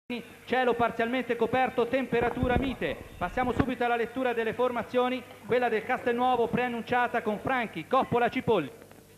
cielo parzialmente coperto, temperatura mite. Passiamo subito alla lettura delle formazioni, quella del Castelnuovo preannunciata con Franchi, Coppola, Cipolli.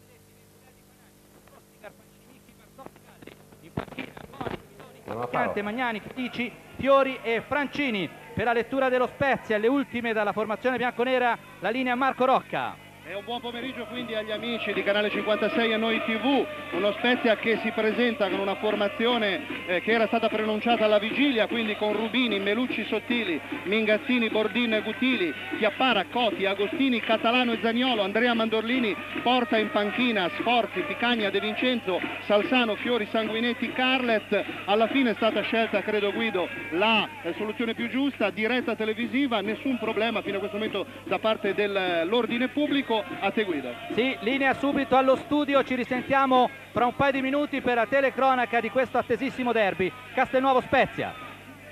Magnani, Critici, Fiori e Francini. Per la lettura dello Spezia, le ultime dalla formazione bianconera, la linea Marco Rocca. E un buon pomeriggio quindi agli amici di Canale 56 e Noi TV, uno Spezia che si presenta con una formazione che era stata preannunciata alla vigilia, quindi con Rubini, Melucci, Sottili, Mingazzini, Bordin e Gutili, Chiappara, Coti, Agostini, Catalano e Zaniolo, Andrea Mandorlini, Porta in panchina, Sforzi, Picagna, De Vincenzo, Salzano, Fiori, Sanguinetti, Carlet. Alla fine è stata scelta, credo Guido, la soluzione più giusta, diretta televisiva, nessun problema fino a questo momento da parte dell'ordine pubblico. A te Guido. Sì, linea subito allo studio, ci risentiamo fra un paio di minuti per la telecronaca di questo attesissimo derby Castelnuovo Spezia.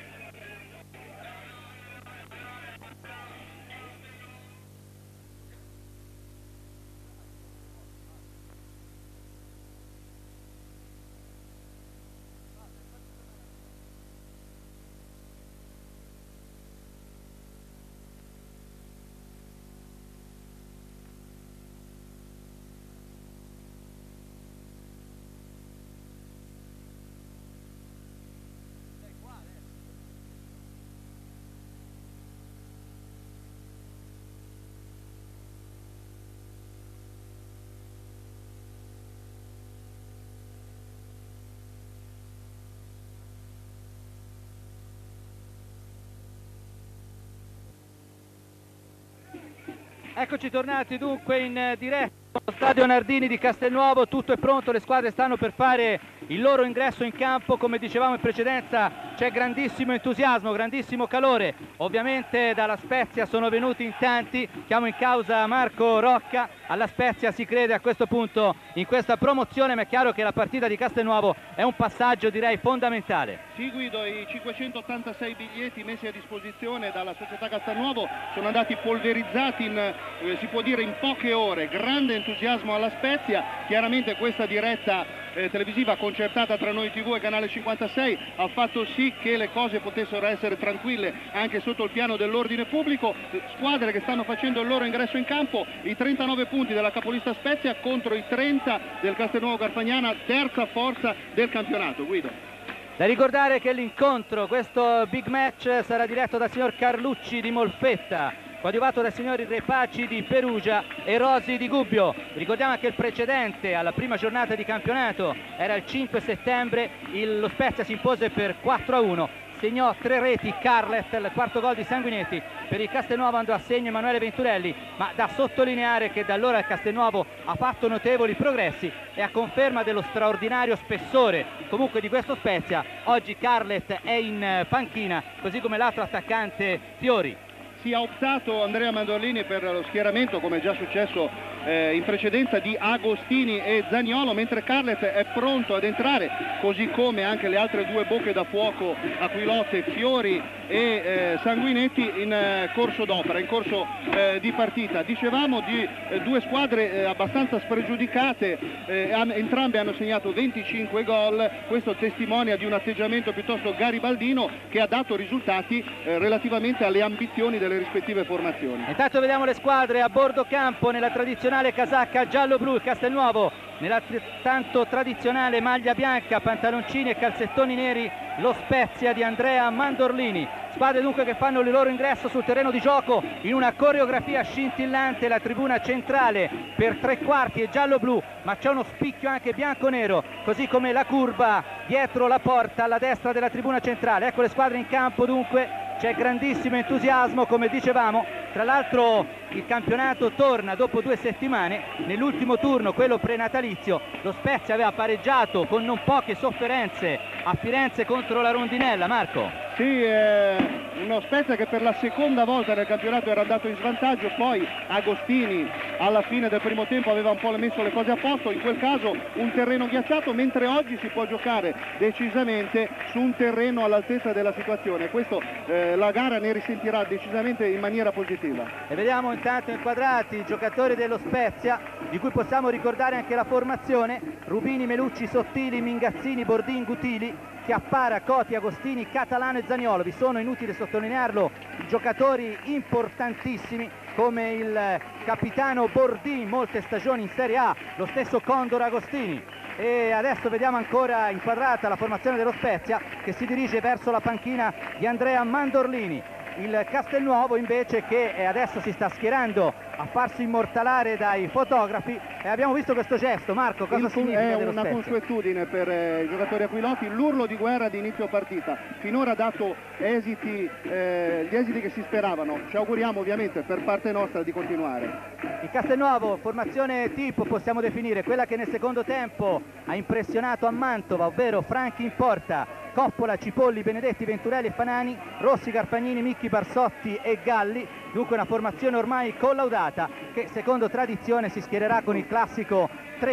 Eccoci tornati dunque in diretta allo Stadio Nardini di Castelnuovo, tutto è pronto, le squadre stanno per fare il loro ingresso in campo. Come dicevamo in precedenza, c'è grandissimo entusiasmo, grandissimo calore, ovviamente dalla Spezia sono venuti in tanti. Chiamo in causa Marco Rocca, alla Spezia si crede a questo punto in questa promozione, ma è chiaro che la partita di Castelnuovo è un passaggio direi fondamentale. Sì Guido, i 586 biglietti messi a disposizione dalla società Castelnuovo sono andati polverizzati in, si può dire in poche ore, grande entusiasmo alla Spezia. Chiaramente questa diretta televisiva concertata tra Noi TV e Canale 56 ha fatto sì che le cose potessero essere tranquille anche sotto il piano dell'ordine pubblico. Squadre che stanno facendo il loro ingresso in campo, i 39 punti della capolista Spezia contro i 30 del Castelnuovo Garfagnana, terza forza del campionato. Guido. Da ricordare che l'incontro, questo big match, sarà diretto dal signor Carlucci di Molfetta, coadiuvato dai signori Repaci di Perugia e Rosi di Gubbio. Ricordiamo anche il precedente alla prima giornata di campionato, era il 5 settembre, lo Spezia si impose per 4-1, segnò 3 reti Carlet, il quarto gol di Sanguinetti. Per il Castelnuovo andò a segno Emanuele Venturelli, ma da sottolineare che da allora il Castelnuovo ha fatto notevoli progressi e a conferma dello straordinario spessore comunque di questo Spezia, oggi Carlet è in panchina, così come l'altro attaccante Fiori. Si è optato Andrea Mandorlini per lo schieramento, come è già successo in precedenza, di Agostini e Zaniolo, mentre Carlet è pronto ad entrare, così come anche le altre due bocche da fuoco Aquilotte, Fiori e Sanguinetti in corso d'opera, in corso di partita. Dicevamo di due squadre abbastanza spregiudicate, entrambe hanno segnato 25 gol, questo testimonia di un atteggiamento piuttosto garibaldino che ha dato risultati relativamente alle ambizioni delle rispettive formazioni. Intanto vediamo le squadre a bordo campo nella tradizionale casacca giallo-blu, il Castelnuovo nella tanto tradizionale maglia bianca, pantaloncini e calzettoni neri, lo Spezia di Andrea Mandorlini. Squadre dunque che fanno il loro ingresso sul terreno di gioco in una coreografia scintillante. La tribuna centrale per 3/4 è giallo-blu, ma c'è uno spicchio anche bianco-nero, così come la curva dietro la porta alla destra della tribuna centrale. Ecco le squadre in campo dunque. C'è grandissimo entusiasmo, come dicevamo. Tra l'altro il campionato torna dopo 2 settimane. Nell'ultimo turno, quello prenatalizio, lo Spezia aveva pareggiato con non poche sofferenze a Firenze contro la Rondinella. Marco? Sì, uno Spezia che per la seconda volta nel campionato era andato in svantaggio, poi Agostini alla fine del primo tempo aveva un po' messo le cose a posto, in quel caso un terreno ghiacciato, mentre oggi si può giocare decisamente su un terreno all'altezza della situazione. Questo la gara ne risentirà decisamente in maniera positiva. E vediamo intanto inquadrati i giocatori dello Spezia, di cui possiamo ricordare anche la formazione: Rubini, Melucci, Sottili, Mingazzini, Bordin, Gutili, Chiappara, Coti, Agostini, Catalano e Zaniolo. Vi sono, inutile sottolinearlo, giocatori importantissimi come il capitano Bordin, molte stagioni in Serie A, lo stesso Condor Agostini. E adesso vediamo ancora inquadrata la formazione dello Spezia, che si dirige verso la panchina di Andrea Mandorlini. Il Castelnuovo invece, che adesso si sta schierando a farsi immortalare dai fotografi, e abbiamo visto questo gesto. Marco, cosa significa dello Spezia? È una consuetudine per i giocatori aquiloti, l'urlo di guerra di inizio partita. Finora ha dato esiti, gli esiti che si speravano. Ci auguriamo ovviamente per parte nostra di continuare. Il Castelnuovo, formazione tipo possiamo definire, quella che nel secondo tempo ha impressionato a Mantova, ovvero Franchi in porta, Coppola, Cipolli, Benedetti, Venturelli e Fanani, Rossi, Carpagnini, Micchi, Barsotti e Galli. Dunque una formazione ormai collaudata che secondo tradizione si schiererà con il classico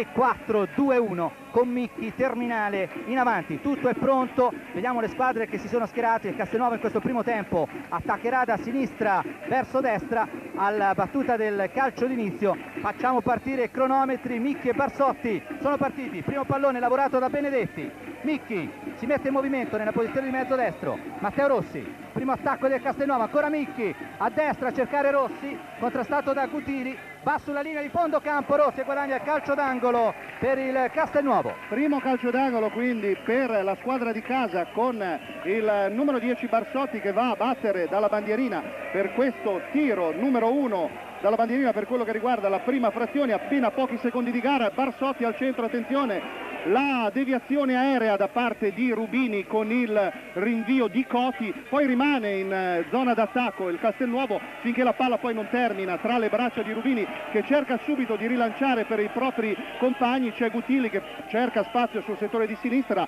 3-4-2-1 con Micchi terminale in avanti. Tutto è pronto, vediamo le squadre che si sono schierate. Il Castelnuovo in questo primo tempo attaccherà da sinistra verso destra alla battuta del calcio d'inizio. Facciamo partire i cronometri. Micchi e Barsotti sono partiti, primo pallone lavorato da Benedetti. Micchi si mette in movimento nella posizione di mezzo destro. Matteo Rossi, primo attacco del Castelnuovo, ancora Micchi a destra a cercare Rossi, contrastato da Gutili, va sulla linea di fondo campo Rossi e guadagna il calcio d'angolo per il Castelnuovo. Primo calcio d'angolo quindi per la squadra di casa, con il numero 10 Barsotti che va a battere dalla bandierina per questo tiro numero 1 dalla bandierina per quello che riguarda la prima frazione, appena pochi secondi di gara. Barsotti al centro, attenzione, la deviazione aerea da parte di Rubini con il rinvio di Coti, poi rimane in zona d'attacco il Castelnuovo finché la palla poi non termina tra le braccia di Rubini, che cerca subito di rilanciare per i propri compagni. C'è Gutili che cerca spazio sul settore di sinistra,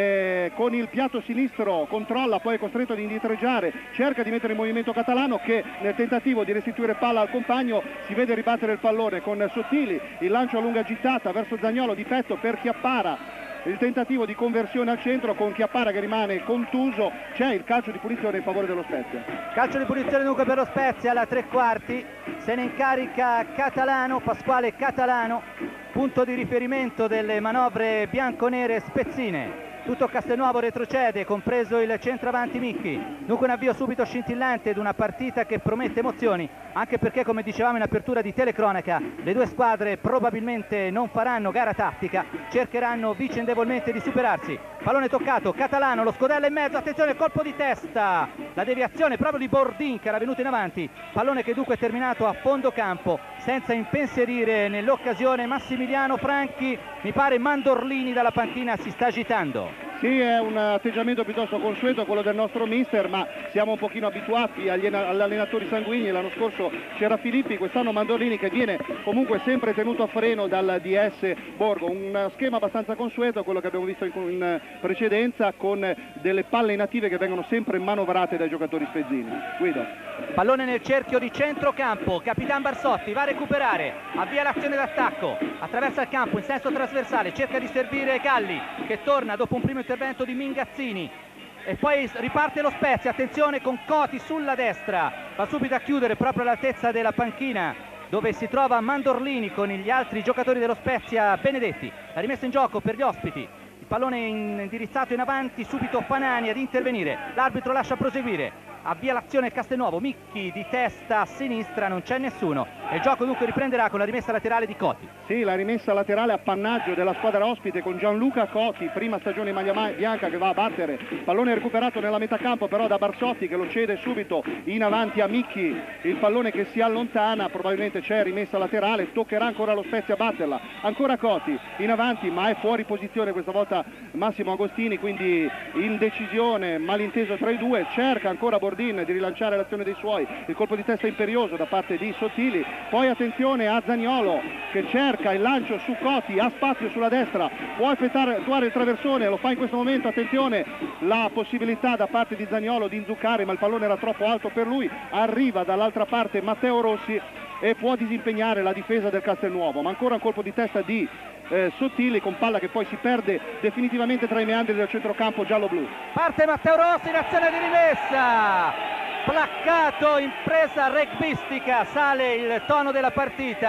con il piatto sinistro controlla, poi è costretto ad indietreggiare, cerca di mettere in movimento Catalano che nel tentativo di restituire palla al compagno si vede ribattere il pallone con Sottili, il lancio a lunga gittata verso Zaniolo di petto per Chiappara, il tentativo di conversione al centro con Chiappara che rimane contuso. C'è il calcio di punizione in favore dello Spezia. Calcio di punizione dunque per lo Spezia alla tre quarti, se ne incarica Catalano, Pasquale Catalano, punto di riferimento delle manovre bianconere spezzine. Tutto Castelnuovo retrocede, compreso il centravanti Micchi. Dunque un avvio subito scintillante ed una partita che promette emozioni, anche perché, come dicevamo in apertura di telecronaca, le due squadre probabilmente non faranno gara tattica, cercheranno vicendevolmente di superarsi. Pallone toccato, Catalano, lo scodella in mezzo, attenzione, colpo di testa, la deviazione proprio di Bordin che era venuto in avanti, pallone che dunque è terminato a fondo campo, senza impensierire nell'occasione Massimiliano Franchi. Mi pare Mandorlini dalla panchina si sta agitando. Sì, è un atteggiamento piuttosto consueto quello del nostro mister, ma siamo un pochino abituati agli allenatori sanguigni. L'anno scorso c'era Filippi, quest'anno Mandorlini, che viene comunque sempre tenuto a freno dal DS Borgo. Un schema abbastanza consueto, quello che abbiamo visto in precedenza, con delle palle inattive che vengono sempre manovrate dai giocatori spezzini. Guido. Pallone nel cerchio di centrocampo, Capitan Barsotti va a recuperare, avvia l'azione d'attacco, attraversa il campo in senso trasversale, cerca di servire Galli che torna dopo un primo intervento di Mingazzini e poi riparte lo Spezia. Attenzione con Coti sulla destra, va subito a chiudere proprio all'altezza della panchina dove si trova Mandorlini con gli altri giocatori dello Spezia. Benedetti, la rimessa in gioco per gli ospiti, il pallone indirizzato in avanti, subito Fanani ad intervenire, l'arbitro lascia proseguire, avvia l'azione il Castelnuovo, Micchi di testa a sinistra, non c'è nessuno e il gioco dunque riprenderà con la rimessa laterale di Coti. Sì, la rimessa laterale appannaggio della squadra ospite con Gianluca Coti, prima stagione in maglia bianca, che va a battere, pallone recuperato nella metà campo però da Barsotti che lo cede subito in avanti a Micchi, il pallone che si allontana, probabilmente c'è rimessa laterale, toccherà ancora lo Spezia a batterla, ancora Coti in avanti ma è fuori posizione questa volta Massimo Agostini, quindi indecisione, malinteso tra i due, cerca ancora Bordin di rilanciare l'azione dei suoi, il colpo di testa imperioso da parte di Sottili, poi attenzione a Zaniolo che cerca il lancio su Coti, ha spazio sulla destra, può effettuare il traversone, lo fa in questo momento, attenzione, la possibilità da parte di Zaniolo di inzuccare ma il pallone era troppo alto per lui, arriva dall'altra parte Matteo Rossi e può disimpegnare la difesa del Castelnuovo, ma ancora un colpo di testa di Sottili con palla che poi si perde definitivamente tra i meandri del centrocampo giallo-blu. Parte Matteo Rossi in azione di rimessa, placcato, impresa rugbistica, sale il tono della partita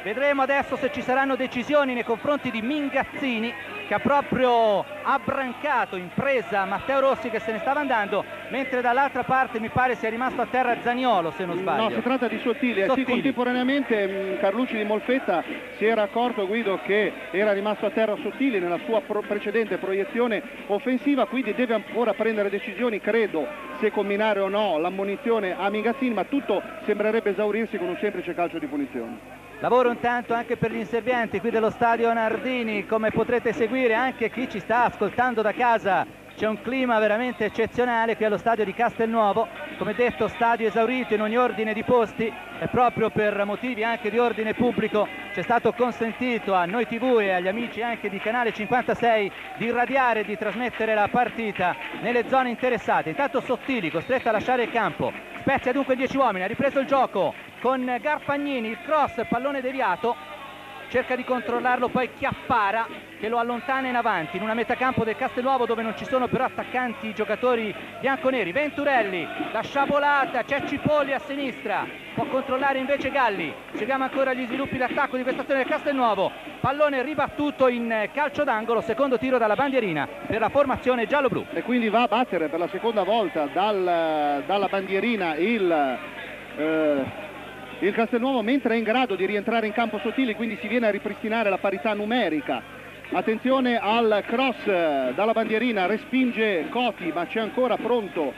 Vedremo adesso se ci saranno decisioni nei confronti di Mingazzini, che ha proprio abbrancato in presa Matteo Rossi, che se ne stava andando, mentre dall'altra parte mi pare sia rimasto a terra Zaniolo, se non sbaglio. No, si tratta di Sottili. Sì, contemporaneamente Carlucci di Molfetta si era accorto, Guido, che era rimasto a terra Sottili nella sua precedente proiezione offensiva, quindi deve ancora prendere decisioni, credo, se combinare o no l'ammonizione a Mingazzini, ma tutto sembrerebbe esaurirsi con un semplice calcio di punizione. Lavoro intanto anche per gli inservienti qui dello stadio Nardini, come potrete seguire anche chi ci sta ascoltando da casa. C'è un clima veramente eccezionale qui allo stadio di Castelnuovo, come detto stadio esaurito in ogni ordine di posti, e proprio per motivi anche di ordine pubblico ci è stato consentito a Noi TV e agli amici anche di Canale 56 di irradiare e di trasmettere la partita nelle zone interessate. Intanto Sottili costretto a lasciare il campo, Spezia dunque 10 uomini, ha ripreso il gioco con Garfagnini, il cross, pallone deviato, cerca di controllarlo poi Chiappara che lo allontana in avanti in una metacampo del Castelnuovo dove non ci sono però attaccanti giocatori bianconeri. Venturelli, la sciabolata, c'è Cipolli a sinistra, può controllare invece Galli. Seguiamo ancora gli sviluppi d'attacco di questa azione del Castelnuovo, pallone ribattuto in calcio d'angolo, secondo tiro dalla bandierina per la formazione giallo-blu. E quindi va a battere per la seconda volta dalla bandierina il Castelnuovo, mentre è in grado di rientrare in campo Sottili, quindi si viene a ripristinare la parità numerica. Attenzione al cross dalla bandierina, respinge Coti, ma c'è ancora pronto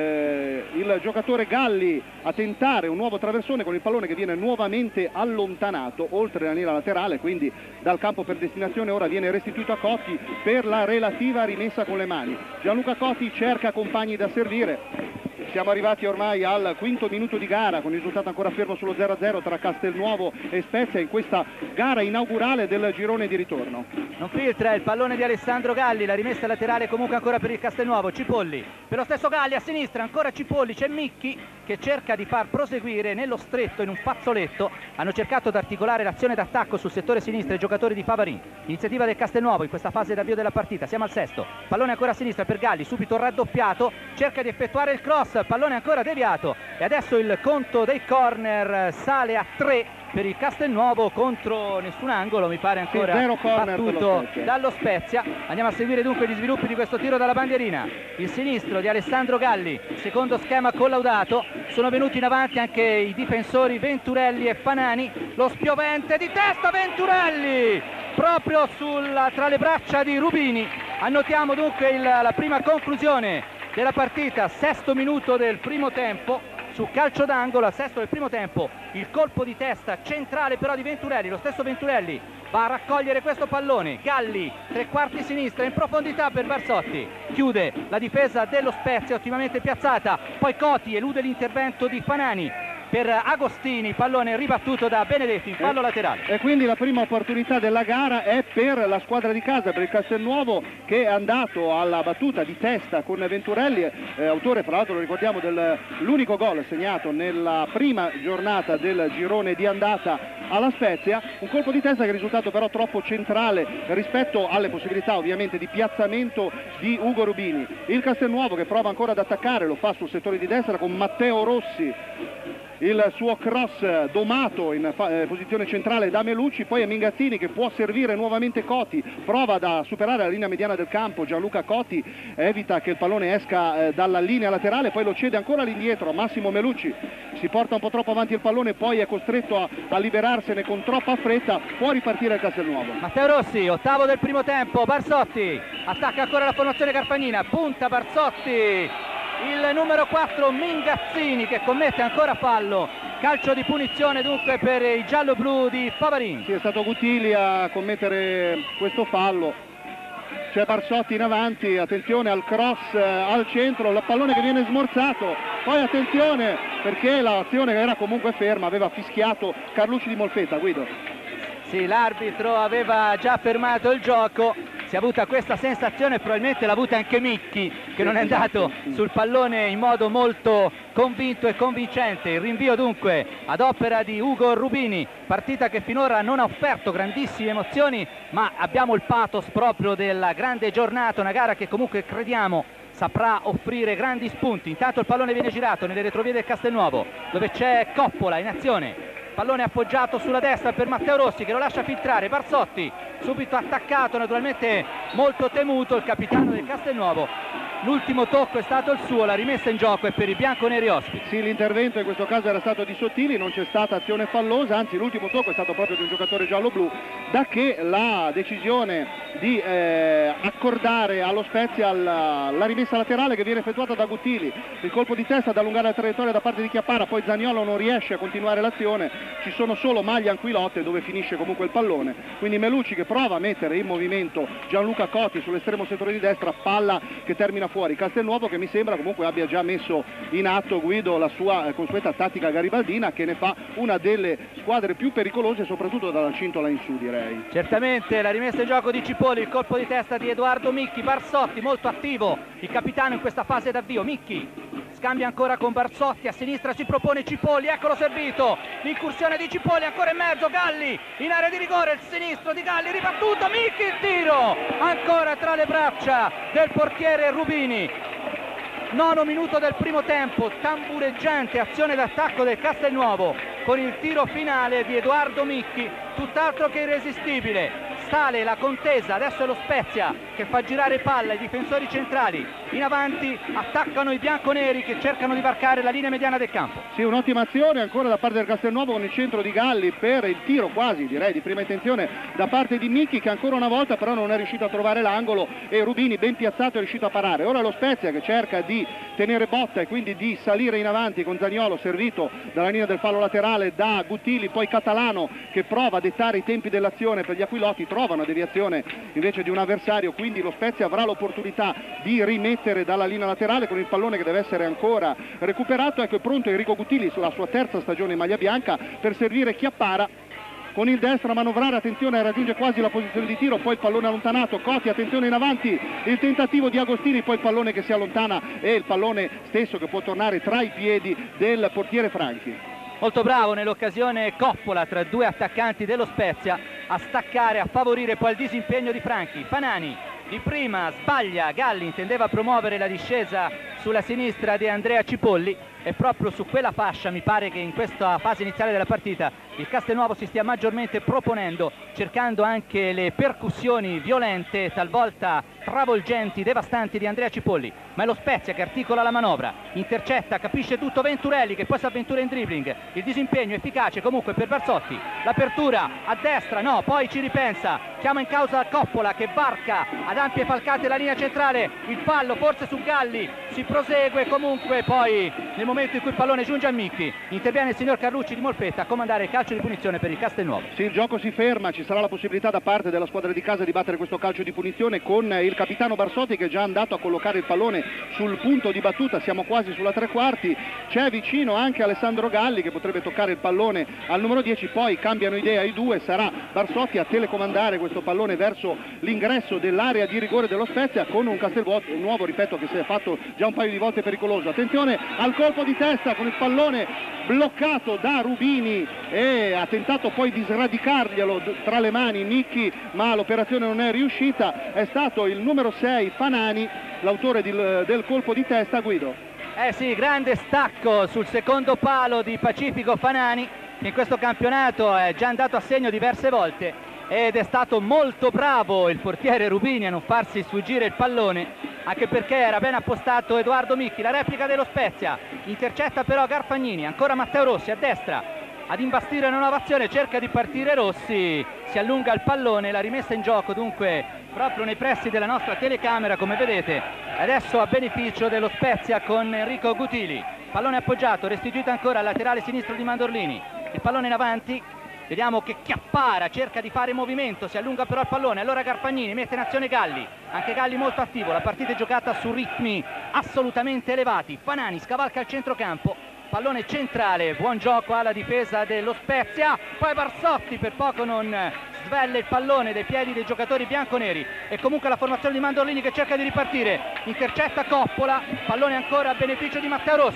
il giocatore Galli a tentare un nuovo traversone con il pallone che viene nuovamente allontanato oltre la linea laterale, quindi dal campo per destinazione ora viene restituito a Coti per la relativa rimessa con le mani. Gianluca Coti cerca compagni da servire. Siamo arrivati ormai al quinto minuto di gara con il risultato ancora fermo sullo 0-0 tra Castelnuovo e Spezia in questa gara inaugurale del girone di ritorno. Non filtra il pallone di Alessandro Galli, la rimessa laterale comunque ancora per il Castelnuovo. Cipolli per lo stesso Galli a sinistra, ancora Cipolli, c'è Micchi che cerca di far proseguire nello stretto in un fazzoletto. Hanno cercato di articolare l'azione d'attacco sul settore sinistro i giocatori di Favarin. Iniziativa del Castelnuovo in questa fase d'avvio della partita, siamo al sesto, pallone ancora a sinistra per Galli, subito raddoppiato, cerca di effettuare il cross, pallone ancora deviato e adesso il conto dei corner sale a 3 per il Castelnuovo contro nessun angolo, mi pare ancora battuto dallo Spezia. Andiamo a seguire dunque gli sviluppi di questo tiro dalla bandierina. Il sinistro di Alessandro Galli, secondo schema collaudato, sono venuti in avanti anche i difensori Venturelli e Fanani. Lo spiovente di testa Venturelli proprio tra le braccia di Rubini. Annotiamo dunque la prima conclusione della partita, sesto minuto del primo tempo. Su calcio d'angolo al sesto del primo tempo il colpo di testa centrale però di Venturelli, lo stesso Venturelli va a raccogliere questo pallone, Galli tre quarti sinistra in profondità per Barsotti, chiude la difesa dello Spezia ottimamente piazzata, poi Coti elude l'intervento di Fanani per Agostini, pallone ribattuto da Benedetti in fallo laterale. E quindi la prima opportunità della gara è per la squadra di casa, per il Castelnuovo, che è andato alla battuta di testa con Venturelli, autore fra l'altro, lo ricordiamo, dell'unico gol segnato nella prima giornata del girone di andata alla Spezia. Un colpo di testa che è risultato però troppo centrale rispetto alle possibilità ovviamente di piazzamento di Ugo Rubini. Il Castelnuovo che prova ancora ad attaccare, lo fa sul settore di destra con Matteo Rossi, il suo cross domato in posizione centrale da Melucci, poi è Mingazzini che può servire nuovamente Coti, prova a superare la linea mediana del campo, Gianluca Coti evita che il pallone esca dalla linea laterale, poi lo cede ancora all'indietro a Massimo Melucci, si porta un po' troppo avanti il pallone, poi è costretto a liberarsene con troppa fretta, può ripartire il Castelnuovo. Matteo Rossi, ottavo del primo tempo, Barsotti attacca ancora la formazione Carfagnina, punta Barsotti, il numero 4 Mingazzini che commette ancora fallo, calcio di punizione dunque per i giallo-blu di Favarin. Sì, è stato Gutili a commettere questo fallo, c'è Barsotti in avanti, attenzione al cross al centro, il pallone che viene smorzato, poi attenzione perché l'azione era comunque ferma, aveva fischiato Carlucci di Molfetta. Guido. Sì, l'arbitro aveva già fermato il gioco, si è avuta questa sensazione, probabilmente l'ha avuta anche Micchi che non è andato sul pallone in modo molto convinto e convincente. Il rinvio dunque ad opera di Ugo Rubini, partita che finora non ha offerto grandissime emozioni, ma abbiamo il pathos proprio della grande giornata, una gara che comunque crediamo saprà offrire grandi spunti. Intanto il pallone viene girato nelle retrovie del Castelnuovo dove c'è Coppola in azione, pallone appoggiato sulla destra per Matteo Rossi che lo lascia filtrare. Barsotti subito attaccato, naturalmente molto temuto il capitano del Castelnuovo. L'ultimo tocco è stato il suo, la rimessa in gioco è per i bianconeri ospiti. Sì, l'intervento in questo caso era stato di Sottili, non c'è stata azione fallosa, anzi l'ultimo tocco è stato proprio di un giocatore giallo-blu, da che la decisione di accordare allo Spezia la rimessa laterale che viene effettuata da Guttili, il colpo di testa ad allungare la traiettoria da parte di Chiappara, poi Zaniolo non riesce a continuare l'azione, ci sono solo maglie anquilotte dove finisce comunque il pallone, quindi Melucci che prova a mettere in movimento Gianluca Coti sull'estremo settore di destra, palla che termina fuori. Castelnuovo che mi sembra comunque abbia già messo in atto, Guido, la sua consueta tattica garibaldina, che ne fa una delle squadre più pericolose soprattutto dalla cintola in su, direi. Certamente la rimessa in gioco di Cipolli, il colpo di testa di Edoardo Micchi. Barsotti molto attivo, il capitano in questa fase d'avvio. Micchi scambia ancora con Barsotti, a sinistra si propone Cipolli, eccolo servito, l'incursione di Cipolli ancora in mezzo, Galli in area di rigore, il sinistro di Galli, ribattuto, Micchi, il tiro ancora tra le braccia del portiere Rubini. 9 minuto del primo tempo, tambureggiante azione d'attacco del Castelnuovo con il tiro finale di Edoardo Micchi, tutt'altro che irresistibile. Sale la contesa, adesso è lo Spezia che fa girare palla, i difensori centrali in avanti attaccano i bianconeri che cercano di varcare la linea mediana del campo. Sì, un'ottima azione ancora da parte del Castelnuovo con il centro di Galli per il tiro quasi direi di prima intenzione da parte di Micchi, che ancora una volta però non è riuscito a trovare l'angolo e Rubini ben piazzato è riuscito a parare. Ora lo Spezia che cerca di tenere botta e quindi di salire in avanti con Zaniolo servito dalla linea del fallo laterale da Guttili, poi Catalano che prova a dettare i tempi dell'azione per gli aquiloti, trova una deviazione invece di un avversario, quindi lo Spezia avrà l'opportunità di rimettere dalla linea laterale con il pallone che deve essere ancora recuperato. Ecco, è pronto Enrico Guttili sulla sua terza stagione in maglia bianca per servire Chiappara con il destro a manovrare, attenzione, raggiunge quasi la posizione di tiro, poi il pallone allontanato, Coti, attenzione in avanti, il tentativo di Agostini, poi il pallone che si allontana e il pallone stesso che può tornare tra i piedi del portiere Franchi. Molto bravo nell'occasione Coppola tra due attaccanti dello Spezia a staccare, a favorire poi il disimpegno di Franchi. Fanani di prima sbaglia, Galli intendeva promuovere la discesa sulla sinistra di Andrea Cipolli e proprio su quella fascia mi pare che in questa fase iniziale della partita il Castelnuovo si stia maggiormente proponendo, cercando anche le percussioni violente, talvolta travolgenti, devastanti di Andrea Cipolli, ma è lo Spezia che articola la manovra, intercetta, capisce tutto Venturelli che poi si avventura in dribbling, il disimpegno efficace comunque per Barsotti, l'apertura a destra, no, poi ci ripensa, chiama in causa Coppola che varca ad ampie falcate la linea centrale, il fallo forse su Galli, si prosegue comunque, poi nel momento in cui il pallone giunge a Micchi interviene il signor Carlucci di Molfetta a comandare il calcio di punizione per il Castelnuovo. Sì, il gioco si ferma, ci sarà la possibilità da parte della squadra di casa di battere questo calcio di punizione con il capitano Barsotti che è già andato a collocare il pallone sul punto di battuta, siamo quasi sulla tre quarti, c'è vicino anche Alessandro Galli che potrebbe toccare il pallone al numero 10, poi cambiano idea i due, sarà Barsotti a telecomandare questo pallone verso l'ingresso dell'area di rigore dello Spezia con un Castelnuovo, ripeto, che si è fatto già un paio di volte pericoloso. Attenzione al colpo di testa con il pallone bloccato da Rubini e ha tentato poi di sradicarglielo tra le mani Micchi, ma l'operazione non è riuscita. È stato il numero 6 Fanani l'autore del colpo di testa. Guido. Sì, grande stacco sul secondo palo di Pacifico Fanani che in questo campionato è già andato a segno diverse volte ed è stato molto bravo il portiere Rubini a non farsi sfuggire il pallone, anche perché era ben appostato Edoardo Micchi. La replica dello Spezia, intercetta però Garfagnini, ancora Matteo Rossi a destra ad imbastire una nuova azione, cerca di partire Rossi, si allunga il pallone, la rimessa in gioco dunque proprio nei pressi della nostra telecamera come vedete, adesso a beneficio dello Spezia con Enrico Guttili, pallone appoggiato, restituito ancora al laterale sinistro di Mandorlini, il pallone in avanti. Vediamo che Chiappara cerca di fare movimento, si allunga però il pallone, allora Garfagnini mette in azione Galli, anche Galli molto attivo, la partita è giocata su ritmi assolutamente elevati, Fanani scavalca il centrocampo, pallone centrale, buon gioco alla difesa dello Spezia, poi Barsotti per poco non svelle il pallone dai piedi dei giocatori bianconeri e comunque la formazione di Mandorlini che cerca di ripartire, intercetta Coppola, pallone ancora a beneficio di Matteo Rossi,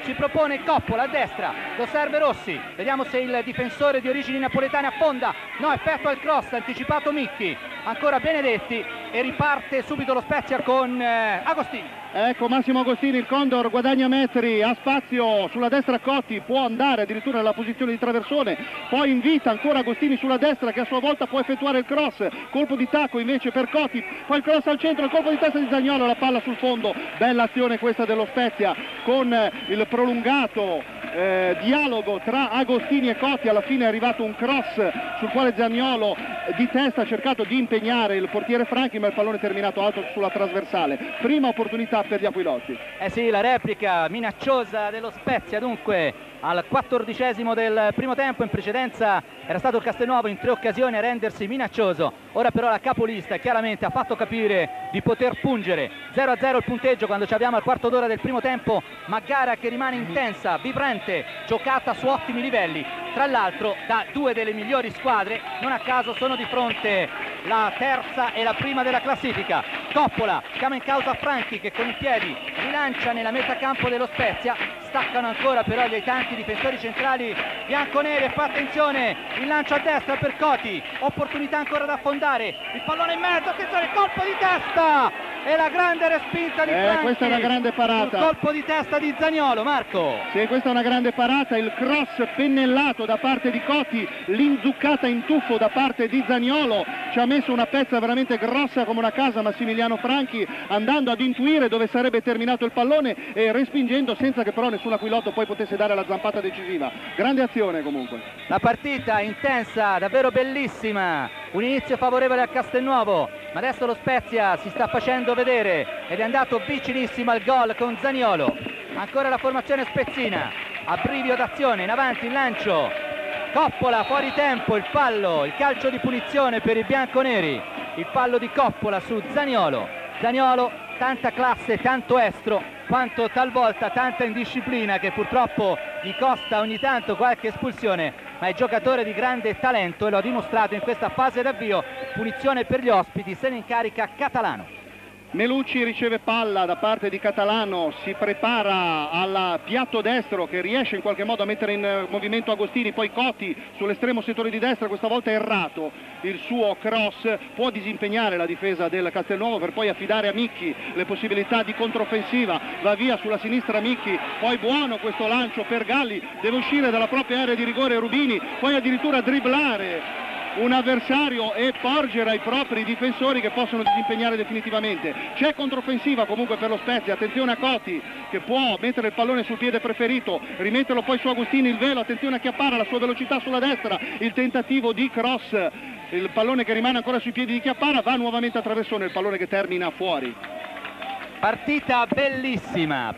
si propone Coppola a destra, lo serve Rossi, vediamo se il difensore di origini napoletane affonda, no, effettua il cross, anticipato Micchi, ancora Benedetti e riparte subito lo Spezia con Agostini. Ecco Massimo Agostini, il Condor guadagna metri, ha spazio sulla destra Cotti, può andare addirittura nella posizione di traversone, poi invita ancora Agostini sulla destra che a sua volta può effettuare il cross, colpo di tacco invece per Cotti, poi il cross al centro, il colpo di testa di Zaniolo, la palla sul fondo, bella azione questa dello Spezia con il prolungato dialogo tra Agostini e Cotti, alla fine è arrivato un cross sul quale Zaniolo di testa ha cercato di impegnare il portiere Franchi, ma il pallone è terminato alto sulla trasversale. Prima opportunità per gli aquiloti. Sì, la replica minacciosa dello Spezia dunque al 14° del primo tempo. In precedenza era stato il Castelnuovo in 3 occasioni a rendersi minaccioso, ora però la capolista chiaramente ha fatto capire di poter pungere. 0-0 il punteggio quando ci abbiamo al quarto d'ora del primo tempo, ma gara che rimane intensa, vibrante, giocata su ottimi livelli, tra l'altro da 2 delle migliori squadre, non a caso sono di fronte la terza e la prima della classifica. Coppola chiama in causa Franchi che con i piedi rilancia nella metà campo dello Spezia, staccano ancora però gli aitanti difensori centrali bianconeri e fa attenzione il lancio a destra per Cotti, opportunità ancora da affondare, il pallone in mezzo, attenzione, colpo di testa e la grande respinta di Franchi. Questa è una grande parata, il colpo di testa di Zaniolo. Marco, sì, questa è una grande parata, il cross pennellato da parte di Cotti, l'inzuccata in tuffo da parte di Zaniolo, ci ha messo una pezza veramente grossa come una casa Massimiliano Franchi, andando ad intuire dove sarebbe terminato il pallone e respingendo senza che però nessun aquilotto poi potesse dare la zampata decisiva. Grande azione comunque. La partita intensa, davvero bellissima, un inizio favorevole a Castelnuovo, ma adesso lo Spezia si sta facendo vedere ed è andato vicinissimo al gol con Zaniolo. Ancora la formazione spezzina, abbrivio d'azione, in avanti il lancio, Coppola fuori tempo, il fallo, il calcio di punizione per i bianconeri, il fallo di Coppola su Zaniolo. Zaniolo, tanta classe, tanto estro, quanto talvolta tanta indisciplina che purtroppo gli costa ogni tanto qualche espulsione, ma è giocatore di grande talento e lo ha dimostrato in questa fase d'avvio. Punizione per gli ospiti, se ne incarica Catalano. Melucci riceve palla da parte di Catalano, si prepara al piatto destro che riesce in qualche modo a mettere in movimento Agostini, poi Cotti sull'estremo settore di destra, questa volta è errato il suo cross, può disimpegnare la difesa del Castelnuovo per poi affidare a Micchi le possibilità di controffensiva, va via sulla sinistra Micchi, poi buono questo lancio per Galli, deve uscire dalla propria area di rigore Rubini, poi addirittura dribblare un avversario e porgere ai propri difensori che possono disimpegnare definitivamente. C'è controffensiva comunque per lo Spezia, attenzione a Cotti che può mettere il pallone sul piede preferito, rimetterlo poi su Agostini, il velo, attenzione a Chiappara, la sua velocità sulla destra, il tentativo di cross, il pallone che rimane ancora sui piedi di Chiappara, va nuovamente a traversone, il pallone che termina fuori. Partita bellissima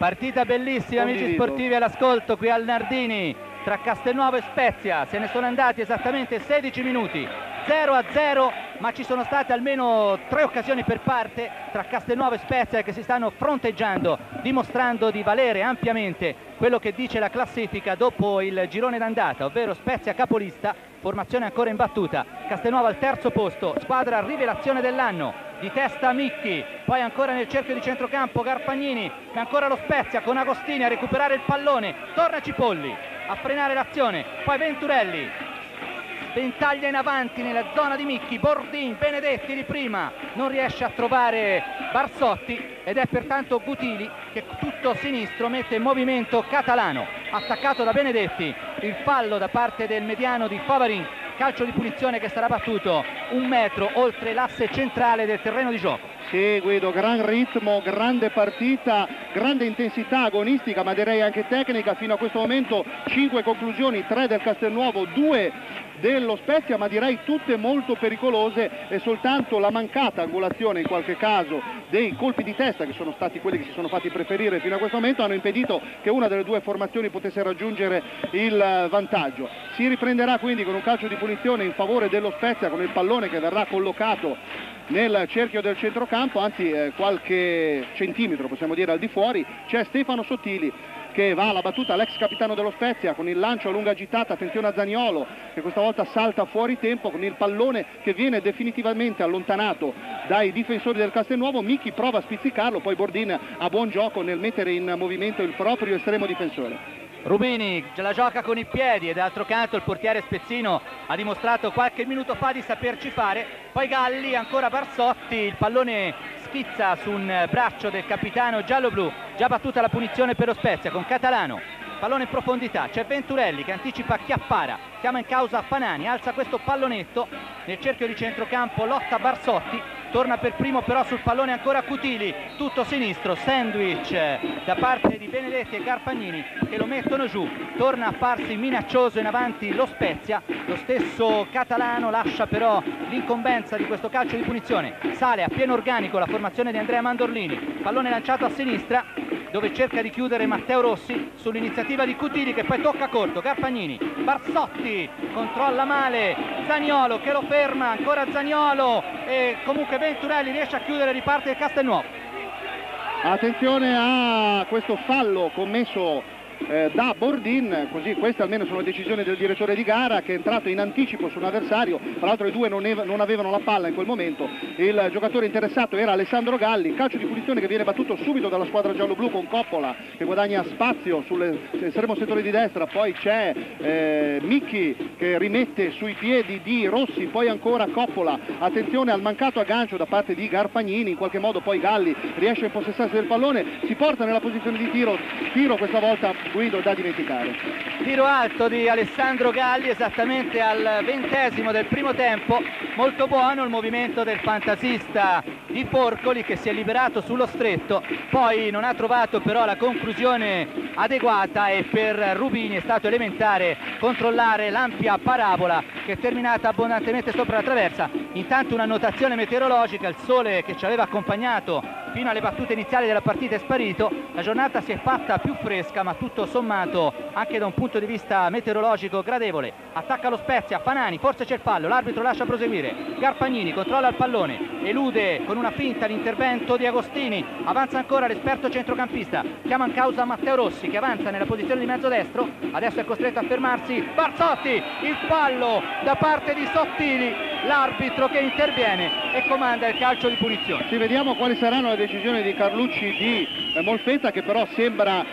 amici sportivi all'ascolto qui al Nardini tra Castelnuovo e Spezia, se ne sono andati esattamente 16 minuti, 0-0, ma ci sono state almeno 3 occasioni per parte tra Castelnuovo e Spezia che si stanno fronteggiando, dimostrando di valere ampiamente quello che dice la classifica dopo il girone d'andata, ovvero Spezia capolista, formazione ancora imbattuta, Castelnuovo al terzo posto, squadra rivelazione dell'anno, di testa Micchi, poi ancora nel cerchio di centrocampo Garfagnini, e ancora lo Spezia con Agostini a recuperare il pallone, torna Cipolli a frenare l'azione, poi Venturelli sventaglia in avanti nella zona di Micchi, Bordin, Benedetti di prima, non riesce a trovare Barsotti ed è pertanto Gutili che tutto sinistro mette in movimento Catalano, attaccato da Benedetti, il fallo da parte del mediano di Favarin, calcio di punizione che sarà battuto 1 metro oltre l'asse centrale del terreno di gioco. Sì Guido, gran ritmo, grande partita, grande intensità agonistica ma direi anche tecnica fino a questo momento, 5 conclusioni, 3 del Castelnuovo, 2 dello Spezia, ma direi tutte molto pericolose e soltanto la mancata angolazione in qualche caso dei colpi di testa che sono stati quelli che si sono fatti preferire fino a questo momento hanno impedito che una delle 2 formazioni potesse raggiungere il vantaggio. Si riprenderà quindi con un calcio di punizione in favore dello Spezia con il pallone che verrà collocato nel cerchio del centrocampo, anzi qualche centimetro possiamo dire al di fuori, c'è Stefano Sottili che va alla battuta l'ex capitano dello Spezia con il lancio a lunga gittata. Attenzione a Zaniolo che questa volta salta fuori tempo con il pallone che viene definitivamente allontanato dai difensori del Castelnuovo. Michi prova a spizzicarlo, poi Bordin ha buon gioco nel mettere in movimento il proprio estremo difensore. Rubini la gioca con i piedi e d'altro canto il portiere spezzino ha dimostrato qualche minuto fa di saperci fare. Poi Galli, ancora Barsotti, il pallone schizza su un braccio del capitano giallo-blu. Già battuta la punizione per lo Spezia con Catalano. Pallone in profondità, c'è Venturelli che anticipa Chiappara, chiama in causa Fanani, alza questo pallonetto nel cerchio di centrocampo, lotta Barsotti, torna per primo però sul pallone ancora Cutili, tutto sinistro, sandwich da parte di Benedetti e Garfagnini che lo mettono giù, torna a farsi minaccioso in avanti lo Spezia, lo stesso Catalano lascia però l'incombenza di questo calcio di punizione, sale a pieno organico la formazione di Andrea Mandorlini, pallone lanciato a sinistra dove cerca di chiudere Matteo Rossi sull'iniziativa di Cutili che poi tocca corto, Garfagnini, Barsotti controlla male, Zaniolo che lo ferma, ancora Zaniolo e comunque Venturelli riesce a chiudere, riparte il Castelnuovo. Attenzione a questo fallo commesso da Bordin, così queste almeno sono decisioni del direttore di gara che è entrato in anticipo su un avversario, tra l'altro i due non avevano la palla in quel momento, il giocatore interessato era Alessandro Galli, calcio di punizione che viene battuto subito dalla squadra giallo-blu con Coppola che guadagna spazio sull'estremo settore di destra, poi c'è Micchi che rimette sui piedi di Rossi, poi ancora Coppola, attenzione al mancato aggancio da parte di Garfagnini, in qualche modo poi Galli riesce a impossessarsi del pallone, si porta nella posizione di tiro questa volta Guido da dimenticare. Tiro alto di Alessandro Galli esattamente al 20° del primo tempo, molto buono il movimento del fantasista di Forcoli che si è liberato sullo stretto, poi non ha trovato però la conclusione adeguata e per Rubini è stato elementare controllare l'ampia parabola che è terminata abbondantemente sopra la traversa. Intanto una notazione meteorologica, il sole che ci aveva accompagnato fino alle battute iniziali della partita è sparito, la giornata si è fatta più fresca ma tutto sommato anche da un punto di vista meteorologico gradevole. Attacca lo Spezia, Fanani, forse c'è il fallo, l'arbitro lascia proseguire, Garfagnini controlla il pallone, elude con una finta l'intervento di Agostini, avanza ancora l'esperto centrocampista, chiama in causa Matteo Rossi che avanza nella posizione di mezzo destro, adesso è costretto a fermarsi Barsotti, il fallo da parte di Sottili, l'arbitro che interviene e comanda il calcio di punizione. Sì, vediamo quali saranno le decisioni di Carlucci di Molfetta che però sembra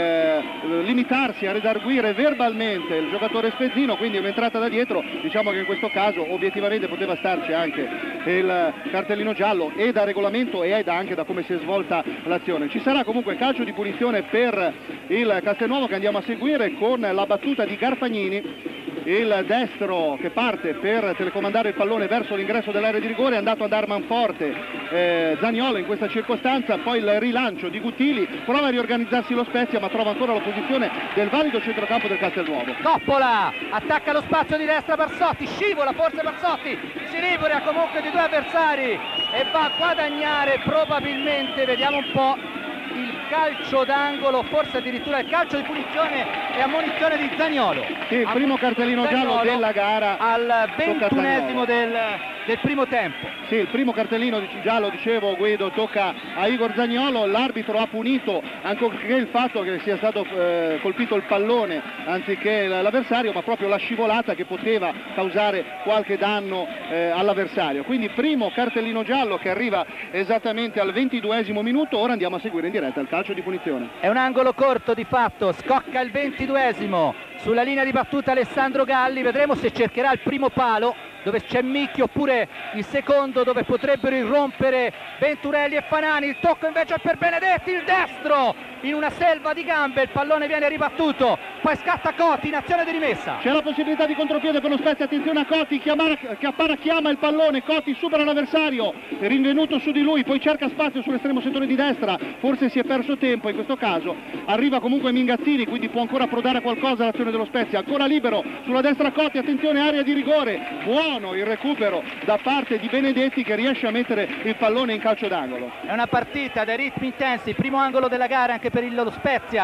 limitarsi a redarguire verbalmente il giocatore spezzino, quindi un'entrata da dietro, diciamo che in questo caso obiettivamente poteva starci anche il cartellino giallo e da regolamento e anche da come si è svolta l'azione. Ci sarà comunque calcio di punizione per il Castelnuovo che andiamo a seguire con la battuta di Garfagnini, il destro che parte per telecomandare il pallone verso l'ingresso dell'area di rigore, è andato ad Arman forte Zaniolo in questa circostanza, poi il rilancio di Gutili, prova a riorganizzarsi lo Spezia ma trova ancora l'opposizione del valido centrocampo del Castelnuovo. Coppola attacca lo spazio di destra, Barsotti scivola, forse Barsotti si libera comunque di due avversari e va a guadagnare probabilmente, vediamo un po', il calcio d'angolo, forse addirittura il calcio di punizione e ammonizione di Zaniolo. Sì, il primo cartellino giallo della gara al 21° del primo tempo. Sì, il primo cartellino giallo, dicevo Guido, tocca a Igor Zaniolo, l'arbitro ha punito ancorché il fatto che sia stato colpito il pallone anziché l'avversario, ma proprio la scivolata che poteva causare qualche danno all'avversario. Quindi primo cartellino giallo che arriva esattamente al 22° minuto, ora andiamo a seguire in diretta il calcio di punizione. È un angolo corto di fatto, scocca il 22°, sulla linea di battuta Alessandro Galli, vedremo se cercherà il primo palo dove c'è Micchi oppure il secondo dove potrebbero irrompere Venturelli e Fanani, il tocco invece è per Benedetti, il destro in una selva di gambe, il pallone viene ribattuto, poi scatta Coti in azione di rimessa. C'è la possibilità di contropiede per lo Spezia, attenzione a Coti, Chiappara chiama il pallone, Coti supera l'avversario, è rinvenuto su di lui, poi cerca spazio sull'estremo settore di destra, forse si è perso tempo in questo caso, arriva comunque Mingazzini, quindi può ancora approdare qualcosa all'azione dello Spezia, ancora libero sulla destra Coti, attenzione area di rigore, buono il recupero da parte di Benedetti che riesce a mettere il pallone in calcio d'angolo. È una partita dai ritmi intensi, primo angolo della gara anche per lo Spezia,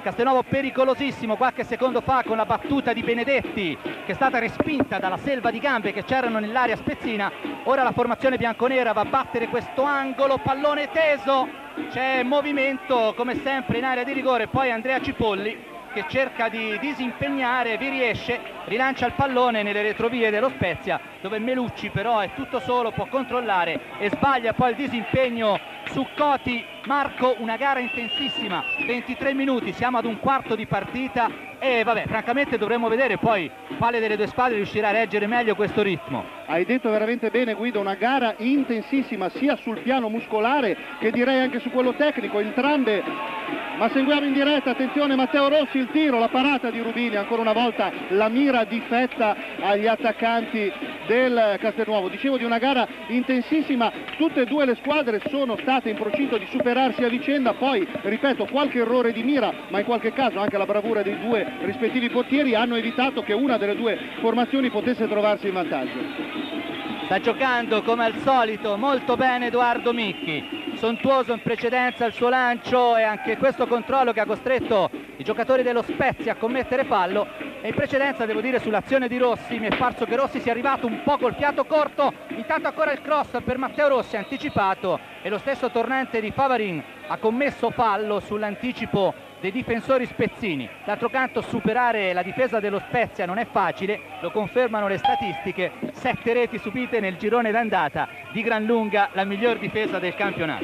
Castelnuovo pericolosissimo qualche secondo fa con la battuta di Benedetti, che è stata respinta dalla selva di gambe che c'erano nell'area spezzina. Ora la formazione bianconera va a battere questo angolo, pallone teso, c'è movimento come sempre in area di rigore, poi Andrea Cipolli che cerca di disimpegnare, vi riesce, rilancia il pallone nelle retrovie dello Spezia, dove Melucci però è tutto solo, può controllare e sbaglia poi il disimpegno su Coti. Marco, una gara intensissima, 23 minuti, siamo ad un quarto di partita e vabbè, francamente dovremmo vedere poi quale delle due squadre riuscirà a reggere meglio questo ritmo. Hai detto veramente bene, Guido, una gara intensissima sia sul piano muscolare che direi anche su quello tecnico, entrambe. Ma seguiamo in diretta, attenzione Matteo Rossi, il tiro, la parata di Rubini, ancora una volta la mira difetta agli attaccanti del Castelnuovo. Dicevo di una gara intensissima, tutte e due le squadre sono state in procinto di superarsi a vicenda, poi ripeto qualche errore di mira, ma in qualche caso anche la bravura dei due rispettivi portieri hanno evitato che una delle due formazioni potesse trovarsi in vantaggio. Sta giocando come al solito molto bene Edoardo Micchi, sontuoso in precedenza il suo lancio e anche questo controllo che ha costretto i giocatori dello Spezia a commettere fallo, e in precedenza devo dire sull'azione di Rossi mi è parso che Rossi sia arrivato un po' col fiato corto, intanto ancora il cross per Matteo Rossi anticipato e lo stesso tornante di Favarin ha commesso fallo sull'anticipo dei difensori spezzini. D'altro canto superare la difesa dello Spezia non è facile, lo confermano le statistiche, 7 reti subite nel girone d'andata, di gran lunga la miglior difesa del campionato.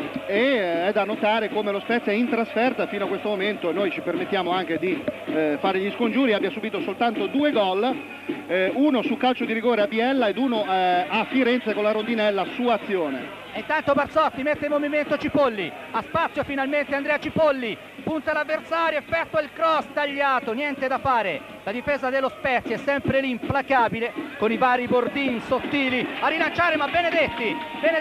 E è da notare come lo Spezia in trasferta fino a questo momento, noi ci permettiamo anche di fare gli scongiuri, abbia subito soltanto 2 gol, uno su calcio di rigore a Biella ed uno a Firenze con la rondinella su azione. E intanto Barzotti mette in movimento Cipolli, ha spazio finalmente Andrea Cipolli, punta l'avversario, effettua il cross tagliato, niente da fare. La difesa dello Spezia è sempre lì implacabile con i vari bordini sottili a rilanciare, ma Benedetti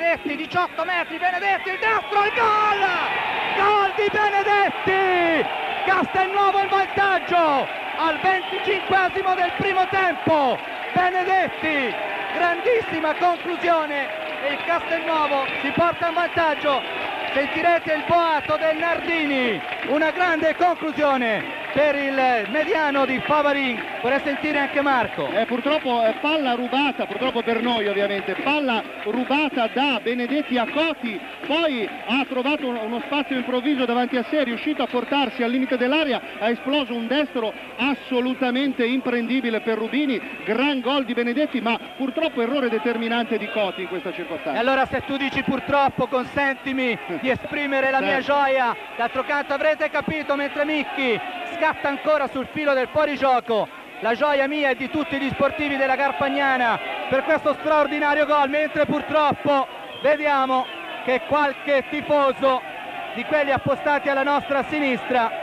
18 metri, Benedetti il destro, il gol! Gol di Benedetti! Castelnuovo in vantaggio al 25esimo del primo tempo. Benedetti, grandissima conclusione e il Castelnuovo si porta in vantaggio. Sentirete il boato del Nardini, una grande conclusione per il mediano di Favarin. Vorrei sentire anche Marco. Purtroppo palla rubata, purtroppo per noi ovviamente, palla rubata da Benedetti a Coti, poi ha trovato uno spazio improvviso davanti a sé, è riuscito a portarsi al limite dell'area, ha esploso un destro assolutamente imprendibile per Rubini, gran gol di Benedetti, ma purtroppo errore determinante di Coti in questa circostanza. E allora se tu dici purtroppo, consentimi di esprimere la mia gioia. D'altro canto avrete capito, mentre Micchi scatta ancora sul filo del fuorigioco, la gioia mia e di tutti gli sportivi della Garfagnana per questo straordinario gol, mentre purtroppo vediamo che qualche tifoso di quelli appostati alla nostra sinistra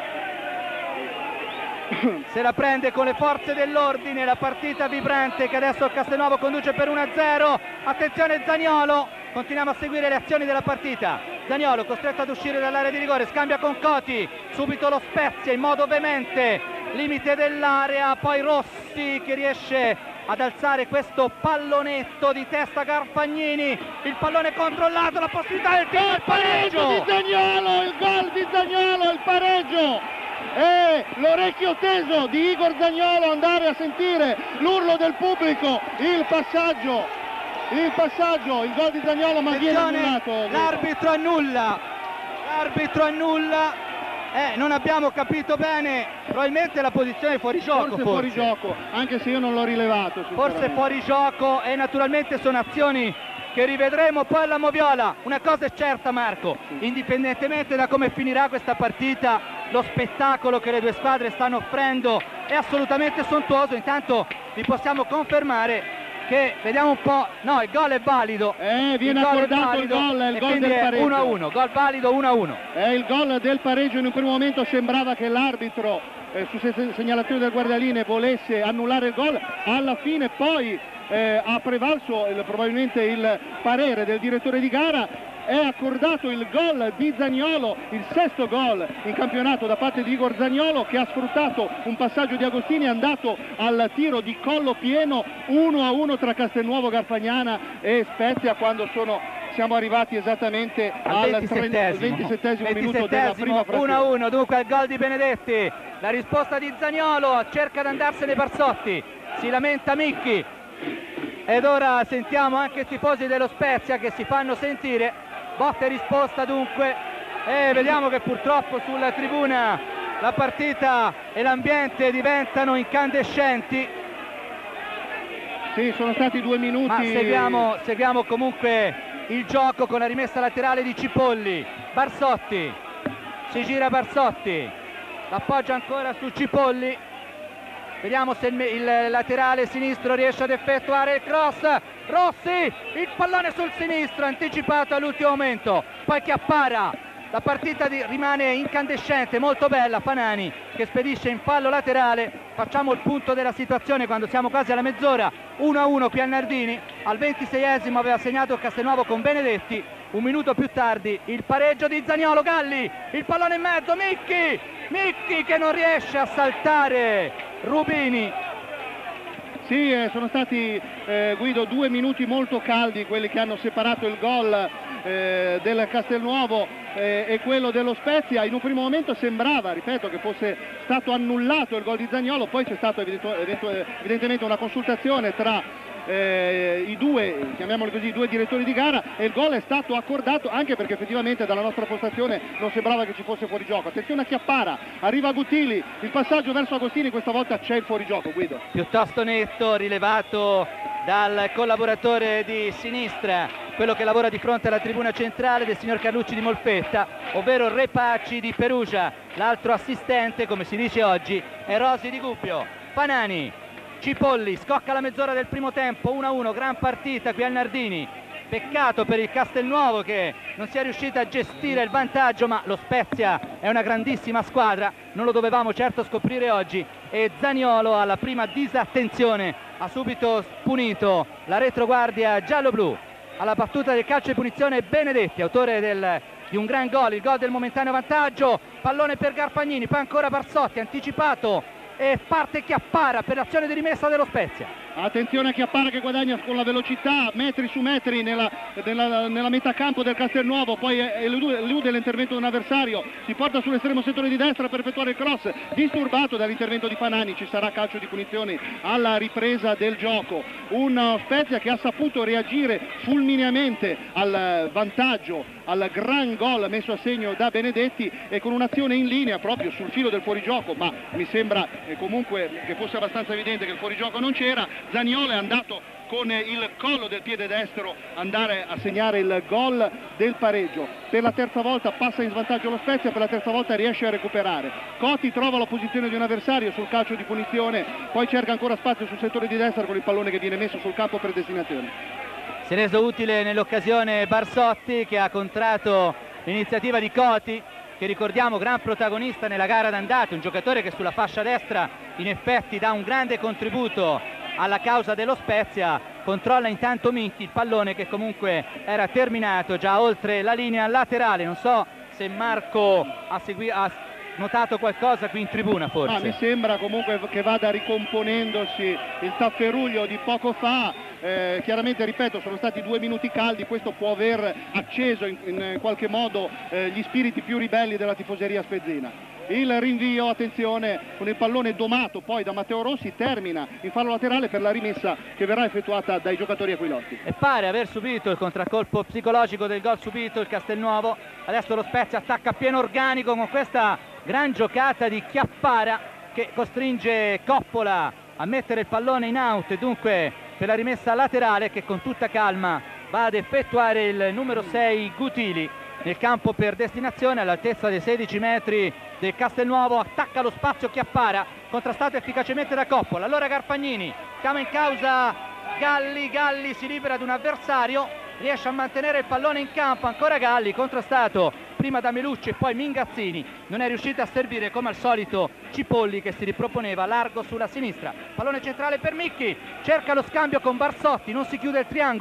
se la prende con le forze dell'ordine. La partita vibrante che adesso il Castelnuovo conduce per 1-0. Attenzione Zaniolo, continuiamo a seguire le azioni della partita. Zaniolo costretto ad uscire dall'area di rigore, scambia con Coti, subito lo Spezia in modo veemente, limite dell'area, poi Rossi che riesce ad alzare questo pallonetto di testa Garfagnini, il pallone controllato, la possibilità del tiro, il pareggio di Zaniolo, il gol di Zaniolo, il pareggio. E l'orecchio teso di Igor Zaniolo, andare a sentire l'urlo del pubblico, il passaggio, il gol di Zaniolo, ma viene annullato. L'arbitro annulla, non abbiamo capito bene, probabilmente la posizione fuori gioco. Forse fuori gioco, anche se io non l'ho rilevato. Forse fuori gioco, e naturalmente sono azioni che rivedremo poi alla Moviola. Una cosa è certa Marco, indipendentemente da come finirà questa partita, lo spettacolo che le due squadre stanno offrendo è assolutamente sontuoso. Intanto vi possiamo confermare che, vediamo un po', no, il gol è valido, viene accordato il gol, è il gol del pareggio, 1-1, gol valido, 1-1. È il gol del pareggio. In un primo momento sembrava che l'arbitro su segnalazione del guardalinee volesse annullare il gol, alla fine poi ha prevalso probabilmente il parere del direttore di gara, è accordato il gol di Zaniolo, il sesto gol in campionato da parte di Igor Zaniolo, che ha sfruttato un passaggio di Agostini, è andato al tiro di collo pieno. 1-1 tra Castelnuovo Garfagnana e Spezia, quando siamo arrivati esattamente al 27esimo minuto della prima frazione. 1-1 dunque al gol di Benedetti. La risposta di Zaniolo, cerca di andarsene Barsotti, si lamenta Micchi, ed ora sentiamo anche i tifosi dello Spezia che si fanno sentire. Botta e risposta dunque, e vediamo che purtroppo sulla tribuna la partita e l'ambiente diventano incandescenti. Sì, sono stati 2 minuti. Ma seguiamo comunque il gioco con la rimessa laterale di Cipolli. Barsotti, si gira Barsotti, l'appoggia ancora su Cipolli, vediamo se il laterale sinistro riesce ad effettuare il cross. Rossi, il pallone sul sinistro anticipato all'ultimo momento, poi Chiappara. La partita rimane incandescente, molto bella. Fanani che spedisce in fallo laterale. Facciamo il punto della situazione quando siamo quasi alla mezz'ora. 1-1 qui a Nardini. Al 26esimo aveva segnato Castelnuovo con Benedetti. Un minuto più tardi il pareggio di Zaniolo. Galli, il pallone in mezzo, Micchi che non riesce a saltare Rubini. Sì, sono stati, Guido, 2 minuti molto caldi quelli che hanno separato il gol del Castelnuovo e quello dello Spezia. In un primo momento sembrava, ripeto, che fosse stato annullato il gol di Zaniolo, poi c'è stata evidentemente una consultazione tra i due, chiamiamoli così, i due direttori di gara, e il gol è stato accordato, anche perché effettivamente dalla nostra postazione non sembrava che ci fosse fuorigioco. Attenzione a Chiappara, arriva Gutili, il passaggio verso Agostini, questa volta c'è il fuorigioco, Guido. Piuttosto netto, rilevato dal collaboratore di sinistra, quello che lavora di fronte alla tribuna centrale, del signor Carlucci di Molfetta, ovvero Repaci di Perugia. L'altro assistente, come si dice oggi, è Rosi di Gubbio. Fanani, Cipolli, scocca la mezz'ora del primo tempo, 1-1, gran partita qui al Nardini. Peccato per il Castelnuovo che non sia riuscito a gestire il vantaggio, ma lo Spezia è una grandissima squadra, non lo dovevamo certo scoprire oggi, e Zaniolo alla prima disattenzione ha subito punito la retroguardia giallo-blu. Alla battuta del calcio di punizione Benedetti, autore di un gran gol, il gol del momentaneo vantaggio. Pallone per Garfagnini, poi ancora Barsotti, anticipato, e parte Chiappara per l'azione di rimessa dello Spezia. Attenzione a Chiappara che guadagna con la velocità, metri su metri nella metà campo del Castelnuovo, poi elude l'intervento di un avversario, si porta sull'estremo settore di destra per effettuare il cross, disturbato dall'intervento di Fanani. Ci sarà calcio di punizione alla ripresa del gioco. Un Spezia che ha saputo reagire fulmineamente al vantaggio, al gran gol messo a segno da Benedetti, e con un'azione in linea proprio sul filo del fuorigioco, ma mi sembra comunque che fosse abbastanza evidente che il fuorigioco non c'era. Zaniolo è andato con il collo del piede destro andare a segnare il gol del pareggio. Per la terza volta passa in svantaggio lo Spezia, per la terza volta riesce a recuperare. Coti trova la posizione di un avversario sul calcio di punizione, poi cerca ancora spazio sul settore di destra con il pallone che viene messo sul campo per destinazione. Si è reso utile nell'occasione Barsotti, che ha contratto l'iniziativa di Coti, che ricordiamo gran protagonista nella gara d'andata, un giocatore che sulla fascia destra in effetti dà un grande contributo alla causa dello Spezia. Controlla intanto Micchi il pallone, che comunque era terminato già oltre la linea laterale. Non so se Marco ha notato qualcosa qui in tribuna, forse. Mi sembra comunque che vada ricomponendosi il tafferuglio di poco fa. Chiaramente, ripeto, sono stati 2 minuti caldi, questo può aver acceso in qualche modo gli spiriti più ribelli della tifoseria spezzina. Il rinvio, attenzione, con il pallone domato poi da Matteo Rossi, termina in fallo laterale per la rimessa che verrà effettuata dai giocatori aquiloti. E pare aver subito il contraccolpo psicologico del gol subito il Castelnuovo. Adesso lo Spezia attacca a pieno organico con questa gran giocata di Chiappara, che costringe Coppola a mettere il pallone in out, e dunque per la rimessa laterale, che con tutta calma va ad effettuare il numero 6 Gutili nel campo per destinazione all'altezza dei 16 metri del Castelnuovo. Attacca lo spazio Chiappara, contrastato efficacemente da Coppola. Allora Garfagnini chiama in causa Galli si libera di un avversario, riesce a mantenere il pallone in campo, ancora Galli, contrastato prima da Melucci e poi Mingazzini, non è riuscito a servire come al solito Cipolli, che si riproponeva largo sulla sinistra. Pallone centrale per Micchi, cerca lo scambio con Barsotti, non si chiude il triangolo,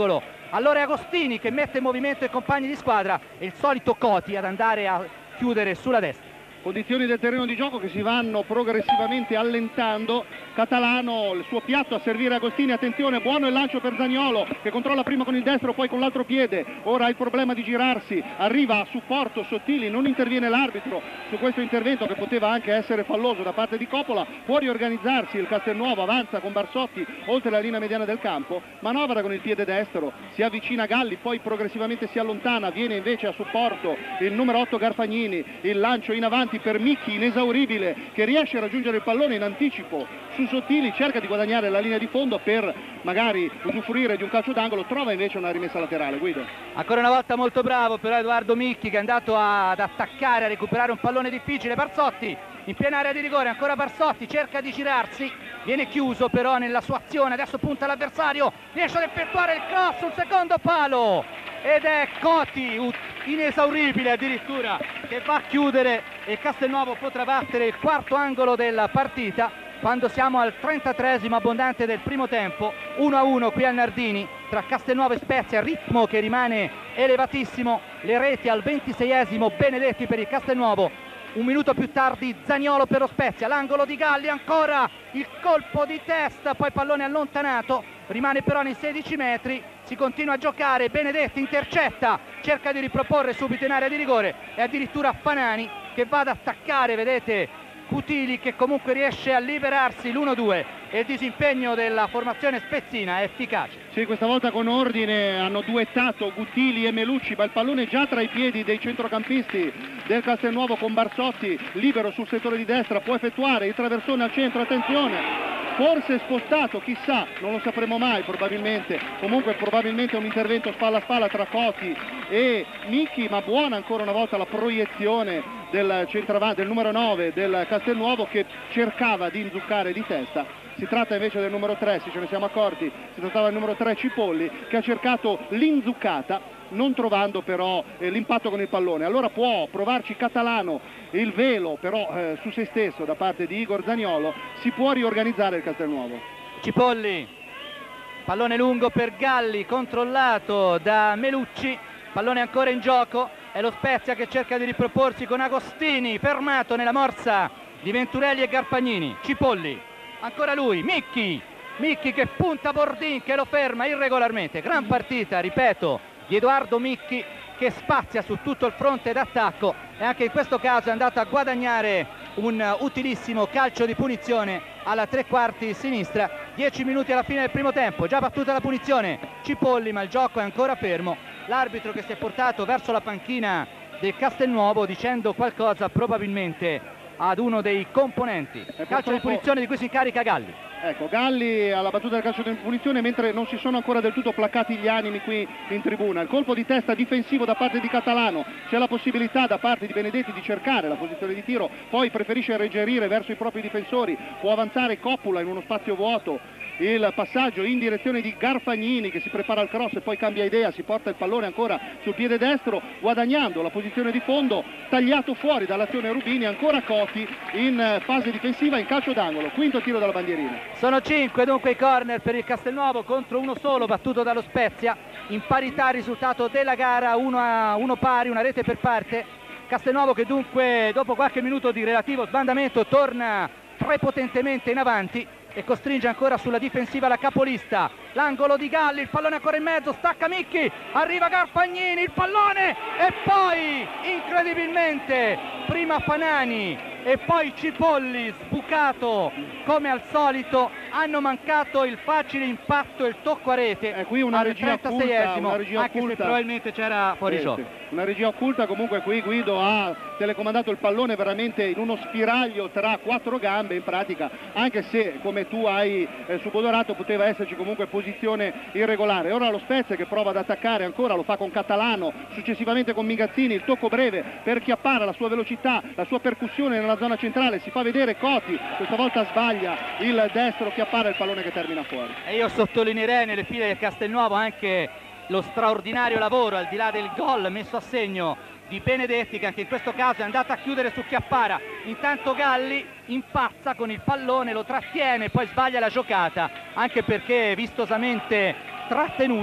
allora è Agostini che mette in movimento i compagni di squadra e il solito Coti ad andare a chiudere sulla destra. Condizioni del terreno di gioco che si vanno progressivamente allentando. Catalano, il suo piatto a servire Agostini, attenzione, buono il lancio per Zaniolo che controlla prima con il destro poi con l'altro piede, ora ha il problema di girarsi, arriva a supporto Sottili, non interviene l'arbitro su questo intervento che poteva anche essere falloso da parte di Coppola, può riorganizzarsi il Castelnuovo, avanza con Barsotti oltre la linea mediana del campo, manovra con il piede destro, si avvicina a Galli, poi progressivamente si allontana, viene invece a supporto il numero 8 Garfagnini, il lancio in avanti per Micchi inesauribile che riesce a raggiungere il pallone in anticipo su Sottili, cerca di guadagnare la linea di fondo per magari usufruire di un calcio d'angolo, trova invece una rimessa laterale. Guido. Ancora una volta molto bravo però Edoardo Micchi che è andato ad attaccare, a recuperare un pallone difficile. Barsotti in piena area di rigore, ancora Barsotti, cerca di girarsi, viene chiuso però nella sua azione, adesso punta l'avversario, riesce ad effettuare il cross sul secondo palo ed è Coti, inesauribile addirittura, che va a chiudere e Castelnuovo potrà battere il quarto angolo della partita quando siamo al 33esimo abbondante del primo tempo. 1-1 qui al Nardini tra Castelnuovo e Spezia, ritmo che rimane elevatissimo, le reti al 26esimo, Benedetti per il Castelnuovo. Un minuto più tardi Zaniolo per lo Spezia, l'angolo di Galli, ancora il colpo di testa, poi pallone allontanato, rimane però nei 16 metri, si continua a giocare, Benedetti intercetta, cerca di riproporre subito in area di rigore e addirittura Fanani che va ad attaccare, vedete Cutili che comunque riesce a liberarsi, l'1-2 e il disimpegno della formazione spezzina è efficace. Sì, questa volta con ordine hanno duettato Gutili e Melucci, ma il pallone già tra i piedi dei centrocampisti del Castelnuovo con Barsotti libero sul settore di destra, può effettuare il traversone al centro, attenzione, forse spostato, chissà, non lo sapremo mai probabilmente, comunque probabilmente un intervento spalla a spalla tra Coti e Micchi, ma buona ancora una volta la proiezione del centravanti, del numero 9 del Castelnuovo che cercava di inzuccare di testa. Si tratta invece del numero 3, se ce ne siamo accorti, si trattava del numero 3 Cipolli che ha cercato l'inzuccata non trovando però l'impatto con il pallone. Allora può provarci Catalano, il velo però su se stesso da parte di Igor Zaniolo, si può riorganizzare il Castelnuovo. Cipolli, pallone lungo per Galli, controllato da Melucci, pallone ancora in gioco, è lo Spezia che cerca di riproporsi con Agostini, fermato nella morsa di Venturelli e Garfagnini. Cipolli, ancora lui, Micchi che punta Bordin che lo ferma irregolarmente, gran partita, ripeto, di Edoardo Micchi che spazia su tutto il fronte d'attacco e anche in questo caso è andato a guadagnare un utilissimo calcio di punizione alla tre quarti sinistra. 10 minuti alla fine del primo tempo, già battuta la punizione Cipolli, ma il gioco è ancora fermo, l'arbitro che si è portato verso la panchina del Castelnuovo dicendo qualcosa probabilmente ad uno dei componenti. Calcio di punizione di cui si incarica Galli. Ecco, Galli alla battuta del calcio di punizione mentre non si sono ancora del tutto placati gli animi qui in tribuna. Il colpo di testa difensivo da parte di Catalano, c'è la possibilità da parte di Benedetti di cercare la posizione di tiro, poi preferisce reggerire verso i propri difensori, può avanzare Coppola in uno spazio vuoto, il passaggio in direzione di Garfagnini che si prepara al cross e poi cambia idea, si porta il pallone ancora sul piede destro guadagnando la posizione di fondo, tagliato fuori dall'azione Rubini, ancora Coti in fase difensiva in calcio d'angolo, quinto tiro dalla bandierina. Sono 5 dunque i corner per il Castelnuovo contro uno solo battuto dallo Spezia, in parità il risultato della gara, 1-1 pari, una rete per parte. Castelnuovo che dunque dopo qualche minuto di relativo sbandamento torna prepotentemente in avanti e costringe ancora sulla difensiva la capolista. L'angolo di Galli, il pallone ancora in mezzo, stacca Micchi, arriva Garfagnini, il pallone e poi incredibilmente prima Fanani e poi Cipolli, sbucato come al solito, hanno mancato il facile impatto e il tocco a rete. Qui una regia al 36esimo, occulta, anche se probabilmente c'era fuori gioco. Una regia occulta, comunque qui Guido ha telecomandato il pallone veramente in uno spiraglio tra quattro gambe in pratica, anche se come tu hai subodorato poteva esserci comunque posizione irregolare. Ora lo Spezia che prova ad attaccare ancora, lo fa con Catalano, successivamente con Migazzini, il tocco breve per Chiappara, la sua velocità, la sua percussione nella zona centrale, si fa vedere Coti, questa volta sbaglia il destro Chiappara, il pallone che termina fuori. E io sottolineerei nelle file del Castelnuovo anche lo straordinario lavoro al di là del gol messo a segno di Benedetti che anche in questo caso è andato a chiudere su Chiappara. Intanto Galli impazza con il pallone, lo trattiene, poi sbaglia la giocata anche perché vistosamente trattenuto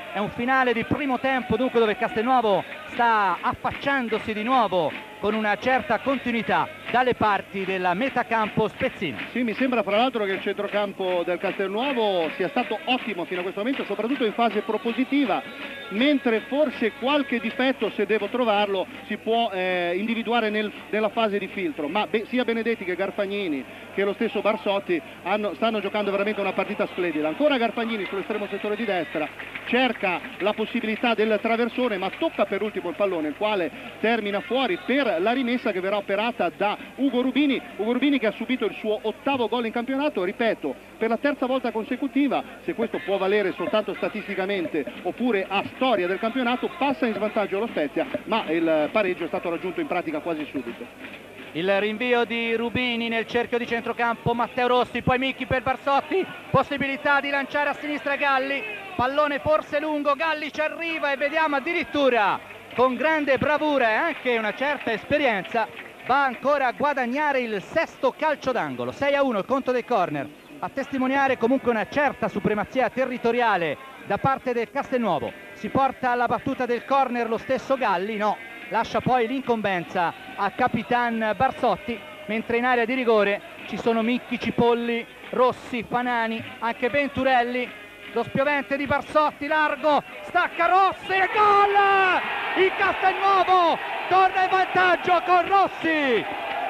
È un finale di primo tempo dunque dove Castelnuovo sta affacciandosi di nuovo con una certa continuità dalle parti della metacampo spezzina. Sì, mi sembra fra l'altro che il centrocampo del Castelnuovo sia stato ottimo fino a questo momento, soprattutto in fase propositiva, mentre forse qualche difetto, se devo trovarlo, si può individuare nella fase di filtro, ma sia Benedetti che Garfagnini che lo stesso Barsotti stanno giocando veramente una partita splendida. Ancora Garfagnini sull'estremo settore di destra, cerca la possibilità del traversone, ma tocca per ultimo il pallone, il quale termina fuori per la rimessa che verrà operata da Ugo Rubini. Ugo Rubini che ha subito il suo 8º gol in campionato, ripeto, per la terza volta consecutiva. Se questo può valere soltanto statisticamente oppure a storia del campionato, passa in svantaggio lo Spezia, ma il pareggio è stato raggiunto in pratica quasi subito. Il rinvio di Rubini nel cerchio di centrocampo, Matteo Rossi, poi Micchi per Barsotti, possibilità di lanciare a sinistra Galli, pallone forse lungo, Galli ci arriva e vediamo addirittura con grande bravura e anche una certa esperienza va ancora a guadagnare il 6º calcio d'angolo. 6-1 il conto dei corner, a testimoniare comunque una certa supremazia territoriale da parte del Castelnuovo. Si porta alla battuta del corner lo stesso Galli, no, lascia poi l'incombenza a Capitan Barsotti, mentre in area di rigore ci sono Micchi, Cipolli, Rossi, Fanani, anche Venturelli. Lo spiovente di Barsotti, largo, stacca Rossi e gol! Il Castelnuovo torna in vantaggio con Rossi,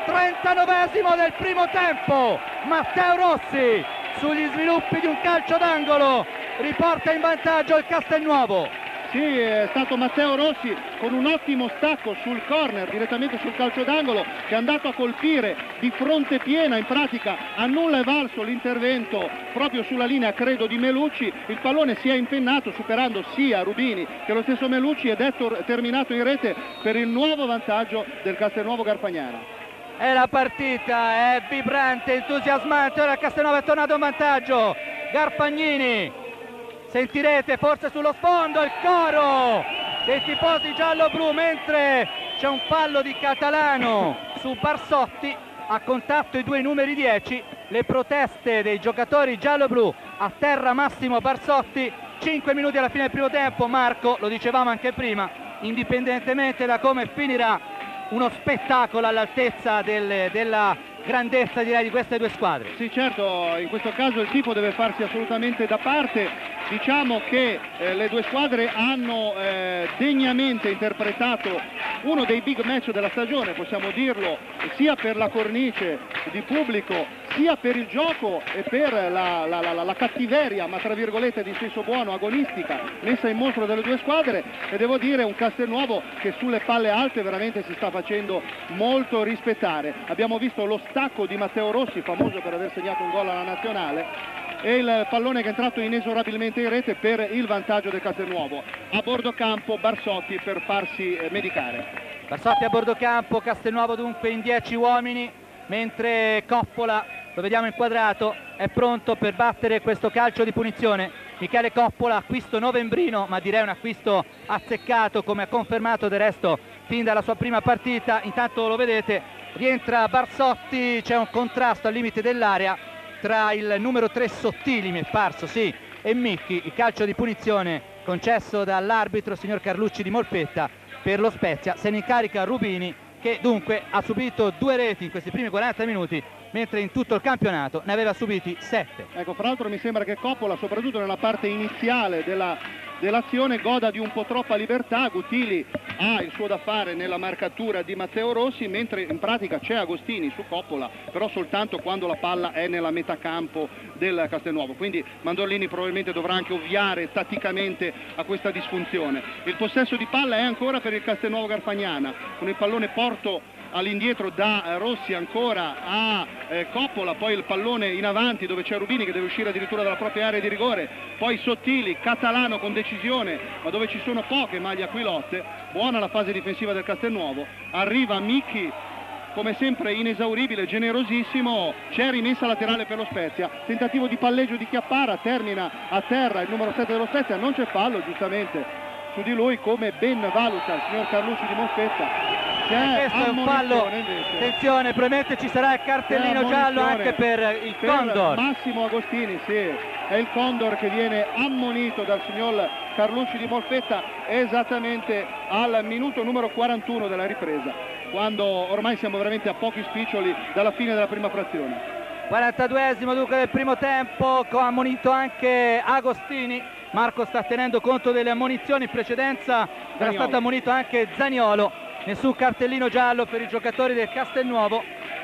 39esimo del primo tempo. Matteo Rossi sugli sviluppi di un calcio d'angolo riporta in vantaggio il Castelnuovo. Sì, è stato Matteo Rossi con un ottimo stacco sul corner direttamente sul calcio d'angolo, che è andato a colpire di fronte piena. In pratica a nulla è valso l'intervento proprio sulla linea, credo, di Melucci. Il pallone si è impennato superando sia Rubini che lo stesso Melucci ed è terminato in rete per il nuovo vantaggio del Castelnuovo Garfagnana. E la partita è vibrante, entusiasmante, ora Castelnuovo è tornato in vantaggio. Garfagnini, sentirete forse sullo sfondo il coro dei tifosi giallo-blu, mentre c'è un fallo di Catalano su Barsotti, a contatto i due numeri 10, le proteste dei giocatori giallo-blu, a terra Massimo Barsotti. 5 minuti alla fine del primo tempo. Marco, lo dicevamo anche prima, indipendentemente da come finirà, uno spettacolo all'altezza della grandezza, direi, di queste due squadre. Sì, certo, in questo caso il tifo deve farsi assolutamente da parte. Diciamo che le due squadre hanno degnamente interpretato uno dei big match della stagione, possiamo dirlo, sia per la cornice di pubblico, sia per il gioco e per la cattiveria, ma tra virgolette di senso buono, agonistica, messa in mostro dalle due squadre. E devo dire un Castelnuovo che sulle palle alte veramente si sta facendo molto rispettare. Abbiamo visto lo stacco di Matteo Rossi, famoso per aver segnato un gol alla nazionale, e il pallone che è entrato inesorabilmente in rete per il vantaggio del Castelnuovo. A bordo campo Barsotti per farsi medicare. Barsotti a bordo campo, Castelnuovo dunque in 10 uomini, mentre Coppola, lo vediamo inquadrato, è pronto per battere questo calcio di punizione. Michele Coppola, acquisto novembrino, ma direi un acquisto azzeccato, come ha confermato del resto fin dalla sua prima partita. Intanto lo vedete, rientra Barsotti, c'è un contrasto al limite dell'area tra il numero 3 Sottili, mi è parso, sì, e Micchi. Il calcio di punizione concesso dall'arbitro, signor Carlucci di Molfetta, per lo Spezia. Se ne incarica Rubini, che dunque ha subito 2 reti in questi primi 40 minuti, mentre in tutto il campionato ne aveva subiti 7. Ecco, fra l'altro mi sembra che Coppola, soprattutto nella parte iniziale dell'azione, goda di un po' troppa libertà. Gutili ha il suo da fare nella marcatura di Matteo Rossi, mentre in pratica c'è Agostini su Coppola, però soltanto quando la palla è nella metacampo del Castelnuovo. Quindi Mandorlini probabilmente dovrà anche ovviare tatticamente a questa disfunzione. Il possesso di palla è ancora per il Castelnuovo Garfagnana, con il pallone porto all'indietro da Rossi ancora a Coppola, poi il pallone in avanti dove c'è Rubini che deve uscire addirittura dalla propria area di rigore, poi Sottili, Catalano con decisione, ma dove ci sono poche maglie aquilotte. Buona la fase difensiva del Castelnuovo, arriva Micchi come sempre inesauribile, generosissimo, c'è rimessa laterale per lo Spezia, tentativo di palleggio di Chiappara, termina a terra il numero 7 dello Spezia, non c'è fallo giustamente su di lui, come ben valuta il signor Carlucci di Molfetta. questo è un fallo, invece. attenzione, probabilmente ci sarà il cartellino giallo anche per il Condor. Massimo Agostini, sì, è il Condor che viene ammonito dal signor Carlucci di Molfetta esattamente al minuto numero 41 della ripresa, quando ormai siamo veramente a pochi spiccioli dalla fine della prima frazione. 42esimo dunque del primo tempo, ha ammonito anche Agostini. Marco sta tenendo conto delle ammonizioni, in precedenza era stato ammonito anche Zaniolo. Nessun cartellino giallo per i giocatori del Castelnuovo.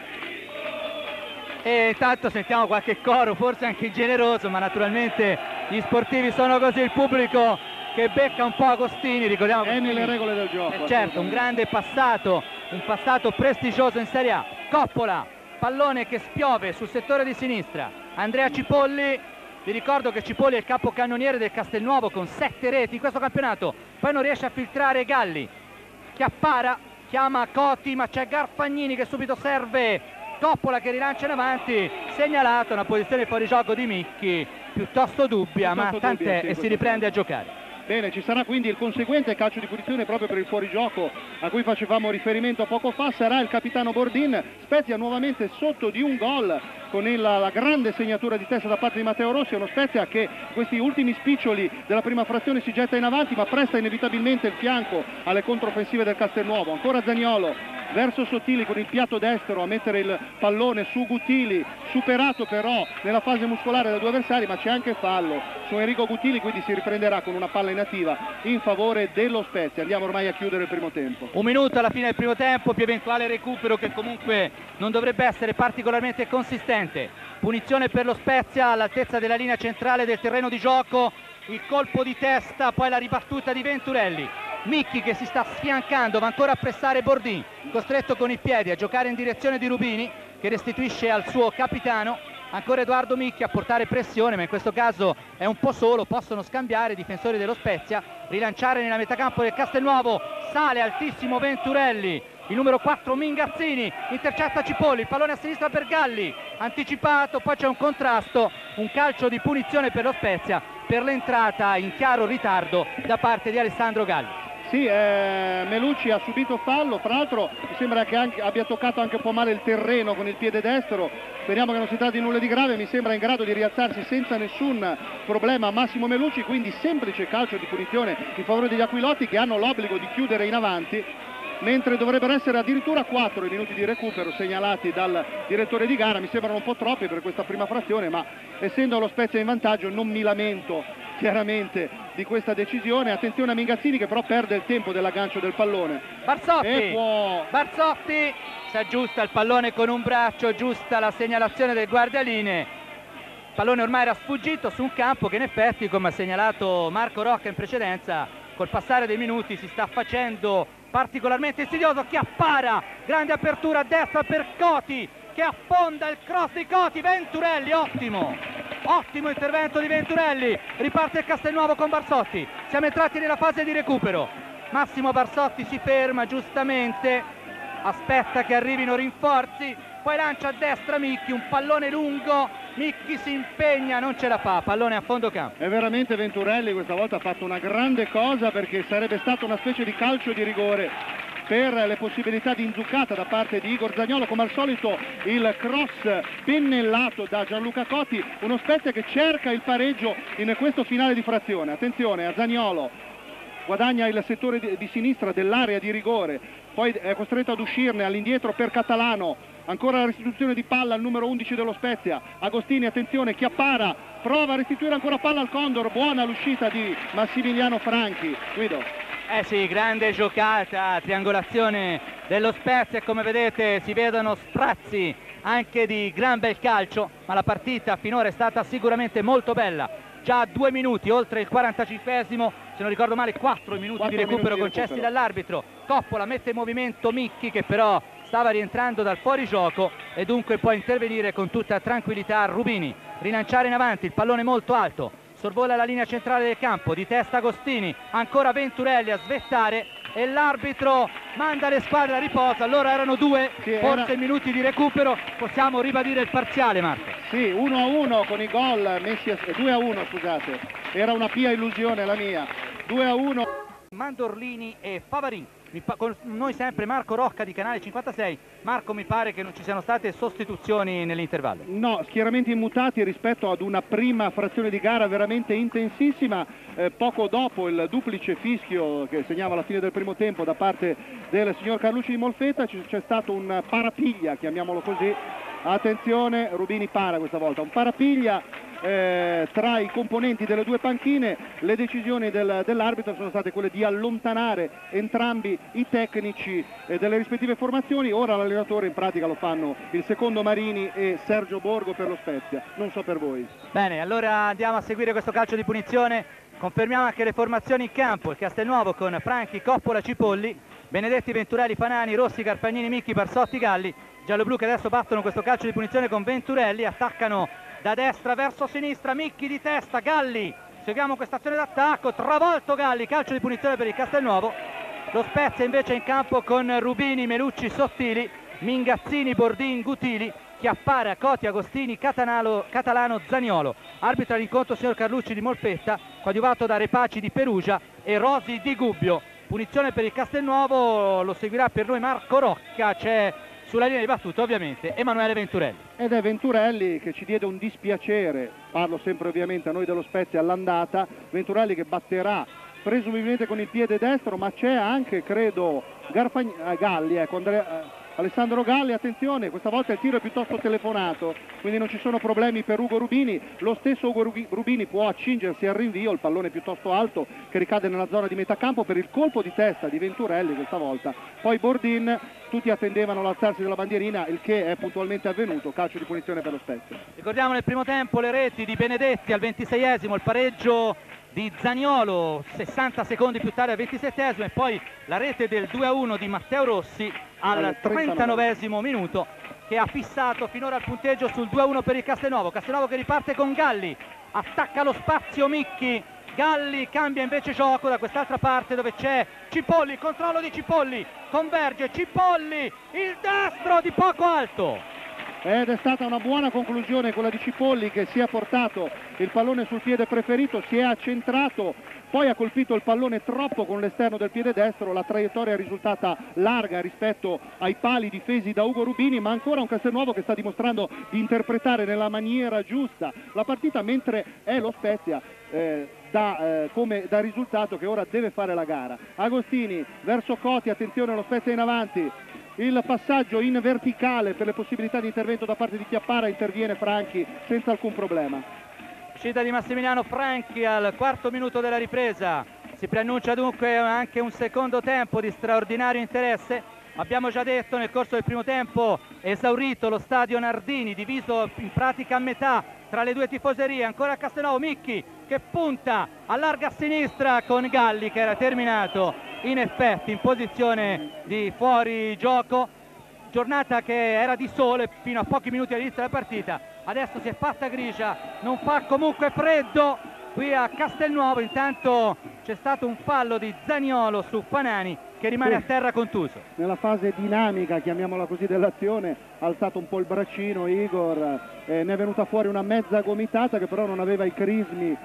E intanto sentiamo qualche coro, forse anche generoso, ma naturalmente gli sportivi sono così, il pubblico che becca un po' Agostini, ricordiamo è nelle regole del gioco. Certo, un grande passato, un passato prestigioso in Serie A. Coppola, pallone che spiove sul settore di sinistra, Andrea Cipolli. Vi ricordo che Cipolli è il capocannoniere del Castelnuovo con 7 reti in questo campionato, poi non riesce a filtrare Galli. Chiappara chiama Coti, ma c'è Garfagnini che subito serve. Coppola che rilancia in avanti, segnalata una posizione fuori gioco di Micchi piuttosto dubbia, ma tant'è, e si riprende a giocare. Bene, ci sarà quindi il conseguente calcio di punizione proprio per il fuorigioco a cui facevamo riferimento poco fa. Sarà il capitano Bordin. Spezia nuovamente sotto di un gol con la grande segnatura di testa da parte di Matteo Rossi. È uno Spezia che questi ultimi spiccioli della prima frazione si getta in avanti, ma presta inevitabilmente il fianco alle controffensive del Castelnuovo. Ancora Zaniolo verso Sottili con il piatto destro a mettere il pallone su Guttili, superato però nella fase muscolare da due avversari, ma c'è anche fallo su Enrico Guttili, quindi si riprenderà con una palla inattiva in favore dello Spezia. Andiamo ormai a chiudere il primo tempo. Un minuto alla fine del primo tempo, più eventuale recupero che comunque non dovrebbe essere particolarmente consistente. Punizione per lo Spezia all'altezza della linea centrale del terreno di gioco, il colpo di testa, poi la ribattuta di Venturelli. Micchi che si sta sfiancando, va ancora a pressare Bordin, costretto con i piedi a giocare in direzione di Rubini che restituisce al suo capitano. Ancora Edoardo Micchi a portare pressione, ma in questo caso è un po' solo, possono scambiare i difensori dello Spezia, rilanciare nella metacampo del Castelnuovo, sale altissimo Venturelli, il numero 4 Mingazzini, intercetta Cipolli, il pallone a sinistra per Galli, anticipato, poi c'è un contrasto, un calcio di punizione per lo Spezia per l'entrata in chiaro ritardo da parte di Alessandro Galli. Sì, Melucci ha subito fallo, fra l'altro mi sembra che abbia toccato anche un po' male il terreno con il piede destro. Speriamo che non si tratti di nulla di grave, mi sembra in grado di rialzarsi senza nessun problema Massimo Melucci, quindi semplice calcio di punizione in favore degli Aquilotti che hanno l'obbligo di chiudere in avanti, mentre dovrebbero essere addirittura 4 i minuti di recupero segnalati dal direttore di gara. Mi sembrano un po' troppi per questa prima frazione, ma essendo lo Spezia in vantaggio non mi lamento chiaramente di questa decisione. Attenzione a Mingazzini che però perde il tempo dell'aggancio del pallone. Barzotti si aggiusta il pallone con un braccio, giusta la segnalazione del guardialine. Il pallone ormai era sfuggito su un campo che in effetti, come ha segnalato Marco Rocca in precedenza, col passare dei minuti si sta facendo particolarmente insidioso. Chiappara, grande apertura a destra per Coti che affonda il cross di Coti. Venturelli, ottimo intervento di Venturelli, riparte il Castelnuovo con Barzotti. Siamo entrati nella fase di recupero. Massimo Barzotti si ferma giustamente, aspetta che arrivino rinforzi, poi lancia a destra Micchi, un pallone lungo, Micchi si impegna, non ce la fa, pallone a fondo campo. E veramente Venturelli questa volta ha fatto una grande cosa, perché sarebbe stata una specie di calcio di rigore per le possibilità di inzuccata da parte di Igor Zaniolo. Come al solito il cross pennellato da Gianluca Coti, uno Spezia che cerca il pareggio in questo finale di frazione. Attenzione a Zaniolo, guadagna il settore di sinistra dell'area di rigore, poi è costretto ad uscirne all'indietro per Catalano. Ancora la restituzione di palla al numero 11 dello Spezia, Agostini, attenzione, Chiappara prova a restituire ancora palla al Condor, buona l'uscita di Massimiliano Franchi. Guido. Sì, grande giocata, triangolazione dello Spezia e come vedete si vedono sprazzi anche di gran bel calcio, ma la partita finora è stata sicuramente molto bella. Già a 2 minuti, oltre il 45esimo, se non ricordo male 4 minuti di recupero concessi dall'arbitro. Coppola mette in movimento Micchi che però stava rientrando dal fuorigioco e dunque può intervenire con tutta tranquillità Rubini, rilanciare in avanti, il pallone molto alto, sorvola la linea centrale del campo, di testa Agostini, ancora Venturelli a svettare e l'arbitro manda le squadre a riposo. Allora erano 2 forse minuti di recupero, possiamo ribadire il parziale, Marco? Sì, 1-1 con i gol messi a 2-1, scusate, era una pia illusione la mia. 2-1. Mandorlini e Favarin. Con noi sempre Marco Rocca di Canale 56. Marco, mi pare che non ci siano state sostituzioni nell'intervallo. No, schieramenti immutati rispetto ad una prima frazione di gara veramente intensissima. Poco dopo il duplice fischio che segnava la fine del primo tempo da parte del signor Carlucci di Molfetta c'è stato un parapiglia, chiamiamolo così. Attenzione, Rubini para questa volta, un parapiglia tra i componenti delle due panchine. Le decisioni dell'arbitro sono state quelle di allontanare entrambi i tecnici delle rispettive formazioni. Ora l'allenatore in pratica lo fanno il secondo Marini e Sergio Borgo per lo Spezia, non so per voi. Bene, allora andiamo a seguire questo calcio di punizione. Confermiamo anche le formazioni in campo: il Castelnuovo con Franchi, Coppola, Cipolli, Benedetti, Venturelli, Fanani, Rossi, Carpagnini, Micchi, Barsotti, Galli. Gialloblu che adesso battono questo calcio di punizione con Venturelli, attaccano da destra verso sinistra, Micchi di testa, Galli, seguiamo questa azione d'attacco, travolto Galli, calcio di punizione per il Castelnuovo. Lo Spezia invece in campo con Rubini, Melucci, Sottili, Mingazzini, Bordin, Gutili, Chiappara, Coti, Agostini, Catalano, Zaniolo. Arbitra l'incontro signor Carlucci di Molfetta, coadiuvato da Repaci di Perugia e Rosi di Gubbio. Punizione per il Castelnuovo, lo seguirà per noi Marco Rocca, c'è sulla linea di battuta ovviamente Emanuele Venturelli. Ed è Venturelli che ci diede un dispiacere, parlo sempre ovviamente a noi dello Spezia all'andata. Venturelli che batterà presumibilmente con il piede destro, ma c'è anche credo Galli, ecco, Alessandro Galli, attenzione, questa volta il tiro è piuttosto telefonato, quindi non ci sono problemi per Ugo Rubini. Lo stesso Ugo Rubini può accingersi al rinvio, il pallone piuttosto alto che ricade nella zona di metà campo per il colpo di testa di Venturelli questa volta. Poi Bordin, tutti attendevano l'alzarsi della bandierina, il che è puntualmente avvenuto, calcio di punizione per lo Spezia. Ricordiamo nel primo tempo le reti di Benedetti al 26esimo, il pareggio di Zaniolo 60 secondi più tardi al 27esimo e poi la rete del 2-1 di Matteo Rossi al 39esimo minuto, che ha fissato finora il punteggio sul 2-1 per il Castelnuovo. Castelnuovo che riparte con Galli, attacca lo spazio Micchi, Galli cambia invece gioco da quest'altra parte dove c'è Cipolli, controllo di Cipolli, converge Cipolli, il destro di poco alto. Ed è stata una buona conclusione quella di Cipolli, che si è portato il pallone sul piede preferito, si è accentrato, poi ha colpito il pallone troppo con l'esterno del piede destro. La traiettoria è risultata larga rispetto ai pali difesi da Ugo Rubini, ma ancora un Castelnuovo che sta dimostrando di interpretare nella maniera giusta la partita, mentre è lo Spezia da risultato che ora deve fare la gara. Agostini verso Coti, attenzione, lo Spezia in avanti. Il passaggio in verticale per le possibilità di intervento da parte di Chiappara, interviene Franchi senza alcun problema. Uscita di Massimiliano Franchi al quarto minuto della ripresa. Si preannuncia dunque anche un secondo tempo di straordinario interesse. Abbiamo già detto nel corso del primo tempo esaurito lo stadio Nardini, diviso in pratica a metà tra le due tifoserie. Ancora Castelnuovo, Micchi che punta, allarga a sinistra con Galli che era terminato in effetti in posizione di fuori gioco. Giornata che era di sole fino a pochi minuti all'inizio della partita, adesso si è fatta grigia, non fa comunque freddo qui a Castelnuovo. Intanto c'è stato un fallo di Zaniolo su Fanani che rimane a terra contuso. Nella fase dinamica, chiamiamola così, dell'azione ha alzato un po' il braccino Igor, ne è venuta fuori una mezza gomitata che però non aveva i crismi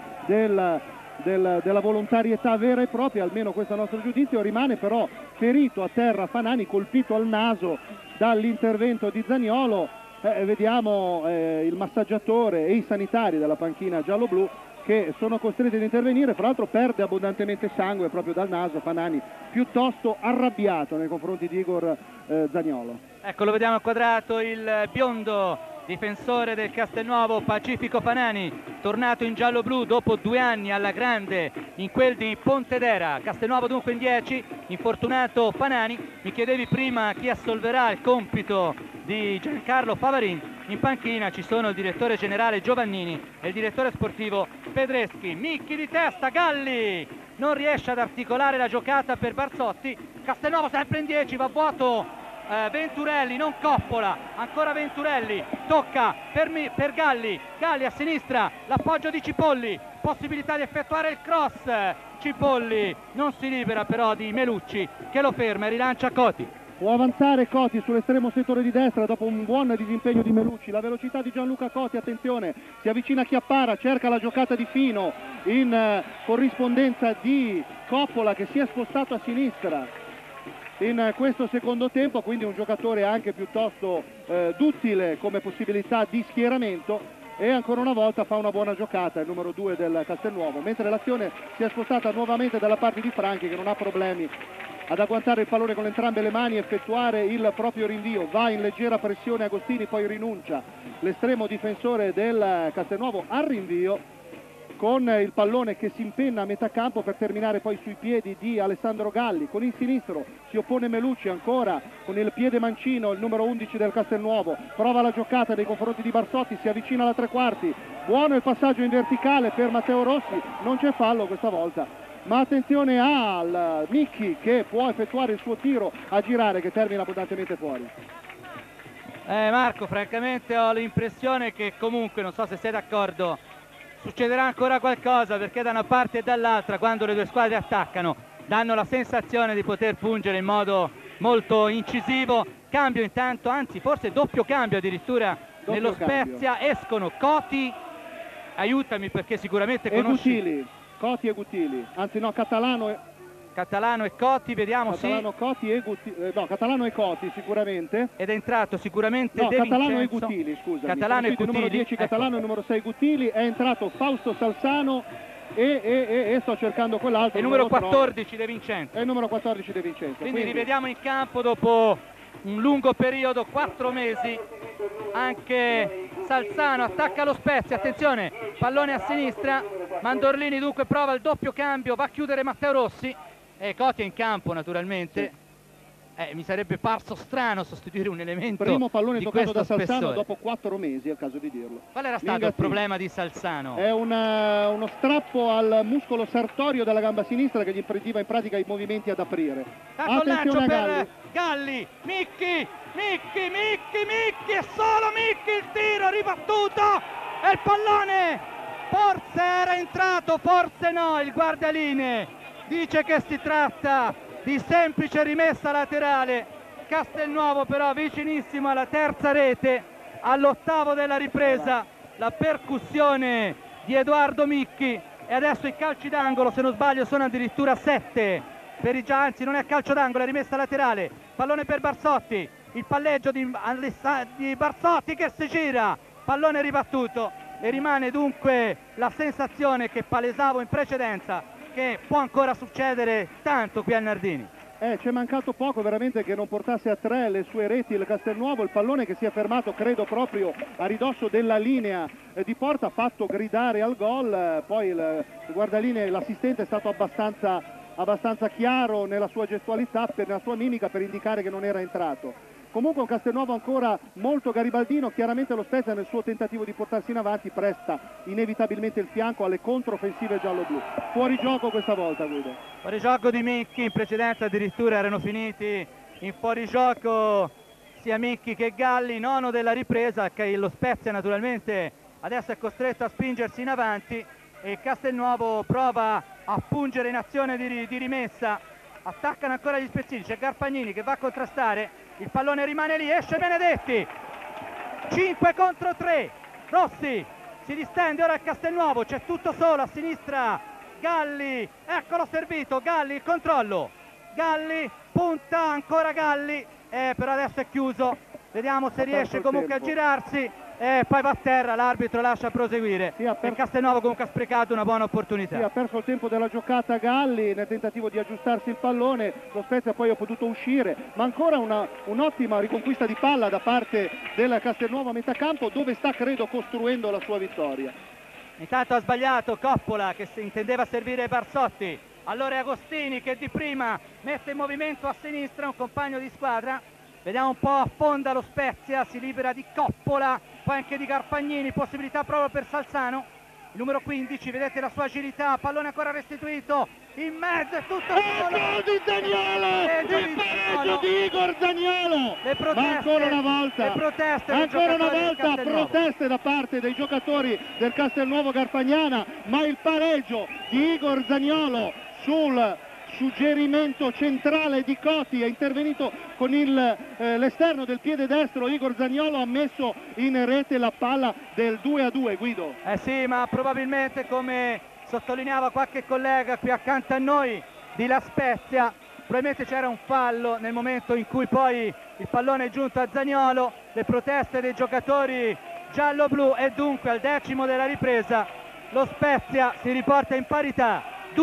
della volontarietà vera e propria, almeno questo è il nostro giudizio. Rimane però ferito a terra Fanani, colpito al naso dall'intervento di Zaniolo. Vediamo il massaggiatore e i sanitari della panchina giallo-blu che sono costretti ad intervenire. Fra l'altro perde abbondantemente sangue proprio dal naso Fanani, piuttosto arrabbiato nei confronti di Igor Zaniolo. Ecco, lo vediamo quadrato il biondo difensore del Castelnuovo, Pacifico Fanani, tornato in giallo-blu dopo 2 anni alla grande in quel di Pontedera. Castelnuovo dunque in 10, infortunato Fanani. Mi chiedevi prima chi assolverà il compito di Giancarlo Favarin. In panchina ci sono il direttore generale Giovannini e il direttore sportivo Pedreschi. Micchi di testa, Galli non riesce ad articolare la giocata per Barsotti. Castelnuovo sempre in 10, va vuoto Venturelli, non Coppola, ancora Venturelli, tocca per Galli, Galli a sinistra, l'appoggio di Cipolli, possibilità di effettuare il cross, Cipolli non si libera però di Melucci che lo ferma e rilancia Coti. Può avanzare Coti sull'estremo settore di destra dopo un buon disimpegno di Melucci. La velocità di Gianluca Coti, attenzione, si avvicina a Chiappara, cerca la giocata di Fino in corrispondenza di Coppola che si è spostato a sinistra. in questo secondo tempo, quindi un giocatore anche piuttosto duttile come possibilità di schieramento, e ancora una volta fa una buona giocata il numero 2 del Castelnuovo, mentre l'azione si è spostata nuovamente dalla parte di Franchi, che non ha problemi ad agguantare il pallone con entrambe le mani, effettuare il proprio rinvio. Va in leggera pressione Agostini, poi rinuncia l'estremo difensore del Castelnuovo al rinvio, con il pallone che si impenna a metà campo per terminare poi sui piedi di Alessandro Galli. Con il sinistro si oppone Melucci, ancora con il piede mancino il numero 11 del Castelnuovo, prova la giocata nei confronti di Barsotti, si avvicina alla tre quarti, buono il passaggio in verticale per Matteo Rossi, non c'è fallo questa volta, ma attenzione al Micchi che può effettuare il suo tiro a girare, che termina abbondantemente fuori. Marco, francamente ho l'impressione che comunque, non so se sei d'accordo, succederà ancora qualcosa, perché da una parte e dall'altra, quando le due squadre attaccano, danno la sensazione di poter pungere in modo molto incisivo. Cambio intanto, anzi forse doppio cambio addirittura nello Spezia, escono Coti, aiutami perché sicuramente conosci... Gutili, Coti e Gutili, anzi no, Catalano e Coti, vediamo. Catalano, sì. Coti e no, Catalano e Coti sicuramente. Ed è entrato sicuramente no, De Catalano Vincenzo. e Gutili, scusa. Catalano e Gutili. Il numero 10 Catalano, ecco. Il numero 6 Gutili, è entrato Fausto Salzano e sto cercando quell'altro. Il numero 14 De Vincenzo. È il numero 14 De Vincenzo. Quindi rivediamo in campo dopo un lungo periodo, 4 mesi, anche Salzano. Attacca lo Spezia, attenzione, pallone a sinistra, Mandorlini dunque prova il doppio cambio, va a chiudere Matteo Rossi. Coti è in campo naturalmente, sì. Mi sarebbe parso strano sostituire un elemento primo pallone di toccato da Salzano spessore. Dopo 4 mesi, è il caso di dirlo. Qual era stato il problema di Salzano? È uno strappo al muscolo sartorio della gamba sinistra che gli impediva in pratica i movimenti ad aprire. Attenzione a Galli. Galli, Micchi, e solo Micchi, il tiro ribattuto e il pallone forse era entrato, forse no, il guardalinee dice che si tratta di semplice rimessa laterale. Castelnuovo però vicinissimo alla terza rete, all'8º della ripresa, la percussione di Edoardo Micchi, e adesso i calci d'angolo, se non sbaglio sono addirittura 7 per i Gianzi, non è calcio d'angolo, è rimessa laterale, pallone per Barsotti, il palleggio di Barsotti che si gira, pallone ribattuto, e rimane dunque la sensazione che palesavo in precedenza, che può ancora succedere tanto qui al Nardini. C'è mancato poco veramente che non portasse a 3 le sue reti il Castelnuovo, il pallone che si è fermato credo proprio a ridosso della linea di porta, ha fatto gridare al gol, poi il guardalinee, l'assistente è stato abbastanza chiaro nella sua gestualità, nella sua mimica, per indicare che non era entrato. Comunque un Castelnuovo ancora molto garibaldino, chiaramente lo Spezia nel suo tentativo di portarsi in avanti presta inevitabilmente il fianco alle controffensive giallo-blu. Fuori gioco questa volta, Guido. Fuori gioco di Micchi, in precedenza addirittura erano finiti in fuorigioco sia Micchi che Galli, nono della ripresa, che lo Spezia naturalmente adesso è costretto a spingersi in avanti e Castelnuovo prova a pungere in azione di rimessa. Attaccano ancora gli spezzini, c'è Garfagnini che va a contrastare, il pallone rimane lì, esce Benedetti, 5 contro 3, Rossi si distende ora a Castelnuovo, c'è tutto solo a sinistra Galli, eccolo servito, Galli il controllo, Galli punta ancora Galli, però adesso è chiuso, vediamo se riesce comunque a girarsi e poi va a terra, l'arbitro lascia proseguire, e Castelnuovo comunque ha sprecato una buona opportunità. Sì, ha perso il tempo della giocata Galli nel tentativo di aggiustarsi il pallone, lo Spezia poi ha potuto uscire, ma ancora un'ottima riconquista di palla da parte del Castelnuovo a metà campo, dove sta credo costruendo la sua vittoria. Intanto ha sbagliato Coppola che intendeva servire Barsotti, allora è Agostini che di prima mette in movimento a sinistra un compagno di squadra. Vediamo un po', affonda lo Spezia, si libera di Coppola, poi anche di Garfagnini, possibilità proprio per Salzano, il numero 15, vedete la sua agilità, pallone ancora restituito, in mezzo è tutto solo. Il gol di Zaniolo, il pareggio di Igor Zaniolo, ma ancora una volta, proteste da parte dei giocatori del Castelnuovo Garfagnana, ma il pareggio di Igor Zaniolo sul suggerimento centrale di Coti, è intervenuto con l'esterno del piede destro Igor Zaniolo, ha messo in rete la palla del 2-2, Guido. Sì, ma probabilmente, come sottolineava qualche collega qui accanto a noi di La Spezia, probabilmente c'era un fallo nel momento in cui poi il pallone è giunto a Zaniolo, le proteste dei giocatori giallo-blu, e dunque al 10° della ripresa lo Spezia si riporta in parità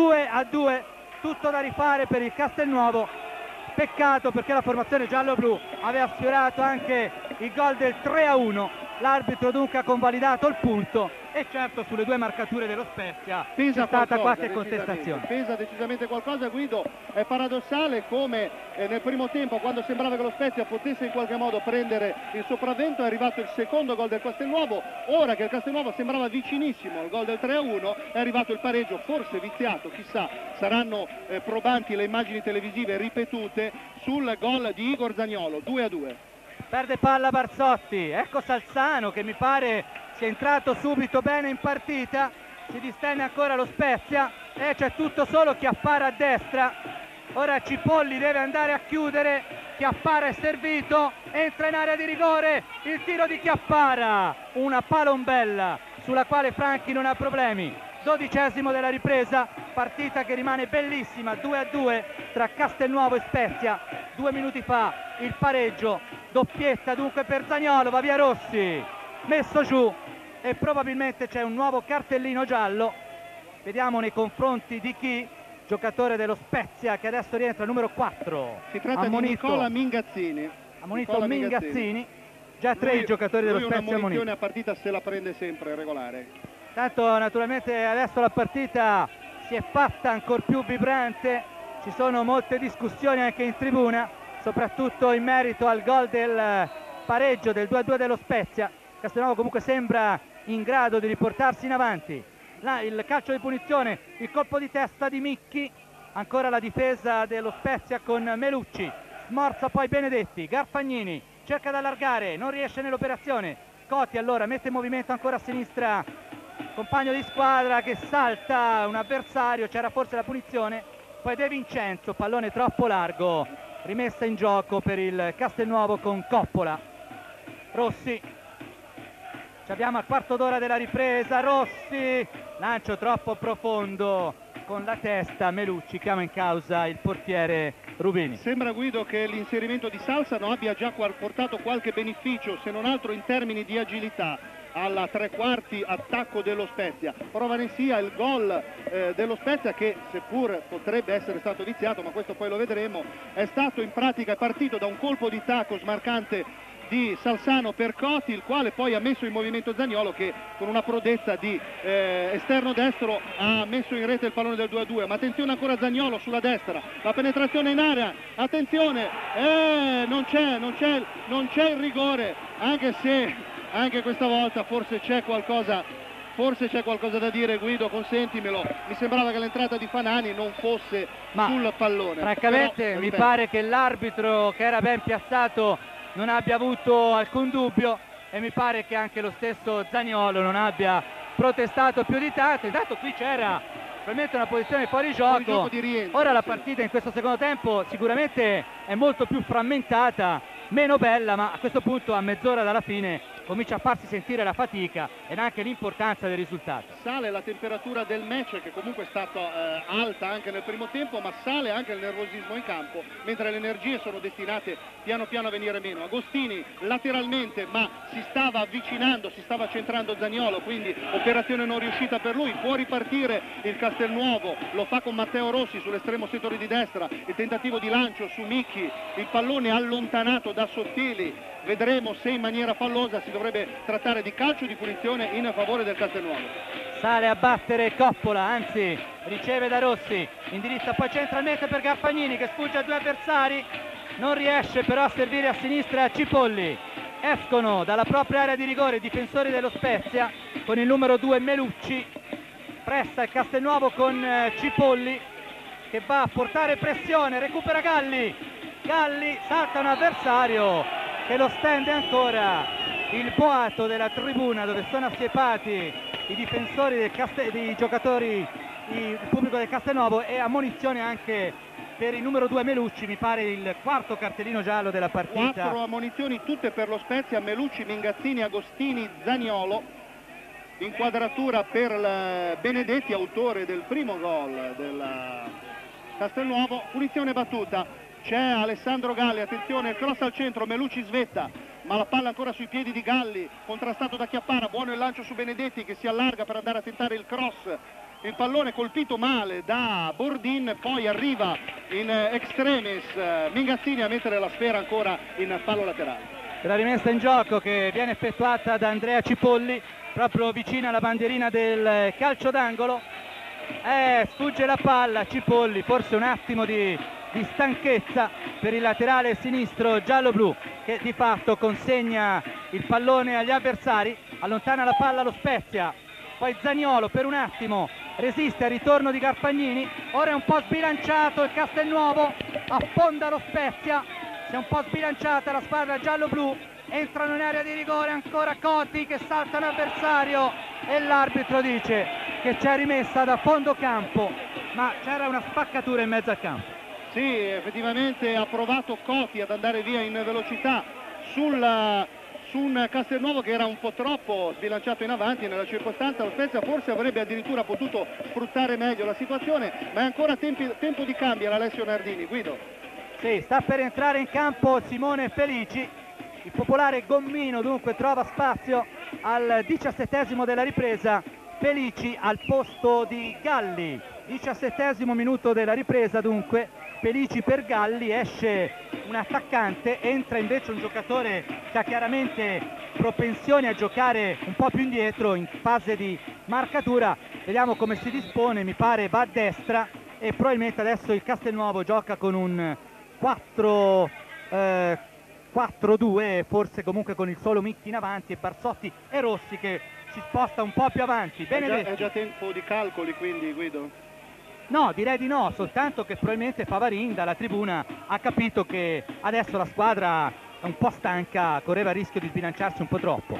2-2, tutto da rifare per il Castelnuovo. Peccato perché la formazione giallo-blu aveva sfiorato anche il gol del 3-1, l'arbitro dunque ha convalidato il punto, e certo sulle due marcature dello Spezia c'è stata qualche contestazione. Pesa decisamente qualcosa, Guido. È paradossale come nel primo tempo, quando sembrava che lo Spezia potesse in qualche modo prendere il sopravvento, è arrivato il secondo gol del Castelnuovo. Ora che il Castelnuovo sembrava vicinissimo al gol del 3-1, è arrivato il pareggio, forse viziato, chissà, saranno probanti le immagini televisive ripetute sul gol di Igor Zaniolo. 2-2. Perde palla Barzotti, ecco Salzano che mi pare sia entrato subito bene in partita, si distende ancora lo Spezia e c'è tutto solo Chiappara a destra. Ora Cipolli deve andare a chiudere, Chiappara è servito, entra in area di rigore, il tiro di Chiappara, una palombella sulla quale Franchi non ha problemi. 12° della ripresa, partita che rimane bellissima, 2-2 tra Castelnuovo e Spezia. 2 minuti fa il pareggio, doppietta dunque per Zaniolo, va via Rossi, messo giù, e probabilmente c'è un nuovo cartellino giallo. Vediamo nei confronti di chi? Giocatore dello Spezia che adesso rientra, numero 4. Si tratta di Nicola Mingazzini. Ammonito Mingazzini, già 3 i giocatori dello Spezia ammoniti. Una munizione a partita se la prende sempre regolare. Tanto naturalmente adesso la partita si è fatta ancora più vibrante, ci sono molte discussioni anche in tribuna, soprattutto in merito al gol del pareggio del 2-2 dello Spezia. Castelnuovo comunque sembra in grado di riportarsi in avanti. Là il calcio di punizione, il colpo di testa di Micchi, ancora la difesa dello Spezia con Melucci, smorza poi Benedetti, Garfagnini cerca di allargare, non riesce nell'operazione. Cotti allora mette in movimento ancora a sinistra, compagno di squadra che salta un avversario, c'era forse la punizione, poi De Vincenzo, pallone troppo largo, rimessa in gioco per il Castelnuovo con Coppola. Rossi, ci abbiamo al 1/4 d'ora della ripresa, Rossi, lancio troppo profondo con la testa, Melucci chiama in causa il portiere Rubini. Sembra, Guido, che l'inserimento di Salzano abbia già portato qualche beneficio, se non altro in termini di agilità, alla 3/4 attacco dello Spezia. Prova ne sia il gol dello Spezia che, seppur potrebbe essere stato viziato, ma questo poi lo vedremo, è stato in pratica partito da un colpo di tacco smarcante di Salzano per Cotti, il quale poi ha messo in movimento Zaniolo, che con una prodezza di esterno destro ha messo in rete il pallone del 2-2. Ma attenzione ancora Zaniolo sulla destra, la penetrazione in area, attenzione, non c'è il rigore, anche se anche questa volta forse c'è qualcosa da dire, Guido, consentimelo. Mi sembrava che l'entrata di Fanani non fosse sul pallone. Francamente mi pare che l'arbitro, che era ben piazzato, non abbia avuto alcun dubbio, e mi pare che anche lo stesso Zaniolo non abbia protestato più di tanto. Intanto qui c'era probabilmente una posizione fuori gioco di rientro. Ora la partita in questo secondo tempo sicuramente è molto più frammentata, meno bella, ma a questo punto, a mezz'ora dalla fine, comincia a farsi sentire la fatica ed anche l'importanza del risultato. Sale la temperatura del match, che comunque è stata alta anche nel primo tempo, ma sale anche il nervosismo in campo, mentre le energie sono destinate piano piano a venire meno. Agostini lateralmente, ma si stava avvicinando, si stava centrando Zaniolo, quindi operazione non riuscita per lui. Può ripartire il Castelnuovo, lo fa con Matteo Rossi sull'estremo settore di destra, il tentativo di lancio su Micchi, il pallone allontanato da Sottili. Vedremo se in maniera fallosa. Si dovrebbe trattare di calcio di punizione in favore del Castelnuovo. Sale a battere Coppola, anzi riceve da Rossi, indirizza poi centralmente per Garfagnini che sfugge a 2 avversari, non riesce però a servire a sinistra Cipolli. Escono dalla propria area di rigore i difensori dello Spezia con il numero 2 Melucci, presta il Castelnuovo con Cipolli che va a portare pressione, recupera Galli, salta un avversario che lo stende ancora. Il boato della tribuna dove sono assiepati i difensori dei giocatori, il pubblico del Castelnuovo, e ammonizione anche per il numero 2 Melucci, mi pare il 4º cartellino giallo della partita. 4 ammonizioni tutte per lo Spezia: Melucci, Mingazzini, Agostini, Zaniolo. Inquadratura per Benedetti, autore del primo gol Castelnuovo, punizione battuta, c'è Alessandro Galli, attenzione, il cross al centro, Melucci svetta, ma la palla ancora sui piedi di Galli, contrastato da Chiappara, buono il lancio su Benedetti che si allarga per andare a tentare il cross, il pallone colpito male da Bordin, poi arriva in extremis Mingazzini a mettere la sfera ancora in fallo laterale. La rimessa in gioco che viene effettuata da Andrea Cipolli proprio vicino alla bandierina del calcio d'angolo, sfugge la palla, Cipolli, forse un attimo di stanchezza per il laterale sinistro giallo-blu che di fatto consegna il pallone agli avversari, allontana la palla lo Spezia, poi Zaniolo per un attimo resiste al ritorno di Garfagnini, ora è un po' sbilanciato il Castelnuovo, affonda lo Spezia, si è un po' sbilanciata la squadra giallo-blu, entrano in area di rigore ancora Coti che salta l'avversario e l'arbitro dice che c'è rimessa da fondo campo, ma c'era una spaccatura in mezzo al campo. Sì, effettivamente ha provato Coti ad andare via in velocità su un Castelnuovo che era un po' troppo sbilanciato in avanti nella circostanza. Lo Spezia forse avrebbe addirittura potuto sfruttare meglio la situazione, ma è ancora tempo di cambiare Alessio Nardini. Guido. Sì, sta per entrare in campo Simone Felici, il popolare Gommino dunque trova spazio al 17° della ripresa, Felici al posto di Galli, 17° minuto della ripresa dunque, Felici per Galli, esce un attaccante, entra invece un giocatore che ha chiaramente propensioni a giocare un po' più indietro in fase di marcatura, vediamo come si dispone, mi pare va a destra e probabilmente adesso il Castelnuovo gioca con un 4-2, forse comunque con il solo Micchi in avanti e Barsotti e Rossi che si sposta un po' più avanti. È già tempo di calcoli quindi, Guido? No, direi di no, soltanto che probabilmente Favarin dalla tribuna ha capito che adesso la squadra è un po' stanca, correva il rischio di sbilanciarsi un po' troppo.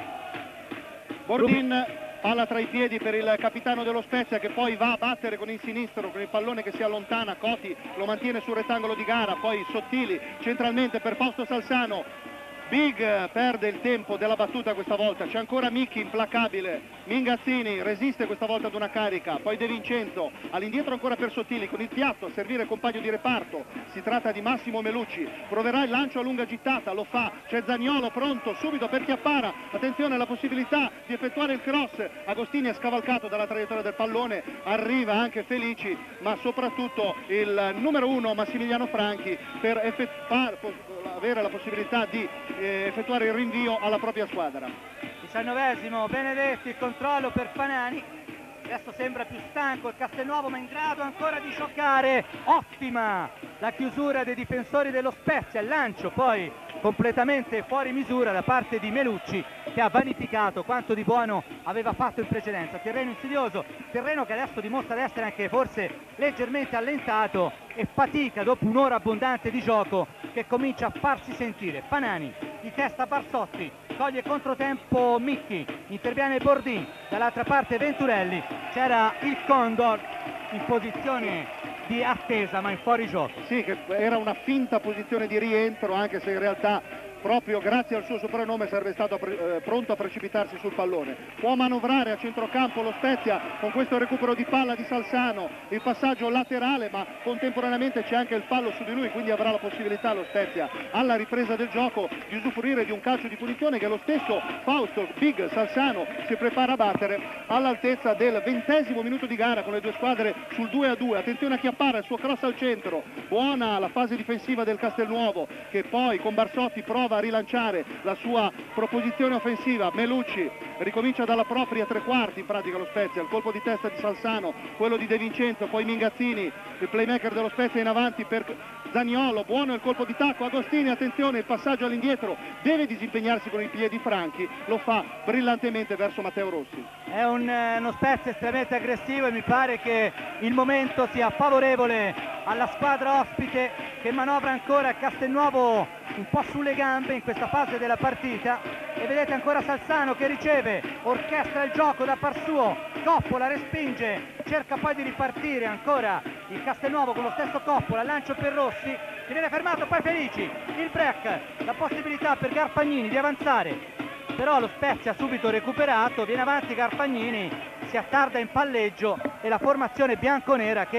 Bordin, palla tra i piedi per il capitano dello Spezia che poi va a battere con il sinistro, con il pallone che si allontana, Coti lo mantiene sul rettangolo di gara, poi Sottili centralmente per Fausto Salzano. Big perde il tempo della battuta questa volta, c'è ancora Micchi implacabile, Mingazzini resiste questa volta ad una carica, poi De Vincenzo all'indietro ancora per Sottili con il piatto a servire compagno di reparto, si tratta di Massimo Melucci, proverà il lancio a lunga gittata, lo fa, c'è Zaniolo pronto subito per Chiappara, attenzione alla possibilità di effettuare il cross, Agostini è scavalcato dalla traiettoria del pallone, arriva anche Felici ma soprattutto il numero 1 Massimiliano Franchi per avere la possibilità di effettuare il rinvio alla propria squadra. 19° Benedetti, il controllo per Fanani, adesso sembra più stanco il Castelnuovo ma in grado ancora di giocare, ottima la chiusura dei difensori dello Spezia, il lancio poi completamente fuori misura da parte di Melucci che ha vanificato quanto di buono aveva fatto in precedenza. Terreno insidioso, terreno che adesso dimostra di essere anche forse leggermente allentato e fatica dopo un'ora abbondante di gioco che comincia a farsi sentire. Fanani di testa Barsotti, toglie controtempo Micchi, interviene Bordin, dall'altra parte Venturelli, c'era il Condor in posizione di attesa ma in fuorigioco. Sì, che era una finta posizione di rientro, anche se in realtà proprio grazie al suo soprannome sarebbe stato pronto a precipitarsi sul pallone. Può manovrare a centrocampo lo Spezia con questo recupero di palla di Salzano, il passaggio laterale ma contemporaneamente c'è anche il fallo su di lui, quindi avrà la possibilità lo Spezia alla ripresa del gioco di usufruire di un calcio di punizione che lo stesso Fausto Big Salzano si prepara a battere all'altezza del 20° minuto di gara con le due squadre sul 2-2. Attenzione a Chiappara, il suo cross al centro, buona la fase difensiva del Castelnuovo che poi con Barsotti prova a rilanciare la sua proposizione offensiva. Melucci ricomincia dalla propria tre quarti in pratica lo Spezia, il colpo di testa di Salzano, quello di De Vincenzo, poi Mingazzini, il playmaker dello Spezia in avanti per Zaniolo, buono il colpo di tacco, Agostini, attenzione il passaggio all'indietro, deve disimpegnarsi con i piedi Franchi, lo fa brillantemente verso Matteo Rossi. È uno Spezia estremamente aggressivo e mi pare che il momento sia favorevole alla squadra ospite che manovra ancora Castelnuovo un po' sulle gambe in questa fase della partita e vedete ancora Salzano che riceve, orchestra il gioco da par suo, Coppola respinge, cerca poi di ripartire ancora il Castelnuovo con lo stesso Coppola, lancio per Rossi che viene fermato, poi Felici, il break, la possibilità per Garfagnini di avanzare, però lo Spezia ha subito recuperato, viene avanti Garfagnini, si attarda in palleggio e la formazione bianconera che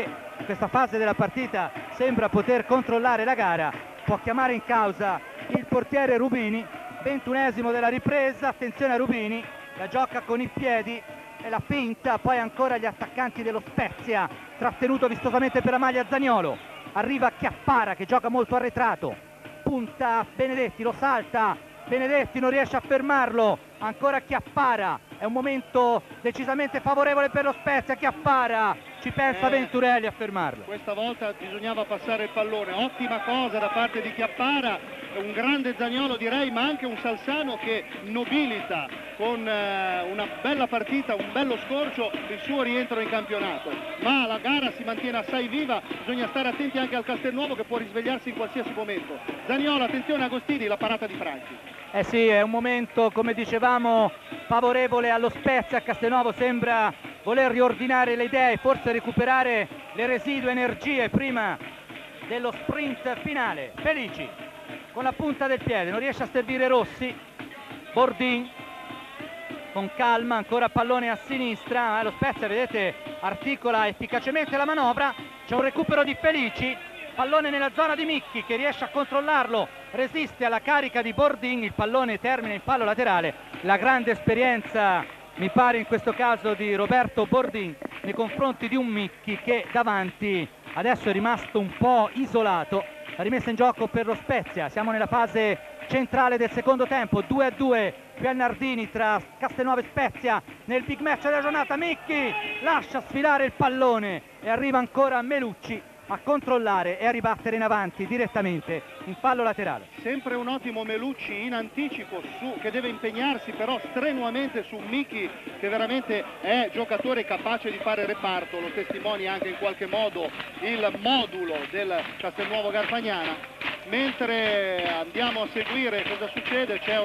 questa fase della partita sembra poter controllare la gara, può chiamare in causa il portiere Rubini. 21esimo della ripresa, attenzione a Rubini, la gioca con i piedi e la finta, poi ancora gli attaccanti dello Spezia, trattenuto vistosamente per la maglia Zaniolo, arriva Chiappara che gioca molto arretrato, punta Benedetti, lo salta, Benedetti non riesce a fermarlo, ancora Chiappara, è un momento decisamente favorevole per lo Spezia, Chiappara, ci pensa Venturelli a fermarlo. Questa volta bisognava passare il pallone, ottima cosa da parte di Chiappara, un grande Zaniolo direi, ma anche un Salzano che nobilita con una bella partita, un bello scorcio il suo rientro in campionato, ma la gara si mantiene assai viva, bisogna stare attenti anche al Castelnuovo che può risvegliarsi in qualsiasi momento. Zaniolo, attenzione Agostini, la parata di Franchi. Eh sì, è un momento, come dicevamo, favorevole allo Spezia. Castelnuovo sembra voler riordinare le idee, forse recuperare le residue energie prima dello sprint finale. Felici con la punta del piede, non riesce a servire Rossi, Bordin con calma, ancora pallone a sinistra, lo Spezia vedete articola efficacemente la manovra, c'è un recupero di Felici, pallone nella zona di Micchi che riesce a controllarlo, resiste alla carica di Bordin, il pallone termina in fallo laterale. La grande esperienza mi pare in questo caso di Roberto Bordin nei confronti di un Micchi che davanti adesso è rimasto un po' isolato. La rimessa in gioco per lo Spezia, siamo nella fase centrale del secondo tempo, 2-2 qui al Nardini tra Castelnuovo e Spezia nel big match della giornata. Micchi lascia sfilare il pallone e arriva ancora Melucci a controllare e a ribattere in avanti direttamente in fallo laterale. Sempre un ottimo Melucci in anticipo che deve impegnarsi però strenuamente su Micchi che veramente è giocatore capace di fare reparto, lo testimonia anche in qualche modo il modulo del Castelnuovo Garfagnana. Mentre andiamo a seguire cosa succede, c'è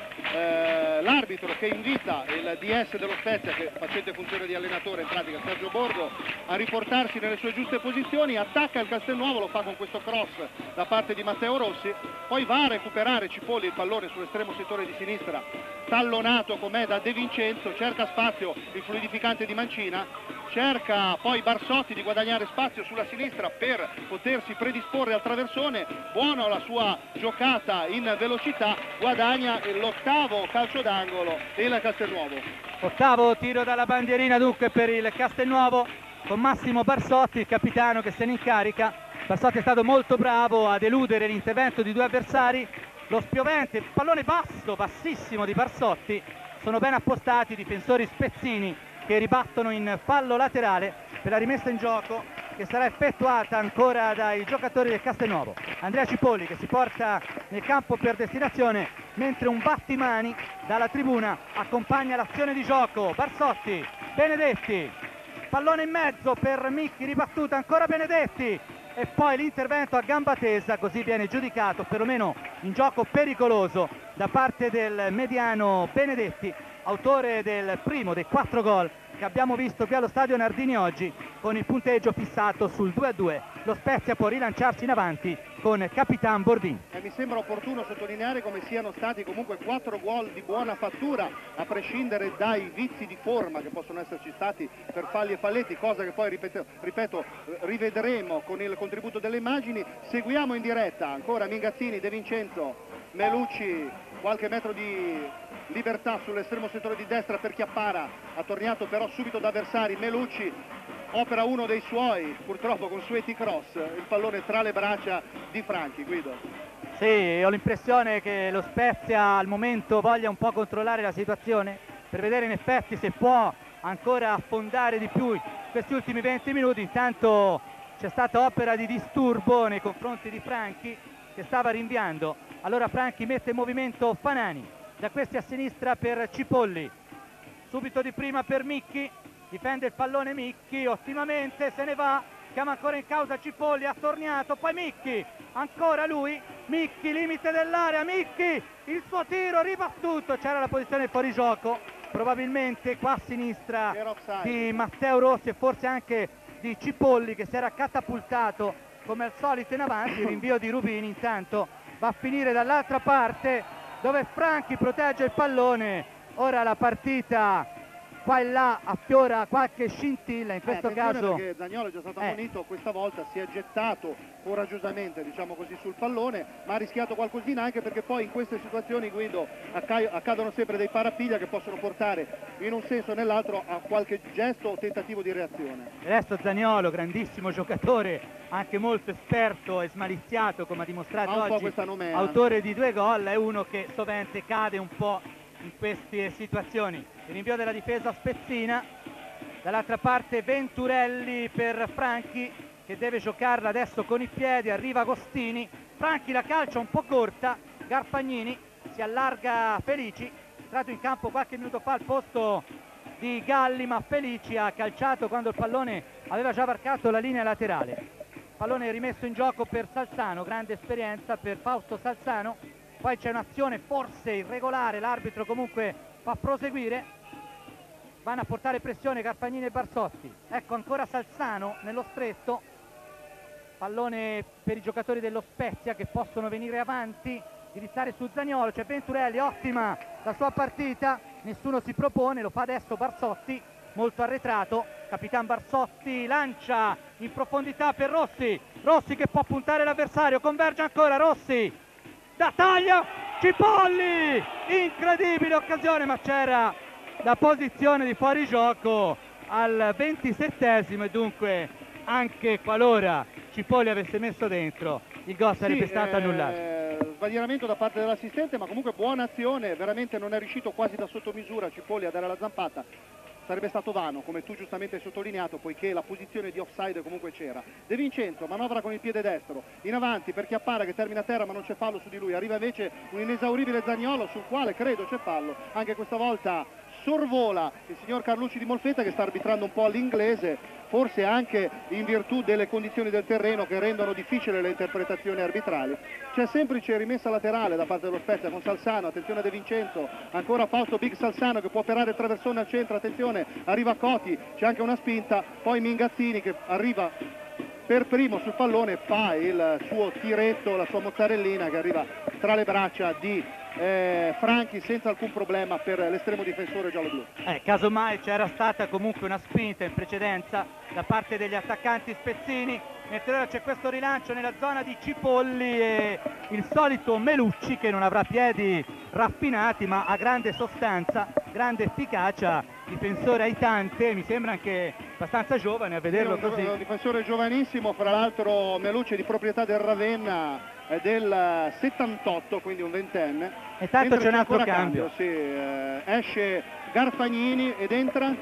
l'arbitro che invita il DS dello Spezia, che facente funzione di allenatore in pratica, Sergio Borgo, a riportarsi nelle sue giuste posizioni, attacca il Castelnuovo, lo fa con questo cross da parte di Matteo Rossi, poi va a recuperare Cipolli il pallone sull'estremo settore di sinistra, tallonato com'è da De Vincenzo, cerca spazio il fluidificante di Mancina, cerca poi Barsotti di guadagnare spazio sulla sinistra per potersi predisporre al traversone, buona la sua giocata in velocità, guadagna l'ottavo calcio d'angolo il Castelnuovo. Ottavo tiro dalla bandierina dunque per il Castelnuovo con Massimo Barsotti, il capitano che se ne incarica. Barsotti è stato molto bravo ad eludere l'intervento di due avversari, lo spiovente, il pallone basso, bassissimo di Barsotti, sono ben appostati i difensori spezzini che ribattono in fallo laterale per la rimessa in gioco che sarà effettuata ancora dai giocatori del Castelnuovo. Andrea Cipolli che si porta nel campo per destinazione mentre un battimani dalla tribuna accompagna l'azione di gioco. Barsotti, Benedetti, pallone in mezzo per Micchi, ribattuta ancora Benedetti e poi l'intervento a gamba tesa, così viene giudicato perlomeno in gioco pericoloso da parte del mediano Benedetti, autore del primo dei 4 gol che abbiamo visto qui allo stadio Nardini oggi, con il punteggio fissato sul 2-2. Lo Spezia può rilanciarsi in avanti con Capitan Bordin. Mi sembra opportuno sottolineare come siano stati comunque 4 gol di buona fattura, a prescindere dai vizi di forma che possono esserci stati per falli e falletti, cosa che poi ripeto rivedremo con il contributo delle immagini. Seguiamo in diretta ancora Mingazzini, De Vincenzo, Melucci, qualche metro di libertà sull'estremo settore di destra per Chiappara, attorniato però subito da avversari. Melucci opera uno dei suoi, purtroppo con Sueti cross, il pallone tra le braccia di Franchi. Guido. Sì, ho l'impressione che lo Spezia al momento voglia un po' controllare la situazione per vedere in effetti se può ancora affondare di più questi ultimi 20 minuti. Intanto c'è stata opera di disturbo nei confronti di Franchi che stava rinviando, allora Franchi mette in movimento Fanani, da questi a sinistra per Cipolli, subito di prima per Micchi, difende il pallone Micchi ottimamente, se ne va, chiama ancora in causa Cipolli, attorniato, poi Micchi, ancora lui, Micchi, limite dell'area, Micchi, il suo tiro ribattuto, c'era la posizione fuori gioco, probabilmente qua a sinistra di Matteo Rossi e forse anche di Cipolli che si era catapultato come al solito in avanti. Il rinvio di Rubini intanto va a finire dall'altra parte dove Franchi protegge il pallone. Ora la partita qua e là affiora qualche scintilla, in questo caso perché Zaniolo è già stato ammonito, questa volta si è gettato coraggiosamente, diciamo così, sul pallone, ma ha rischiato qualcosina, anche perché poi in queste situazioni, Guido, accadono sempre dei parapiglia che possono portare in un senso o nell'altro a qualche gesto o tentativo di reazione. Il resto Zaniolo, grandissimo giocatore, anche molto esperto e smaliziato, come ha dimostrato oggi, autore di 2 gol, è uno che sovente cade un po' in queste situazioni. Il rinvio della difesa spezzina, dall'altra parte Venturelli per Franchi, che deve giocarla adesso con i piedi, arriva Agostini, Franchi la calcia un po' corta, Garfagnini, si allarga Felici, entrato in campo qualche minuto fa al posto di Galli, ma Felici ha calciato quando il pallone aveva già varcato la linea laterale. Pallone rimesso in gioco per Salzano, grande esperienza per Fausto Salzano, poi c'è un'azione forse irregolare, l'arbitro comunque fa proseguire, vanno a portare pressione Garfagnini e Barsotti, ecco ancora Salzano nello stretto, pallone per i giocatori dello Spezia che possono venire avanti, iniziare su Zaniolo, c'è Venturelli, ottima la sua partita, nessuno si propone, lo fa adesso Barsotti, molto arretrato, Capitan Barsotti lancia in profondità per Rossi, Rossi che può puntare l'avversario, converge ancora Rossi, da taglia, Cipolli, incredibile occasione, ma c'era la posizione di fuorigioco al 27esimo e dunque anche qualora Cipolli avesse messo dentro il gol sarebbe stato annullato. Sbaglieramento da parte dell'assistente, ma comunque buona azione, veramente non è riuscito quasi da sottomisura Cipolli a dare la zampata, sarebbe stato vano come tu giustamente hai sottolineato, poiché la posizione di offside comunque c'era. De Vincenzo manovra con il piede destro in avanti per Chiappara che termina a terra ma non c'è fallo su di lui, arriva invece un inesauribile Zaniolo sul quale credo c'è fallo, anche questa volta sorvola il signor Carlucci di Molfetta che sta arbitrando un po' all'inglese, forse anche in virtù delle condizioni del terreno che rendono difficile le interpretazioni arbitrali. C'è semplice rimessa laterale da parte dello Spezia con Salzano, attenzione a De Vincenzo, ancora Fausto Big Salzano che può operare il traversone al centro, attenzione, arriva Coti, c'è anche una spinta, poi Mingazzini che arriva per primo sul pallone, fa il suo tiretto, la sua mozzarellina che arriva tra le braccia di Franchi senza alcun problema per l'estremo difensore giallo-blu. Casomai c'era stata comunque una spinta in precedenza da parte degli attaccanti spezzini, mentre ora c'è questo rilancio nella zona di Cipolli e il solito Melucci che non avrà piedi raffinati ma ha grande sostanza, grande efficacia, difensore aitante, mi sembra anche abbastanza giovane a vederlo così. Un difensore giovanissimo, fra l'altro Melucci è di proprietà del Ravenna, è del 78, quindi un ventenne. E tanto c'è un altro cambio. Sì, esce Garfagnini ed entra,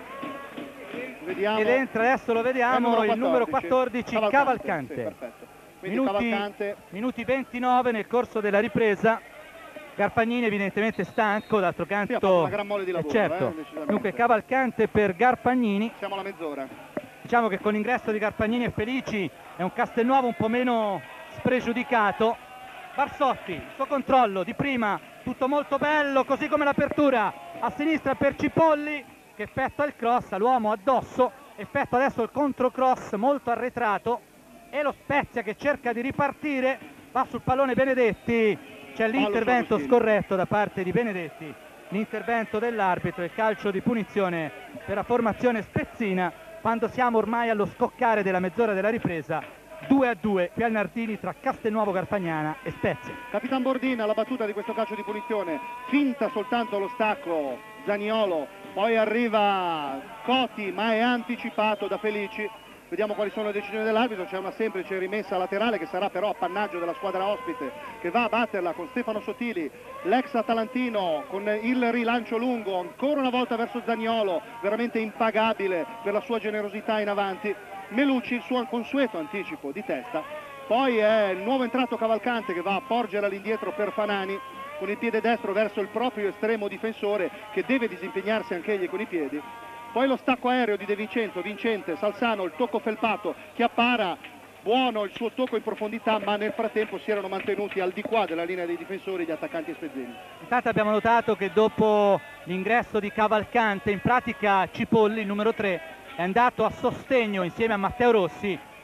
vediamo. Ed entra, adesso lo vediamo, il numero 14 Cavalcante. Sì, perfetto. Quindi Cavalcante. Minuti 29 nel corso della ripresa. Garfagnini evidentemente stanco, d'altro canto sì, ha fatto una gran mole di lavoro, certo. Dunque Cavalcante per Garfagnini. Siamo alla mezz'ora. Diciamo che con l'ingresso di Garfagnini e Felici è un Castelnuovo un po' meno spregiudicato. Barsotti, il suo controllo di prima, tutto molto bello, così come l'apertura a sinistra per Cipolli che effettua il cross all'uomo addosso, effettua adesso il controcross molto arretrato e lo Spezia che cerca di ripartire, va sul pallone Benedetti, c'è l'intervento scorretto da parte di Benedetti, l'intervento dell'arbitro, il calcio di punizione per la formazione spezzina quando siamo ormai allo scoccare della mezz'ora della ripresa. 2-2 qui al Nardini tra Castelnuovo Garfagnana e Spezia. Capitan Bordin alla battuta di questo calcio di punizione, finta soltanto lo stacco Zaniolo, poi arriva Coti ma è anticipato da Felici. Vediamo quali sono le decisioni dell'arbitro, c'è una semplice rimessa laterale che sarà però appannaggio della squadra ospite che va a batterla con Stefano Sottili, l'ex atalantino con il rilancio lungo, ancora una volta verso Zaniolo, veramente impagabile per la sua generosità in avanti. Melucci il suo consueto anticipo di testa, poi è il nuovo entrato Cavalcante che va a porgere all'indietro per Fanani con il piede destro verso il proprio estremo difensore che deve disimpegnarsi anch'egli con i piedi, poi lo stacco aereo di De Vincenzo, vincente, Salzano, il tocco felpato, Chiappara, buono il suo tocco in profondità ma nel frattempo si erano mantenuti al di qua della linea dei difensori gli attaccanti spezzini. Intanto abbiamo notato che dopo l'ingresso di Cavalcante in pratica Cipolli, il numero 3, è andato a sostegno insieme a Matteo Rossi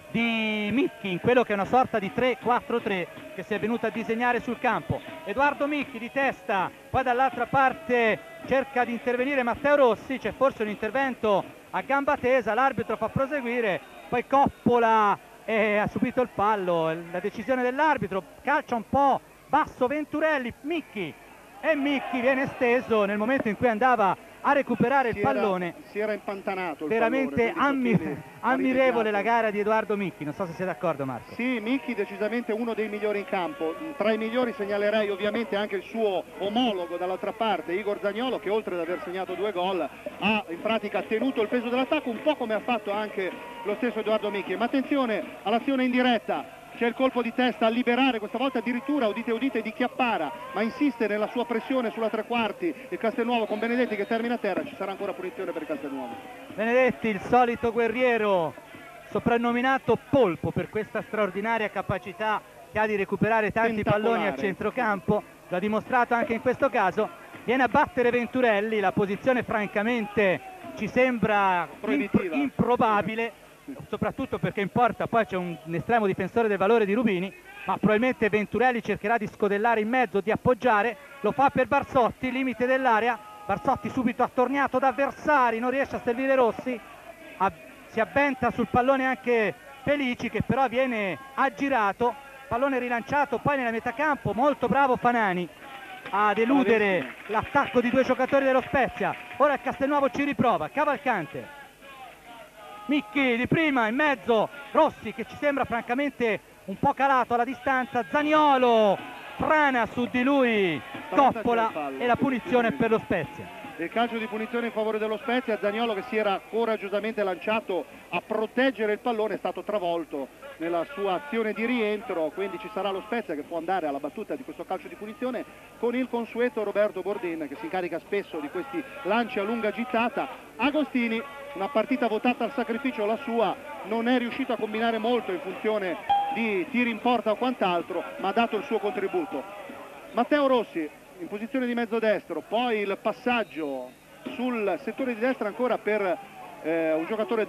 di Micchi in quello che è una sorta di 3-4-3 che si è venuto a disegnare sul campo. Edoardo Micchi di testa, poi dall'altra parte cerca di intervenire Matteo Rossi, c'è forse un intervento a gamba tesa, l'arbitro fa proseguire, poi Coppola ha subito il fallo, la decisione dell'arbitro, calcia un po' basso Venturelli, Micchi, e Micchi viene steso nel momento in cui andava a recuperare il pallone. Si era impantanato il veramente pallone, ammirevole la gara di Edoardo Micchi, non so se sei d'accordo Marco. Sì, Micchi decisamente uno dei migliori in campo. Tra i migliori segnalerei ovviamente anche il suo omologo dall'altra parte, Igor Zaniolo, che oltre ad aver segnato 2 gol ha in pratica tenuto il peso dell'attacco, un po' come ha fatto anche lo stesso Edoardo Micchi. Ma attenzione all'azione in diretta, c'è il colpo di testa a liberare, questa volta addirittura, udite udite, di Chiappara, ma insiste nella sua pressione sulla tre quarti il Castelnuovo con Benedetti che termina a terra. Ci sarà ancora punizione per il Castelnuovo. Benedetti, il solito guerriero, soprannominato Polpo per questa straordinaria capacità che ha di recuperare tanti palloni a centrocampo, lo ha dimostrato anche in questo caso. Viene a battere Venturelli, la posizione francamente ci sembra improbabile, soprattutto perché in porta poi c'è un estremo difensore del valore di Rubini, ma probabilmente Venturelli cercherà di scodellare in mezzo, di appoggiare, lo fa per Barsotti, limite dell'area, Barsotti subito attorniato da avversari, non riesce a servire Rossi, si avventa sul pallone anche Felici che però viene aggirato, pallone rilanciato poi nella metà campo, molto bravo Fanani ad eludere l'attacco di 2 giocatori dello Spezia. Ora il Castelnuovo ci riprova, Cavalcante, Micchi di prima in mezzo, Rossi che ci sembra francamente un po' calato alla distanza, Zaniolo frana su di lui Coppola e la punizione per lo Spezia. Il calcio di punizione in favore dello Spezia, Zaniolo che si era coraggiosamente lanciato a proteggere il pallone è stato travolto nella sua azione di rientro, quindi ci sarà lo Spezia che può andare alla battuta di questo calcio di punizione con il consueto Roberto Bordin che si incarica spesso di questi lanci a lunga gittata. Agostini, una partita votata al sacrificio la sua, non è riuscito a combinare molto in funzione di tiri in porta o quant'altro, ma ha dato il suo contributo. Matteo Rossi in posizione di mezzo destro, poi il passaggio sul settore di destra ancora per un giocatore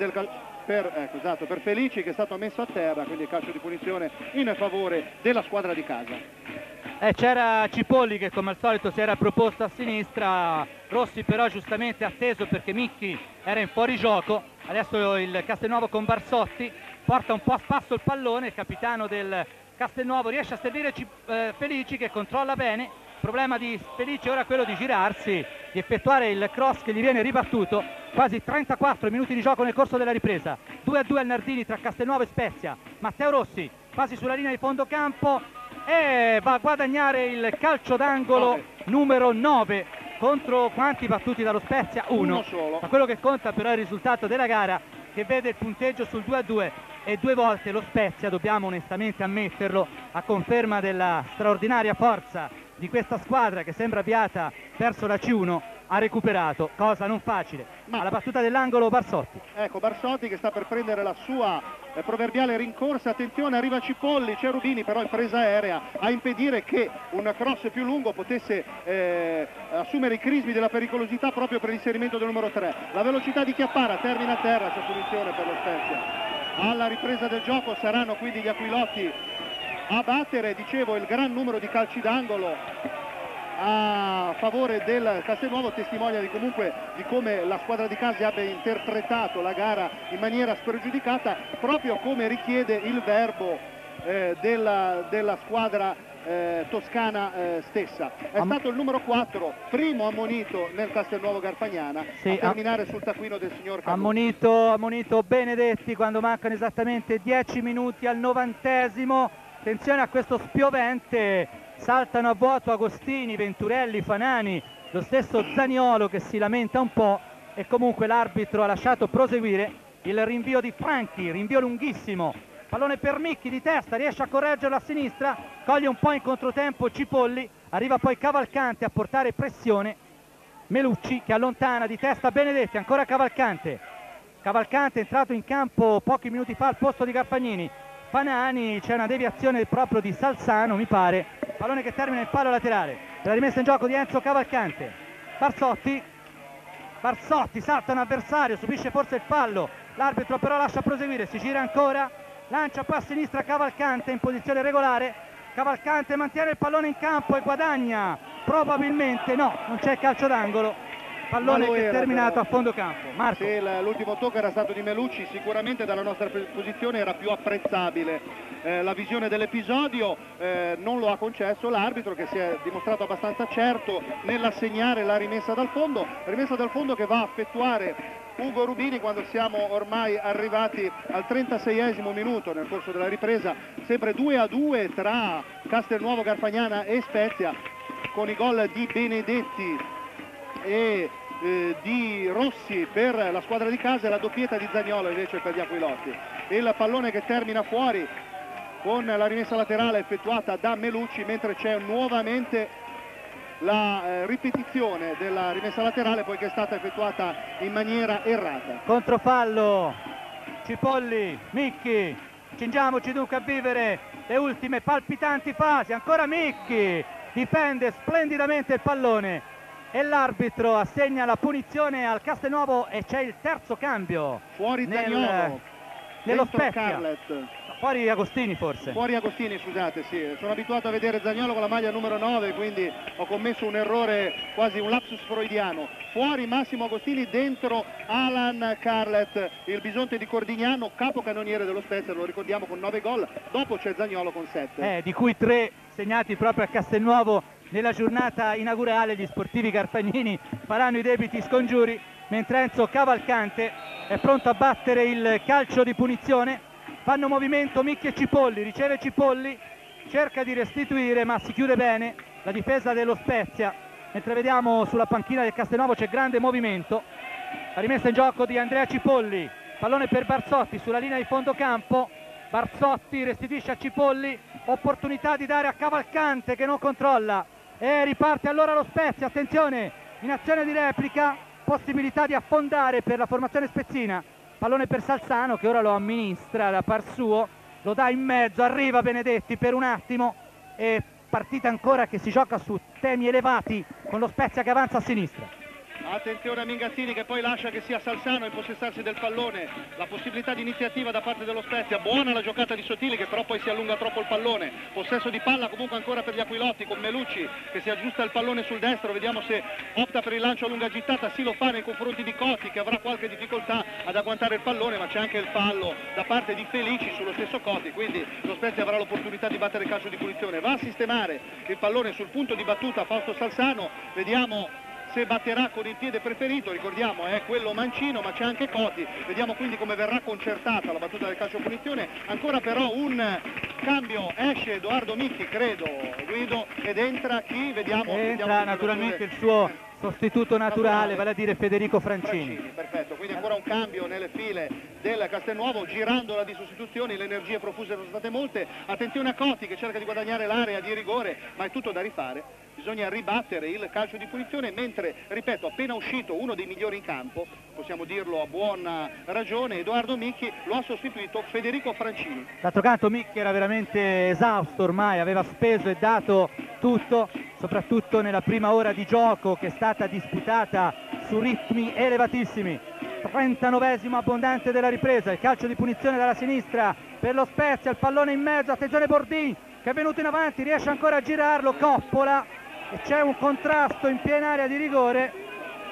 per Felici che è stato messo a terra, quindi calcio di punizione in favore della squadra di casa. C'era Cipolli che come al solito si era proposto a sinistra, Rossi però giustamente atteso perché Micchi era in fuorigioco. Adesso il Castelnuovo con Barsotti porta un po' a spasso il pallone, il capitano del Castelnuovo riesce a servire Felici che controlla bene. Il problema di Felici ora è quello di girarsi, di effettuare il cross che gli viene ribattuto. Quasi 34 minuti di gioco nel corso della ripresa, 2-2 al Nardini tra Castelnuovo e Spezia. Matteo Rossi quasi sulla linea di fondo campo e va a guadagnare il calcio d'angolo numero 9 contro quanti battuti dallo Spezia? Uno solo. Ma quello che conta però è il risultato della gara che vede il punteggio sul 2-2 e 2 volte lo Spezia, dobbiamo onestamente ammetterlo, a conferma della straordinaria forza di questa squadra che sembra avviata verso la C1, ha recuperato, cosa non facile. Ma alla battuta dell'angolo Barsotti. Ecco Barsotti che sta per prendere la sua proverbiale rincorsa, attenzione, arriva Cipolli, c'è Rubini però in presa aerea a impedire che un cross più lungo potesse assumere i crismi della pericolosità proprio per l'inserimento del numero 3. La velocità di Chiappara termina a terra, c'è punizione per lo Spezia. Alla ripresa del gioco saranno quindi gli Aquilotti a battere, dicevo, il gran numero di calci d'angolo a favore del Castelnuovo, testimonia di come la squadra di casa abbia interpretato la gara in maniera spregiudicata, proprio come richiede il verbo della squadra toscana stessa. È stato il numero 4, primo ammonito nel Castelnuovo Garfagnana, a terminare sul taccuino del signor Camuto. Ammonito Benedetti quando mancano esattamente 10 minuti al 90esimo. Attenzione a questo spiovente, saltano a vuoto Agostini, Venturelli, Fanani, lo stesso Zaniolo che si lamenta un po' e comunque l'arbitro ha lasciato proseguire il rinvio di Franchi, rinvio lunghissimo, pallone per Micchi di testa, riesce a correggerlo a sinistra, coglie un po' in controtempo Cipolli, arriva poi Cavalcante a portare pressione, Melucci che allontana di testa Benedetti, ancora Cavalcante è entrato in campo pochi minuti fa al posto di Garfagnini. Fanani, c'è una deviazione proprio di Salzano mi pare, pallone che termina in fallo laterale, la rimessa in gioco di Enzo Cavalcante. Barsotti salta un avversario, subisce forse il fallo, l'arbitro però lascia proseguire, si gira ancora, lancia poi a sinistra Cavalcante in posizione regolare. Cavalcante mantiene il pallone in campo e guadagna, probabilmente no, non c'è calcio d'angolo, pallone che è terminato però a fondo campo. Marco. Sì, l'ultimo tocco era stato di Melucci, sicuramente dalla nostra posizione era più apprezzabile la visione dell'episodio, non lo ha concesso l'arbitro, che si è dimostrato abbastanza certo nell'assegnare la rimessa dal fondo che va a effettuare Ugo Rubini quando siamo ormai arrivati al 36esimo minuto nel corso della ripresa, sempre 2-2 tra Castelnuovo Garfagnana e Spezia, con i gol di Benedetti e di Rossi per la squadra di casa e la doppietta di Zaniolo invece per gli Aquilotti. Il pallone che termina fuori con la rimessa laterale effettuata da Melucci, mentre c'è nuovamente la ripetizione della rimessa laterale poiché è stata effettuata in maniera errata. Controfallo, Cipolli, Micchi, cingiamoci dunque a vivere le ultime palpitanti fasi, ancora Micchi, difende splendidamente il pallone e l'arbitro assegna la punizione al Castelnuovo e c'è il terzo cambio. Fuori Zaniolo, nello Spezia. Carlet. Fuori Agostini forse. Fuori Agostini, scusate, sì. Sono abituato a vedere Zaniolo con la maglia numero 9, quindi ho commesso un errore, quasi un lapsus freudiano. Fuori Massimo Agostini, dentro Alan Carlet, il bisonte di Cordignano, capocannoniere dello Spezia, lo ricordiamo con 9 gol, dopo c'è Zaniolo con 7. Di cui 3 segnati proprio a Castelnuovo nella giornata inaugurale. Gli sportivi carfagnini faranno i debiti scongiuri, mentre Enzo Cavalcante è pronto a battere il calcio di punizione. Fanno movimento Micchi e Cipolli, riceve Cipolli, cerca di restituire ma si chiude bene la difesa dello Spezia, mentre vediamo sulla panchina del Castelnuovo c'è grande movimento. La rimessa in gioco di Andrea Cipolli, pallone per Barzotti sulla linea di fondo campo, Barzotti restituisce a Cipolli, opportunità di dare a Cavalcante che non controlla e riparte allora lo Spezia. Attenzione, in azione di replica, possibilità di affondare per la formazione spezzina. Pallone per Salzano che ora lo amministra da par suo, lo dà in mezzo, arriva Benedetti per un attimo e partita ancora che si gioca su temi elevati con lo Spezia che avanza a sinistra. Attenzione a Mingazzini che poi lascia che sia Salzano a impossessarsi del pallone, la possibilità di iniziativa da parte dello Spezia, buona la giocata di Sottili che però poi si allunga troppo il pallone, possesso di palla comunque ancora per gli Aquilotti con Melucci che si aggiusta il pallone sul destro, vediamo se opta per il lancio a lunga gittata, sì lo fa nei confronti di Coti che avrà qualche difficoltà ad agguantare il pallone, ma c'è anche il fallo da parte di Felici sullo stesso Coti, quindi lo Spezia avrà l'opportunità di battere il calcio di punizione. Va a sistemare il pallone sul punto di battuta Fausto Salzano, vediamo se batterà con il piede preferito, ricordiamo è quello mancino, ma c'è anche Coti, vediamo quindi come verrà concertata la battuta del calcio punizione. Ancora però un cambio, esce Edoardo Micchi credo Guido ed entra chi? Entra naturalmente il suo sostituto naturale, vale a dire Federico Francini. Perfetto, quindi ancora un cambio nelle file del Castelnuovo, girandola di sostituzioni, le energie profuse sono state molte. Attenzione a Coti che cerca di guadagnare l'area di rigore, ma è tutto da rifare, bisogna ribattere il calcio di punizione, mentre, ripeto, appena uscito uno dei migliori in campo, possiamo dirlo a buona ragione, Edoardo Micchi, lo ha sostituito Federico Francini. D'altro canto Micchi era veramente esausto ormai, aveva speso e dato tutto, soprattutto nella prima ora di gioco che è stata disputata su ritmi elevatissimi. 39esimo abbondante della ripresa, il calcio di punizione dalla sinistra per lo Spezia, il pallone in mezzo, attenzione Bordin che è venuto in avanti, riesce ancora a girarlo, coppola e c'è un contrasto in piena area di rigore.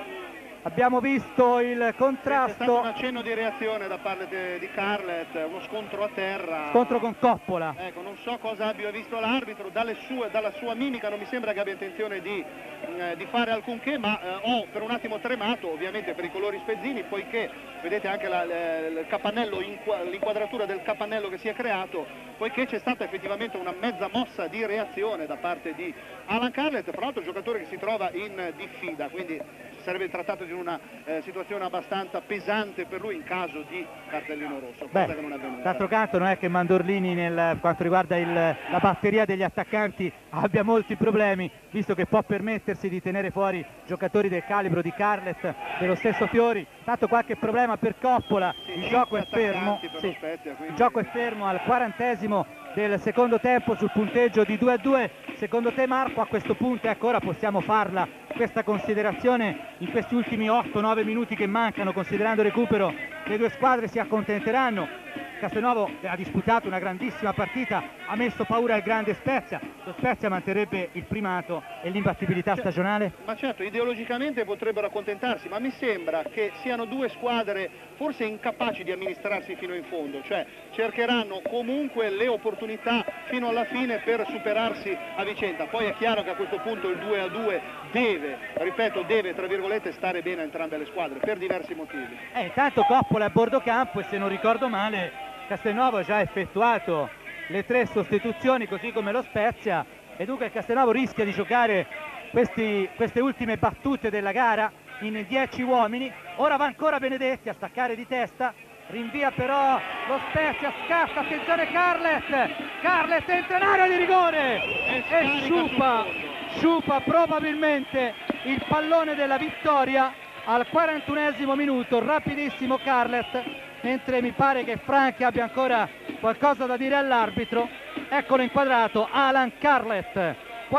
Abbiamo visto il contrasto. C'è stato un accenno di reazione da parte di Carlet, uno scontro a terra. Scontro con Coppola. Ecco, non so cosa abbia visto l'arbitro, dalla sua mimica non mi sembra che abbia intenzione di fare alcunché, ma ho per un attimo tremato, ovviamente per i colori spezzini, poiché vedete anche il capannello, l'inquadratura del capannello che si è creato, poiché c'è stata effettivamente una mezza mossa di reazione da parte di Alan Carlet, fra l'altro giocatore che si trova in diffida, quindi sarebbe trattato di una situazione abbastanza pesante per lui in caso di cartellino rosso, cosa che non è avvenuta. D'altro canto non è che Mandorlini nel quanto riguarda la batteria degli attaccanti abbia molti problemi, visto che può permettersi di tenere fuori giocatori del calibro di Carlet, dello stesso Fiori. Tanto qualche problema per Coppola, sì, il gioco è fermo, Spezia, il gioco è fermo al 40esimo del secondo tempo sul punteggio di 2-2. Secondo te Marco a questo punto, ecco, ora possiamo farla questa considerazione in questi ultimi 8-9 minuti che mancano, considerando il recupero, le due squadre si accontenteranno Castelnuovo ha disputato una grandissima partita, ha messo paura al grande Spezia. Lo Spezia manterrebbe il primato e l'imbattibilità stagionale? Ma certo, ideologicamente potrebbero accontentarsi, ma mi sembra che siano due squadre forse incapaci di amministrarsi fino in fondo, cioè cercheranno comunque le opportunità fino alla fine per superarsi a vicenda. Poi è chiaro che a questo punto il 2-2 deve tra virgolette stare bene a entrambe le squadre per diversi motivi. Intanto Coppola è a bordo campo e se non ricordo male Castelnuovo ha già effettuato le 3 sostituzioni così come lo Spezia, e dunque Castelnuovo rischia di giocare queste ultime battute della gara in 10 uomini. Ora va ancora Benedetti a staccare di testa, rinvia però lo Spezia, scatta, attenzione Carlet entra in area di rigore e sciupa probabilmente il pallone della vittoria al 41esimo minuto. Rapidissimo Carlet, mentre mi pare che Franchi abbia ancora qualcosa da dire all'arbitro. Eccolo inquadrato, Alan Carlet,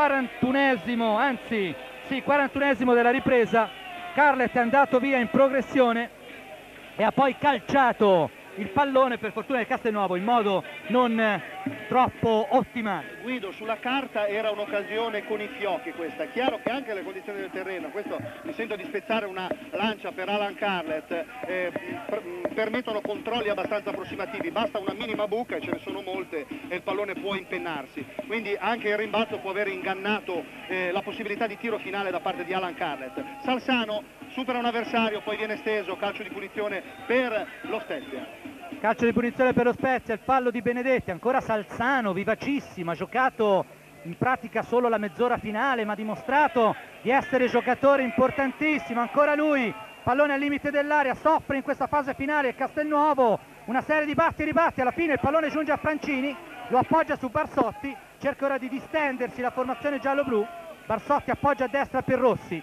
41esimo della ripresa. Carlet è andato via in progressione e ha poi calciato il pallone, per fortuna del Castelnuovo, in modo non troppo ottimale. Guido, sulla carta era un'occasione con i fiocchi questa, è chiaro che anche le condizioni del terreno, questo mi sento di spezzare una lancia per Alan Carlet, permettono controlli abbastanza approssimativi, basta una minima buca e ce ne sono molte e il pallone può impennarsi, quindi anche il rimbalzo può aver ingannato la possibilità di tiro finale da parte di Alan Carlet. Salzano supera un avversario, poi viene steso, calcio di punizione per lo Spezia. Calcio di punizione per lo Spezia, il fallo di Benedetti, ancora Salzano, vivacissimo, ha giocato in pratica solo la mezz'ora finale, ma ha dimostrato di essere giocatore importantissimo, ancora lui, pallone al limite dell'area, soffre in questa fase finale Castelnuovo, una serie di batti e ribatti, alla fine il pallone giunge a Francini, lo appoggia su Barsotti, cerca ora di distendersi la formazione giallo-blu, Barsotti appoggia a destra per Rossi,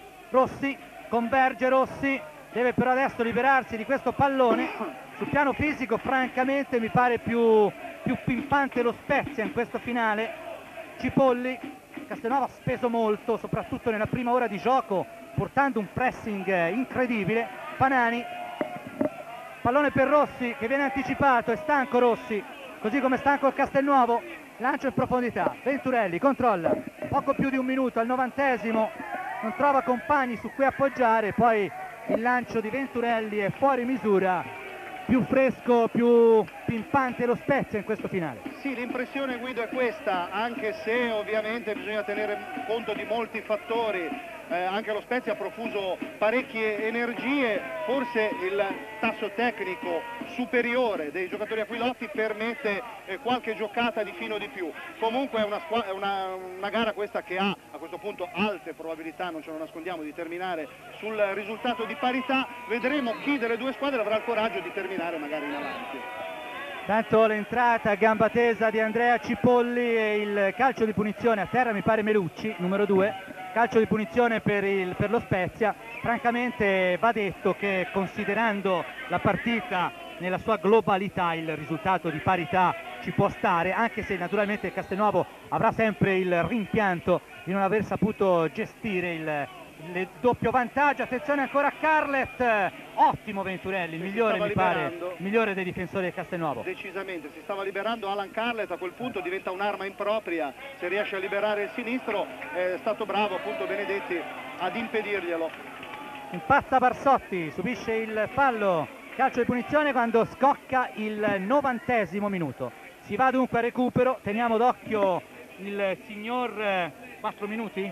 converge Rossi, deve però adesso liberarsi di questo pallone. Sul piano fisico francamente mi pare più pimpante lo Spezia in questo finale. Cipolli, Castelnuovo ha speso molto, soprattutto nella prima ora di gioco, portando un pressing incredibile. Panani, pallone per Rossi che viene anticipato, è stanco Rossi, così come stanco il Castelnuovo, lancio in profondità, Venturelli controlla, poco più di un minuto al 90esimo, non trova compagni su cui appoggiare, poi il lancio di Venturelli è fuori misura. Più fresco, più pimpante lo Spezia in questo finale. Sì, l'impressione, Guido, è questa, anche se ovviamente bisogna tenere conto di molti fattori. Anche lo Spezia ha profuso parecchie energie, forse il tasso tecnico superiore dei giocatori aquiloti permette qualche giocata di fino di più. Comunque è una gara questa che ha a questo punto alte probabilità, non ce lo nascondiamo, di terminare sul risultato di parità. Vedremo chi delle due squadre avrà il coraggio di terminare magari in avanti. Tanto l'entrata a gamba tesa di Andrea Cipolli e il calcio di punizione a terra, mi pare Melucci, numero 2, calcio di punizione per lo Spezia. Francamente va detto che, considerando la partita nella sua globalità, il risultato di parità ci può stare, anche se naturalmente il Castelnuovo avrà sempre il rimpianto di non aver saputo gestire il doppio vantaggio. Attenzione ancora a Carlet, ottimo Venturelli, il migliore mi pare, il migliore dei difensori del Castelnuovo. Decisamente, si stava liberando Alan Carlet, a quel punto diventa un'arma impropria, se riesce a liberare il sinistro, è stato bravo appunto Benedetti ad impedirglielo. Impazza Barsotti, subisce il fallo, calcio di punizione quando scocca il 90esimo minuto. Si va dunque a recupero, teniamo d'occhio il signor 4 minuti?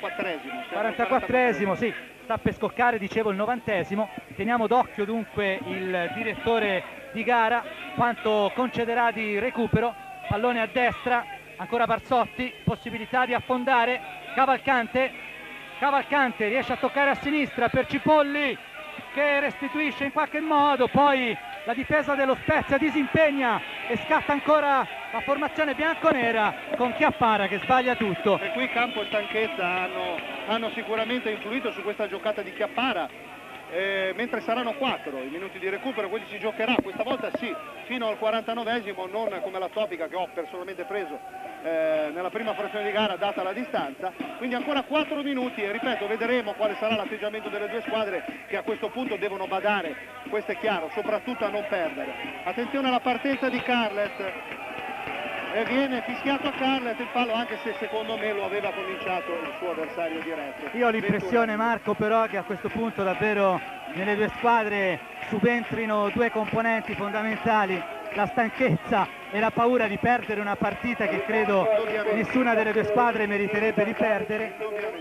44esimo, sì, sta per scoccare, dicevo, il 90esimo. Teniamo d'occhio dunque il direttore di gara, quanto concederà di recupero. Pallone a destra, ancora Barsotti, possibilità di affondare, Cavalcante riesce a toccare a sinistra per Cipolli che restituisce in qualche modo, poi la difesa dello Spezia disimpegna e scatta ancora la formazione bianconera con Chiappara che sbaglia tutto. E qui campo e stanchezza hanno sicuramente influito su questa giocata di Chiappara. mentre saranno 4 i minuti di recupero, quindi si giocherà questa volta sì fino al 49esimo, non come la topica che ho personalmente preso nella prima frazione di gara data la distanza, quindi ancora 4 minuti e ripeto, vedremo quale sarà l'atteggiamento delle due squadre che a questo punto devono badare, questo è chiaro, soprattutto a non perdere. Attenzione alla partenza di Carlet, e viene fischiato a Carlet il fallo, anche se secondo me lo aveva cominciato il suo avversario diretto. Io ho l'impressione, Marco, però che a questo punto davvero nelle due squadre subentrino due componenti fondamentali, la stanchezza e la paura di perdere una partita che credo nessuna delle due squadre meriterebbe di perdere.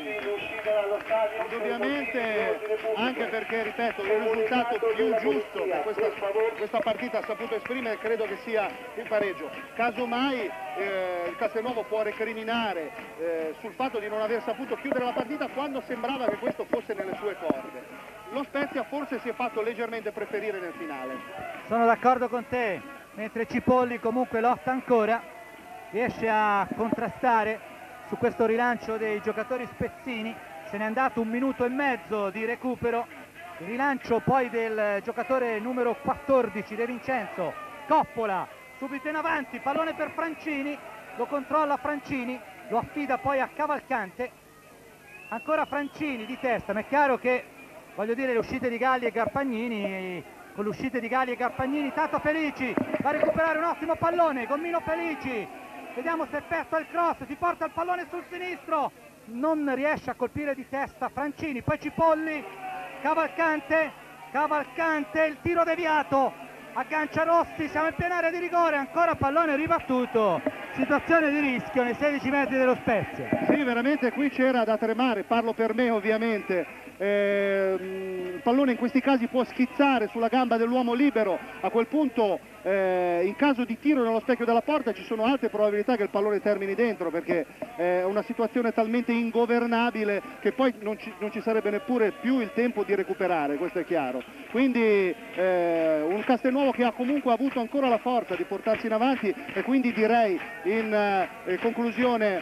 Indubbiamente, anche perché, ripeto, il risultato più giusto che questa partita ha saputo esprimere credo che sia il pareggio. Casomai il Castelnuovo può recriminare sul fatto di non aver saputo chiudere la partita quando sembrava che questo fosse nelle sue corde. Lo Spezia forse si è fatto leggermente preferire nel finale. Sono d'accordo con te, mentre Cipolli comunque lotta ancora, riesce a contrastare su questo rilancio dei giocatori spezzini. Se n'è andato 1 minuto e mezzo di recupero, il rilancio poi del giocatore numero 14 De Vincenzo, Coppola, subito in avanti, pallone per Francini, lo controlla Francini, lo affida poi a Cavalcante, ancora Francini di testa, ma è chiaro che, voglio dire, le uscite di Galli e Garfagnini, con le uscite di Galli e Garfagnini, Tato Felici va a recuperare un ottimo pallone, Gommino Felici, vediamo se effettua il cross, si porta il pallone sul sinistro, non riesce a colpire di testa Francini, poi Cipolli, Cavalcante, il tiro deviato, aggancia Rossi, siamo in piena area di rigore, ancora pallone ribattuto, situazione di rischio nei 16 metri dello Spezia. Sì, veramente qui c'era da tremare, parlo per me ovviamente. Il pallone in questi casi può schizzare sulla gamba dell'uomo libero, a quel punto in caso di tiro nello specchio della porta ci sono alte probabilità che il pallone termini dentro, perché è una situazione talmente ingovernabile che poi non ci sarebbe neppure più il tempo di recuperare, questo è chiaro. Quindi un Castelnuovo che ha comunque avuto ancora la forza di portarsi in avanti, e quindi direi in conclusione,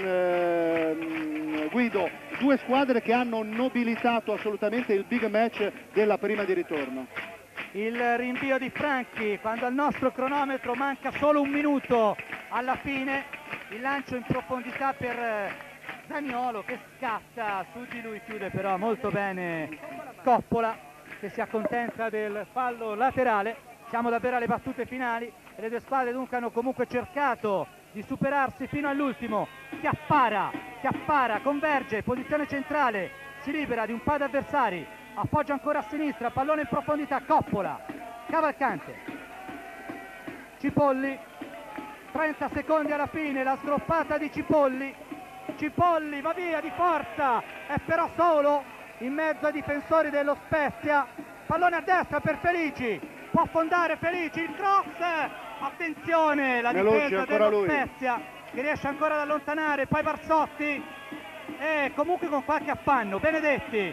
Guido, due squadre che hanno nobilitato assolutamente il big match della prima di ritorno. Il rinvio di Franchi quando al nostro cronometro manca solo 1 minuto alla fine, il lancio in profondità per Zaniolo che scatta su di lui, chiude però molto bene Coppola che si accontenta del fallo laterale. Siamo davvero alle battute finali e le due squadre dunque hanno comunque cercato di superarsi fino all'ultimo. Chiappara, converge, posizione centrale, si libera di un paio di avversari, appoggia ancora a sinistra, pallone in profondità, Coppola, Cavalcante, Cipolli, 30 secondi alla fine, la sgroppata di Cipolli va via di forza, è però solo in mezzo ai difensori dello Spezia, pallone a destra per Felici, può affondare Felici, il cross, attenzione la difesa dello Spezia che riesce ancora ad allontanare, poi Barsotti e comunque con qualche affanno, Benedetti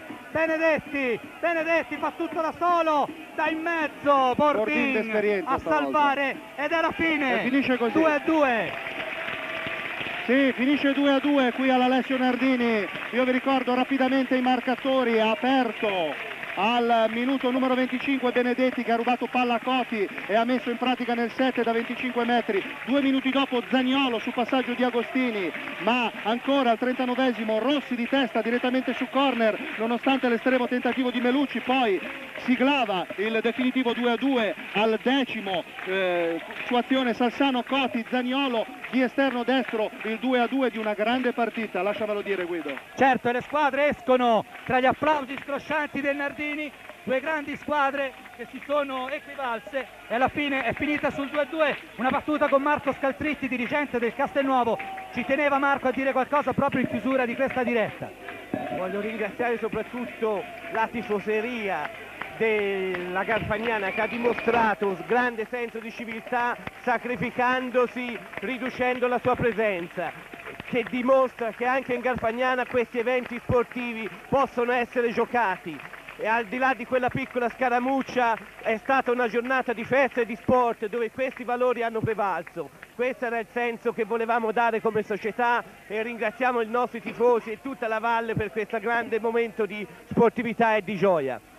fa tutto da solo, da in mezzo Bordin a salvare ed è la fine, finisce così 2-2. Sì, finisce 2-2 qui all'Alessio Nardini. Io vi ricordo rapidamente i marcatori. Ha aperto al minuto numero 25 Benedetti che ha rubato palla a Coti e ha messo in pratica nel 7 da 25 metri. 2 minuti dopo Zaniolo su passaggio di Agostini, ma ancora al 39esimo Rossi di testa direttamente su corner nonostante l'estremo tentativo di Melucci. Poi siglava il definitivo 2-2 al 10° su azione Salsano, Coti, Zaniolo di esterno destro, il 2-2 di una grande partita, lasciamelo dire Guido. Certo, e le squadre escono tra gli applausi scroscianti del Nardini, due grandi squadre che si sono equivalse e alla fine è finita sul 2-2, una battuta con Marco Scaltritti, dirigente del Castelnuovo. Ci teneva Marco a dire qualcosa proprio in chiusura di questa diretta. Voglio ringraziare soprattutto la tifoseria della Garfagnana che ha dimostrato un grande senso di civiltà sacrificandosi, riducendo la sua presenza, che dimostra che anche in Garfagnana questi eventi sportivi possono essere giocati e al di là di quella piccola scaramuccia è stata una giornata di festa e di sport dove questi valori hanno prevalso. Questo era il senso che volevamo dare come società e ringraziamo i nostri tifosi e tutta la Valle per questo grande momento di sportività e di gioia.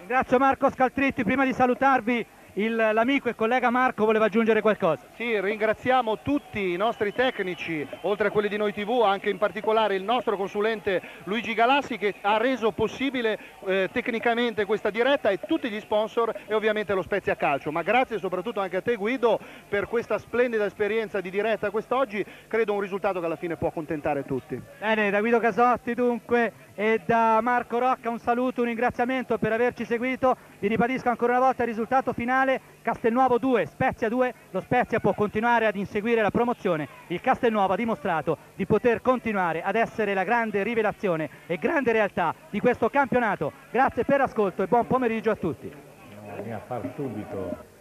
Ringrazio Marco Scaltritti. Prima di salutarvi, l'amico e collega Marco voleva aggiungere qualcosa. Sì, ringraziamo tutti i nostri tecnici, oltre a quelli di Noi TV, anche in particolare il nostro consulente Luigi Galassi, che ha reso possibile tecnicamente questa diretta, e tutti gli sponsor e ovviamente lo Spezia Calcio. Ma grazie soprattutto anche a te, Guido, per questa splendida esperienza di diretta quest'oggi. Credo un risultato che alla fine può accontentare tutti. Bene, da Guido Casotti dunque e da Marco Rocca un saluto, un ringraziamento per averci seguito. Vi ribadisco ancora una volta il risultato finale: Castelnuovo 2, Spezia 2. Lo Spezia può continuare ad inseguire la promozione. Il Castelnuovo ha dimostrato di poter continuare ad essere la grande rivelazione e grande realtà di questo campionato. Grazie per l'ascolto e buon pomeriggio a tutti. Bisogna far subito